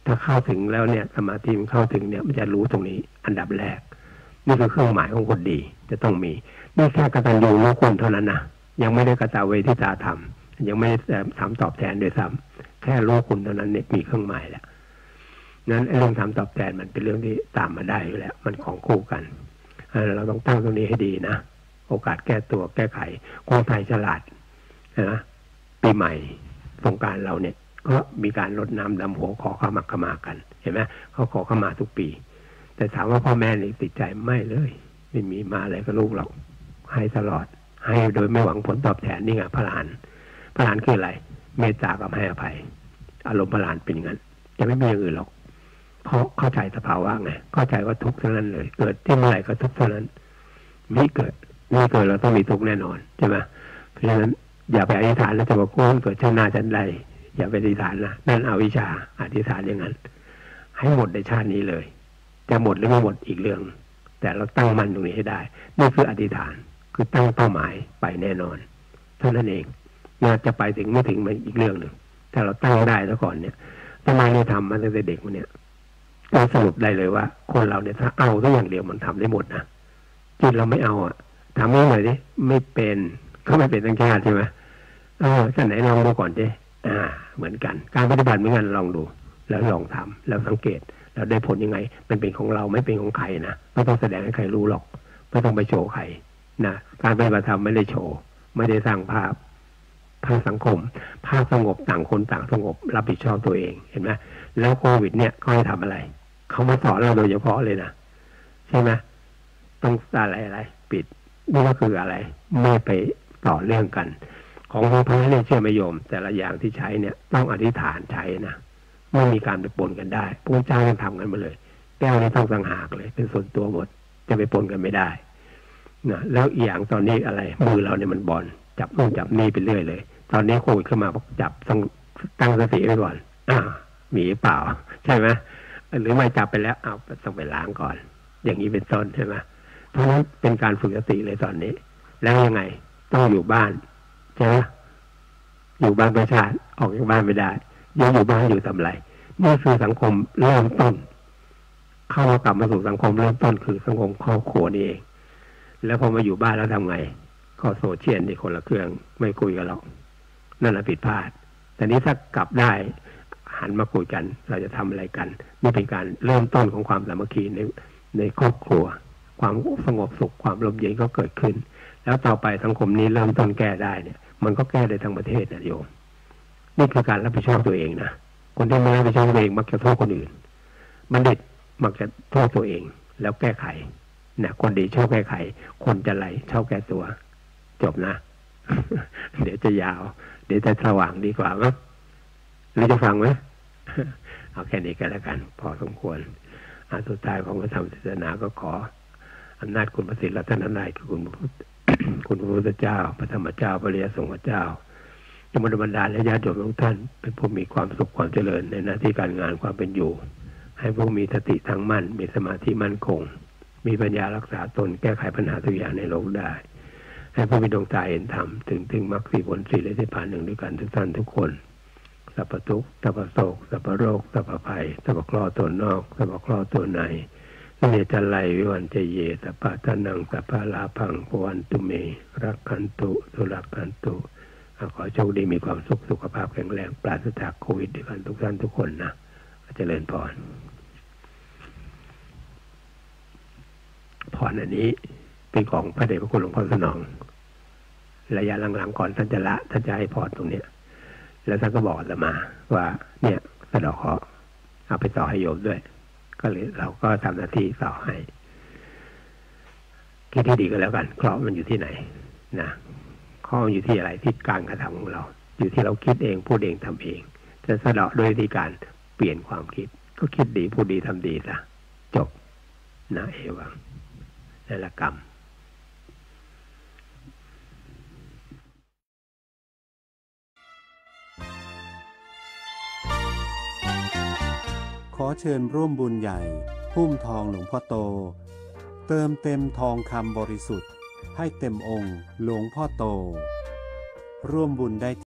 [SPEAKER 1] ถ้าเข้าถึงแล้วเนี่ยสมาธิมันเข้าถึงเนี่ยมันจะรู้ตรงนี้อันดับแรกนี่คือเครื่องหมายของคนดีจะต้องมีนี่แค่กตัญญูรู้คุณเท่านั้นนะยังไม่ได้กตเวทิตาธรรมยังไม่ได้ทำตอบแทนด้วยซ้ำแค่รู้คุณเท่านั้นเนี่ยมีเครื่องหมายแล้วนั้นเรื่องทำตอบแทนมันเป็นเรื่องที่ตามมาได้อยู่แล้วมันของคู่กันเราต้องตั้งตรงนี้ให้ดีนะโอกาสแก้ตัวแก้ไขคนไทยฉลาดนะปีใหม่สงกรานต์เราเนี่ยก็มีการรดน้ำดำหัวขอขมากันเห็นไหมเขาขอขมาทุกปีแต่ถามว่าพ่อแม่นี่ติดใจไม่เลยไม่มีมาอะไรกับลูกเราให้ตลอดให้โดยไม่หวังผลตอบแทนนี่ไงพระอรหันต์คืออะไรเมตตากับให้อภัยอารมณ์พระอรหันต์เป็นอย่างนั้นจะไม่มีอย่างอื่นหรอกเพราะเข้าใจสภาวะไงเข้าใจว่าทุกข์เท่านั้นเลยเกิดที่เมื่อไหร่ก็ทุกข์เท่านั้นมีเกิดเราต้องมีทุกข์แน่นอนใช่ไหมเพราะฉะนั้นอย่าไปอธิษฐานแล้วจะบอกว่าเกิดชาติหน้าชั้นใดอย่าไปอธิษฐานนะนั่นอวิชชาอธิษฐานอย่างนั้นให้หมดในชาตินี้เลยจะหมดหรือไม่หมดอีกเรื่องแต่เราตั้งมั่นตรงนี้ให้ได้นี่คืออธิษฐานคือตั้งเป้าหมายไปแน่นอนเท่านั้นเองน่าจะไปถึงไม่ถึงมันอีกเรื่องหนึ่งถ้าเราตั้งได้แล้วก่อนเนี่ยทำไมเราทำมาตั้งแต่เด็กเนี่ยเราสรุปได้เลยว่าคนเราเนี่ยถ้าเอาทุกอย่างเดียวมันทำได้หมดนะจิตเราไม่เอาอ่ะทำไม่หน่อยดิไม่เป็นก็ไม่เป็นทั้งชาติใช่ไหมท่านไหนลองดูก่อนดิเหมือนกันการปฏิบัติเหมือนกันลองดูแล้วลองทำแล้วสังเกตแล้วได้ผลยังไงมันเป็นของเราไม่เป็นของใครนะไม่ต้องแสดงให้ใครรู้หรอกไม่ต้องไปโชว์ใครนะการปฏิบัติธรรมไม่ได้โชว์ไม่ได้สร้างภาพสังคมภาพสงบต่างคนต่างสงบรับผิดชอบตัวเองเห็นไหมแล้วโควิดเนี่ยเขาให้ทำอะไรเขามาสอนเราโดยเฉพาะเลยนะใช่ไหมต้องอะไรปิดนี่ก็คืออะไรไม่ไปต่อเรื่องกันของพระเนี่ยเชื่อไม่โยมแต่ละอย่างที่ใช้เนี่ยต้องอธิษฐานใช้นะไม่มีการไปปนกันได้พระเจ้าท่านทำกันมาเลยแก้วนี่ต้องต่างหากเลยเป็นส่วนตัวหมดจะไปปนกันไม่ได้นะแล้วอีกอย่างตอนนี้อะไรมือเราเนี่ยมันบอลจับนู่นจับนี่ไปเรื่อยเลยตอนนี้โควิดขึ้นมาบอกจับต้องตั้งสติไว้ก่อนมีเปล่าใช่ไหมหรือไม่จับไปแล้วต้องไปล้างก่อนอย่างนี้เป็นต้นใช่ไหมเพราะฉะนั้นเป็นการฝึกสติเลยตอนนี้แล้วยังไงต้องอยู่บ้านใช่ไหมอยู่บ้านประชาติออกจากบ้านไม่ได้ยังอยู่บ้านอยู่ทำไรนี่คือสังคมเริ่มต้นเข้ากลับมาสู่สังคมเริ่มต้นคือสังคมครอบครัวนี่เองแล้วพอมาอยู่บ้านแล้วทำไงก็โซเชียลนี่คนละเครื่องไม่คุยกันหรอกนั่นแหละผิดพลาดแต่นี้ถ้ากลับได้หันมาคุยกันเราจะทำอะไรกันนี่เป็นการเริ่มต้นของความสามัคคีในครอบครัวความสงบสุขความลมเย็นก็เกิดขึ้นแล้วต่อไปสังคมนี้เริ่มต้นแก้ได้เนี่ยมันก็แก้ได้ทั้งประเทศนะโยมนี่คือการรับผิดชอบตัวเองนะคนที่ไม่รับผิดชอบตัวเองมักจะโทษคนอื่นบัณฑิตมักจะโทษตัวเองแล้วแก้ไขนะคนดีชอบแก้ไขคนจะไหลชอบแก้ตัวจบนะ เดี๋ยวจะยาวเดี๋ยวจะสว่างดีกว่ามั้งหรือจะฟังไหม เอาแค่นี้กันแล้วกันพอสมควรสุดท้ายของพระธรรมเทศนาก็ขออำนาจคุณพระศิลป์รัตนตรัยคุณพระพุทธเจ้าพระธรรมเจ้าพระอริยสงฆ์เจ้าจงบันดาลและญาติโยมทุกท่านเป็นผู้มีความสุขความเจริญในหน้าที่การงานความเป็นอยู่ให้ผู้มีสติทั้งมั่นมีสมาธิมั่นคงมีปัญญารักษาตนแก้ไขปัญหาทุกอย่างในโลกได้ให้ผู้มีดวงตาเห็นธรรมถึงมรรคสี่ผลสี่และนิพพานหนึ่งด้วยกันทุกท่านทุกคนสัพพทุกข์สัพพโศกสัพพโรคสัพพภัยสัพพเคราะห์ตัวนอกสัพพเคราะห์ตัวในเนจัลไลวิวันเจเยสัพพะทานังสัพพะลาภังปวันตุเมรักขันตุสุรักขันตุขอโชคดีมีความสุขภาพแข็งแรงปราศจากโควิดด้วยกันทุกท่านทุกคนนะเจริญพรพรอันนี้เป็นของพระเดชพระคุณหลวงพ่อสนองระยะหลังๆก่อนท่านจะให้พรตรงเนี้ยแล้วท่านก็บอกอาตมาว่าเนี่ยสะดอกเคราะห์เอาไปต่อให้โยมด้วยก็เลยเราก็ทำหน้าที่ต่อให้คิดที่ดีก็แล้วกันเคราะห์มันอยู่ที่ไหนนะข้ออยู่ที่อะไรที่การกระทำของเราอยู่ที่เราคิดเองพูดเองทำเองจะสะดอกโดยวิธีการเปลี่ยนความคิดก็คิดดีพูดดีทำดีซะจบนะเอวังนั่นละกรรม
[SPEAKER 2] ขอเชิญร่วมบุญใหญ่หุ้มทองหลวงพ่อโตเติมเต็มทองคำบริสุทธิ์ให้เต็มองค์หลวงพ่อโตร่วมบุญได้